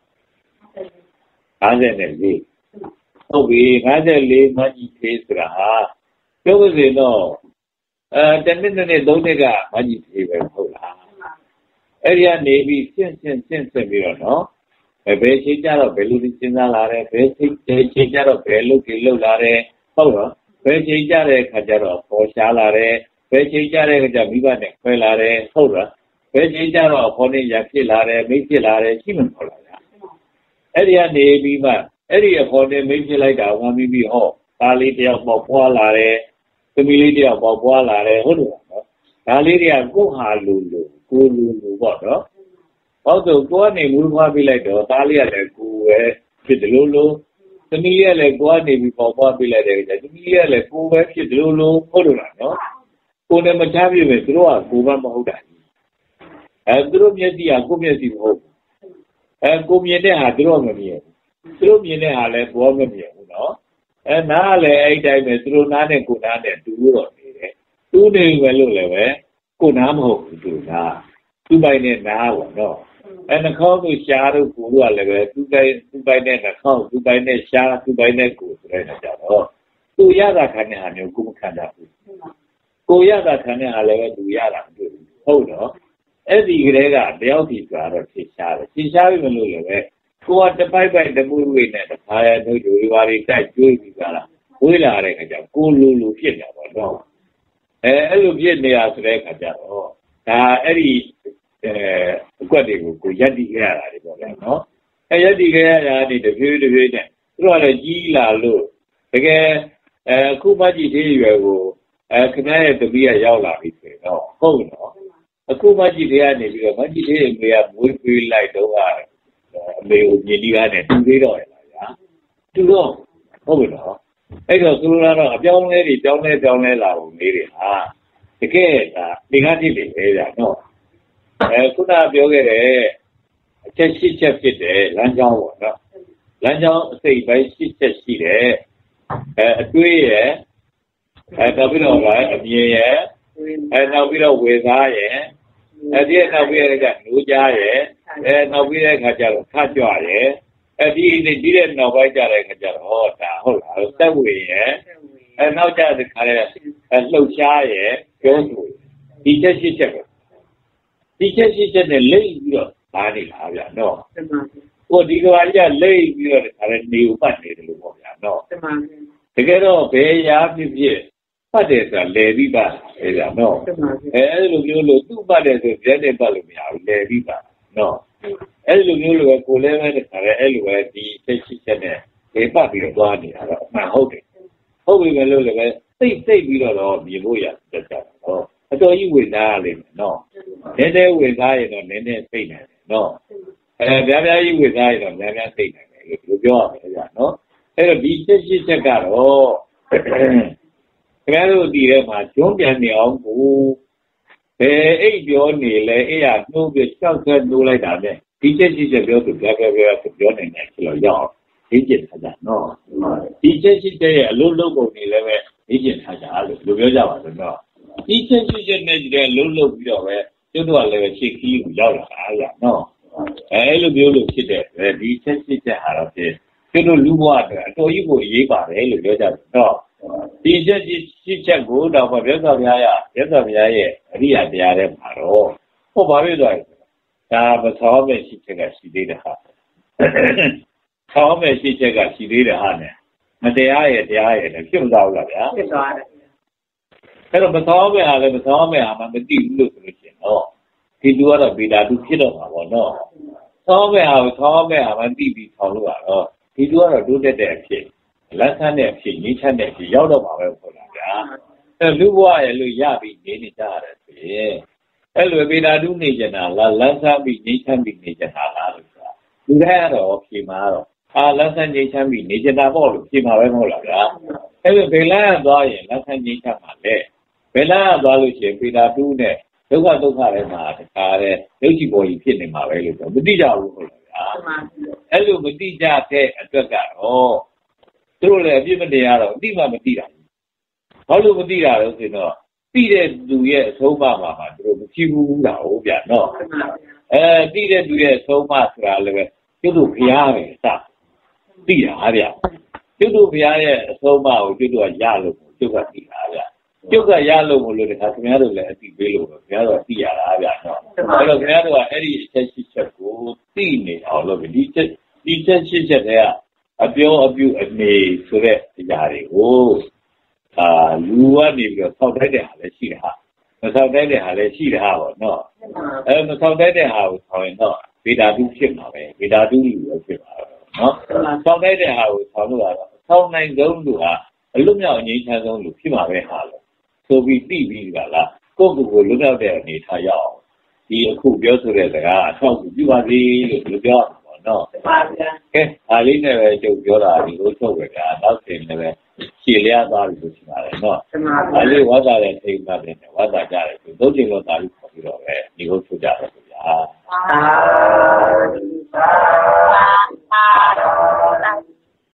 ၅၄ဟုတ်ပြီ၅၄မှတ်ကြည့်သေးဆိုတာဟာပြောလို့ဆိုရင်တော့အဲတနည်းနည်းသုံးနှစ်ကမှတ်ကြည့်သေးပဲဟုတ်လားအဲ့ဒီကနေပြီးရှင်းရှင်းရှင်းရှင်းပြီးတော့နော်ဘယ်ချိန်ကြတော့ဘယ်လိုစဉ်းစားလာတယ်ဘယ်ချိန်ချိန်ကြတော့ဘယ်လိုကြီးလောက်လာတယ်ဟုတ်တော့ဘယ်ချိန်ကြတဲ့ခါကျတော့ပေါ်ရှားလာတယ်ဘယ်ချိန်ကြတဲ့ခါကျမိဘနဲ့ခွဲလာတယ်ဟုတ်လားဘယ်ချိန်ကြတော့ခေါင်းနဲ့ရဖြစ်လာတယ်မိဖြစ်လာတယ်ရှိမှမဟုတ်လားဗျာအဲ့ဒီကနေပြီးမှအဲ့ဒီအခေါ်နဲ့မိဖြစ်လိုက်တာဝမ်းပြီးပြီးဟောဒါလေးတယောက်ပေါက်ပွားလာတယ်သမီးလေးတယောက်ပေါက်ပွားလာတယ်ဟုတ်တယ်နော်ဒါလေးတွေကကိုယ်ဟာလူလူကိုလူလူပေါ့နော်ဟုတ်တော့ကိုယ်ကနေမူးဖွားပြလိုက်တော့ဒါလေးကလည်းကိုယ်ပဲဖြစ်တယ်လို့လို့သမီးလေးကလည်းကိုယ်ကနေပြီးပေါက်ပွားပြလိုက်တယ်ကြသမီးလေးကလည်းကိုယ်ပဲဖြစ်တယ်လို့လို့ဟုတ်တယ်လားနော်ကိုယ်နဲ့မချပြည့်ပဲသူတို့ကကိုယ်ပဲမဟုတ်တာအဲသူတို့မျက်စိကကိုယ်မျက်စိမဟုတ်ဘူးအဲကိုယ်မြင်တဲ့ဟာသူတို့မမြင်ဘူးသူတို့မြင်တဲ့ဟာလည်းကိုယ်မမြင်ဘူးနော်အဲနားလည်းအဲ့တိုင်းပဲသူတို့နားနဲ့ကိုယ်နားနဲ့တူတော့နေတယ်တူနေပဲလို့လည်းပဲကိုယ်နားမဟုတ်ဘူးသူနားသူ့ပိုင်နဲ့နားပေါ့နော်အဲနှာခေါင်းကိုရှားတော့ကိုယ်ကလည်းပဲသူ့ပိုင်သူ့ပိုင်နဲ့နှာခေါင်းသူ့ပိုင်နဲ့ရှားသူ့ပိုင်နဲ့ကိုယ်ဆိုတဲ့နေကြတော့သူရတာခံတဲ့ဟာမျိုးကိုမခံတတ်ဘူးကိုရတာခံတဲ့ဟာလည်းပဲသူရတာမတွေ့ဘူးဟုတ်တော့အဲ့ဒီကလေးကတယောက်စီဆိုတော့ဖြေရှားတယ်ဖြေရှားပြီမလို့လည်းပဲကိုကတပိုက်ပိုက်တမွေးဝေးနဲ့တခါရတို့တွေဘာတွေတိုက်ကျွေးပြီးကြလားဝေးလာတဲ့ခါကျကိုလူလူဖြစ်နေတာပေါ့နော်အဲအဲ့လိုဖြစ်နေတာဆိုတဲ့ခါကျတော့ဒါအဲ့ဒီအဲအကွက်တွေကိုကိုရက်တည်ခဲ့ရတာတွေပေါ့ဗျာနော်အဲရက်တည်ခဲ့ရတာဒီတဖြည်းတဖြည်းနဲ့သူတို့ကလည်းကြီးလာလို့တကယ်အဲခုမှကြည့်သေးရွယ်ကိုအဲခင်ဗျားရဲ့တပီးကရောက်လာပြီဆိုတော့ဟုတ်နော်အခုမှကြည့်သေးရနေပြီးတော့မှကြည့်သေးအမေကမွေးပေးလိုက်တော့အမေကိုမြင်ဒီကားနဲ့တူသေးတော့ရလားဗျာတူတော့ဟုတ်ပြီနော်အဲ့တော့သူတို့ကတော့အပြောင်းလဲတွေပြောင်းလဲပြောင်းလဲလာပုံလေးတွေဟာတကယ်ဒါဒီကားကြည့်တယ်ပဲဗျာနော်အဲခုနပြောခဲ့တဲ့အချက်ရှစ်ချက်ဖြစ်တယ်လမ်းကြောင်းပေါ့နော်လမ်းကြောင်းအစိတ်ပိုင်းရှစ်ချက်ရှိတယ်အဲအတွေးရယ်အဲနောက်ပြီးတော့အမြင်ရယ်အဲနောက်ပြီးတော့ဝေသားရယ်အဲဒီနောက်ပြီးတော့ကနိုးကြားရယ်အဲနောက်ပြီးတဲ့ခါကျတော့ခါကြွရယ်အဲဒီဒီတဲ့နောက်ပိုင်းကြတဲ့ခါကျတော့ဟောဒါဟုတ်လားသက်ဝေရယ်အဲနောက်ကြတဲ့ခါလဲလှုပ်ရှားရယ်ပြောဆိုဒီချက်ရှစ်ချက်ပဲဒီချက်ရှစ်ချက်နဲ့လိမ့်ပြီးတော့ပါနေလားဗျာနော်ဟိုဒီကဘာကြီးကလိမ့်ပြီးတော့ခါလဲနေပတ်နေတယ်လို့ပေါ့ဗျာနော်တကယ်တော့ဘယ်ရာဖြစ်ဖြစ်ပတ်တယ်ဆိုတာလဲပြီးပါလေဗျာနော်အဲအဲ့လိုမျိုးလို့သူ့ပတ်တယ်ဆိုပြည့်တဲ့ပတ်လို့မရဘူးလဲပြီးပါနော်အဲ့လိုမျိုးလိုပဲကိုလည်းပဲတခါလဲအဲ့လိုပဲဒီချက်ရှိချက်နဲ့ဒီပတ်ပြီးတော့သွားနေတာတော့အမှန်ဟုတ်တယ်ဟုတ်ပြီပဲလို့လည်းပဲစိတ်စိတ်ပြီးတော့တော့မြင်လို့ရတတ်တာတော့အတော်ကြီးဝင်သားရလိမ့်မယ်နော်နည်းနည်းဝင်သားရင်တော့နည်းနည်းစိတ်နိုင်တယ်နော်အဲဗျာဗျာကြီးဝင်သားရင်တော့များများစိတ်နိုင်တယ်လို့ပြောရမယ်ဗျာနော်အဲ့တော့ဒီချက်ရှိချက်ကတော့ခင်ဗျားတို့ဒီထဲမှာကျွန်းပြန်နေအောင်ကိုဘယ်အိတ်ပြောနေလဲအဲ့ရနှိုးပြီး၆ဆက်နှိုးလိုက်တာနဲ့ဒီချက်ရှိချက်ပြောသူပြပြပြဆိုပြောနေတယ်ဆိုတော့ရောက်ဒီကျင်ထားကြနော်ဒီချက်ရှိချက်ရဲ့အလုံးလုံးပုံနေလည်းပဲဒီကျင်ထားကြလို့လိုပြောကြပါဆိုတော့ဒီချက်ရှိချက်နဲ့ဒီထဲလုံးလုံးပြီးတော့ပဲကျကျွတ်တော့လည်းရှေ့ခီးကိုရောက်လာတာဗျာနော်အဲလိုမျိုးလို့ဖြစ်တဲ့ဒီချက်စစ်ချက်ဟာတော့ဖြစ်ကျွတ်တို့လူဘဝအတွက်အတော်ကြီးကိုအရေးပါတယ်လို့ပြောကြတယ်နော်ဒီချက်စစ်ချက်ကိုတော့မြတ်စွာဘုရားရမြတ်စွာဘုရားရဲ့အရိယာတရားတွေမှာတော့ဟောဘာဖြစ်သွားလဲဒါမသောမဲ့ရှိချက်ကရှိသေးတယ်ဟာသောမဲ့ရှိချက်ကရှိသေးတယ်ဟာနဲ့မတရားရဲ့တရားရဲ့လည်းဖြစ်မသွားဘူးလားဗျာဖြစ်သွားတယ်အဲ့တော့မသောမဲ့ဟာလည်းမသောမဲ့ဟာမှမသိဘူးလို့ဆိုလို့ရှိရင်တော့ဒီလူကတော့ဗေဒာတုဖြစ်တော့မှာပေါ့နော်သောမဲ့ဟာကိုသောမဲ့ဟာမှသိပြီးထောင်လို့ရတော့ဒီလူကတော့တိုးတက်တဲ့အဖြစ်လက်ဆန်းတဲ့အဖြစ်ငြိမ်းချမ်းတဲ့အဖြစ်ရောက်တော့မှာပဲပေါ့လားဗျာအဲ့လူဘဝရဲ့လို့ရပြီးနေနေကြရတယ်ဆိုရင်အဲ့လိုဗေဒာတုနေကြတာလားလက်ဆန်းပြီးငြိမ်းချမ်းပြီးနေကြတာလားလို့ဆိုတာလူတိုင်းကတော့ဖြေမှာတော့အာလက်ဆန်းငြိမ်းချမ်းပြီးနေကြတာပေါ့လို့ဖြေမှာပဲမဟုတ်လားဗျာအဲ့လိုဗေလန်းကသွားရင်လက်ဆန်းငြိမ်းချမ်းမှာလေဗေလန်းကသွားလို့ရှိရင်ဗေဒာတုနဲ့ဒုက္ခဒုက္ခတွေမှာတခါတဲ့ရုပ်ကြည်ပေါ်ကြီးဖြစ်နေမှာပဲလို့ဆိုမသိကြဘူးဟုတ်လားဗျာအဲ့လိုမသိကြတဲ့အတွက်ကတော့သူတို့လည်းအပြစ်မတရားတော့အတိမမသိတာဘာလို့မသိတာလဲဆိုတော့သိတဲ့သူရဲ့အဆုံးအမမှာမှာသူတို့မကြည့်ဘူးလားဟုတ်ဗျာနော်အဲသိတဲ့သူရဲ့အဆုံးအမဆိုတာလည်းပဲကျွတ်တို့ဘုရားပဲစသိတာဟာဗျာကျွတ်တို့ဘုရားရဲ့အဆုံးအမကိုကျွတ်တို့ကရလို့ကျွတ်ကသိတာဗျာကျွတ်ကရလို့မလို့တခါခင်ဗျားတို့လည်းအသိပေးလို့ခင်ဗျားတို့သိရတာဗျာနော်အဲ့တော့ခင်ဗျားတို့ကအဲ့ဒီအချက်ရှိချက်ကိုသိနေအောင်လို့ဒီချက်ဒီချက်ရှိချက်တွေကအပြောအပြုအနေဆိုတဲ့အရာတွေကိုအာလူကနေပြီးတော့ဆောက်တိုက်တဲ့ဟာလည်းရှိတယ်ဟာမဆောက်တိုက်တဲ့ဟာလည်းရှိတယ်ဟာပေါ့နော်အဲမဆောက်တိုက်တဲ့ဟာကိုဆောင်းရင်တော့ဗေဒာတုဖြစ်မှာပဲဗေဒာတုလူပဲဖြစ်မှာနော်ဆောက်တိုက်တဲ့ဟာကိုဆောင်းလို့ကတော့ဆောင်းနိုင်ဆုံးလူဟာအလွတ်မြောက်အငြိမ်းချမ်းဆုံးလူဖြစ်မှာပဲဟာလို့ဆိုပြီးသိပြီးကြလားကိုယ့်ကိုယ်ကိုလွတ်မြောက်တဲ့အနေထားရအောင်ဒီအခုပြောဆိုတဲ့စကားအထောက်အကူပြုပါစေလို့ပြောပါနော်ပါဗျာကဲအားလေးနဲ့ပဲကျုပ်ပြောတာဒီလိုထုတ်ပဲကနောက်တင်လည်းပဲရှည်လျားသွားပြီလို့ရှိပါတယ်နော်အားလေးဝါသာတဲ့ထိတ်မှတ်တယ်ဝါသာကြတယ်သူသုံးချိန်တော့သာပြီးခေါ်ပြီးတော့ပဲဒီလိုထုတ်ကြတယ်ဗျာ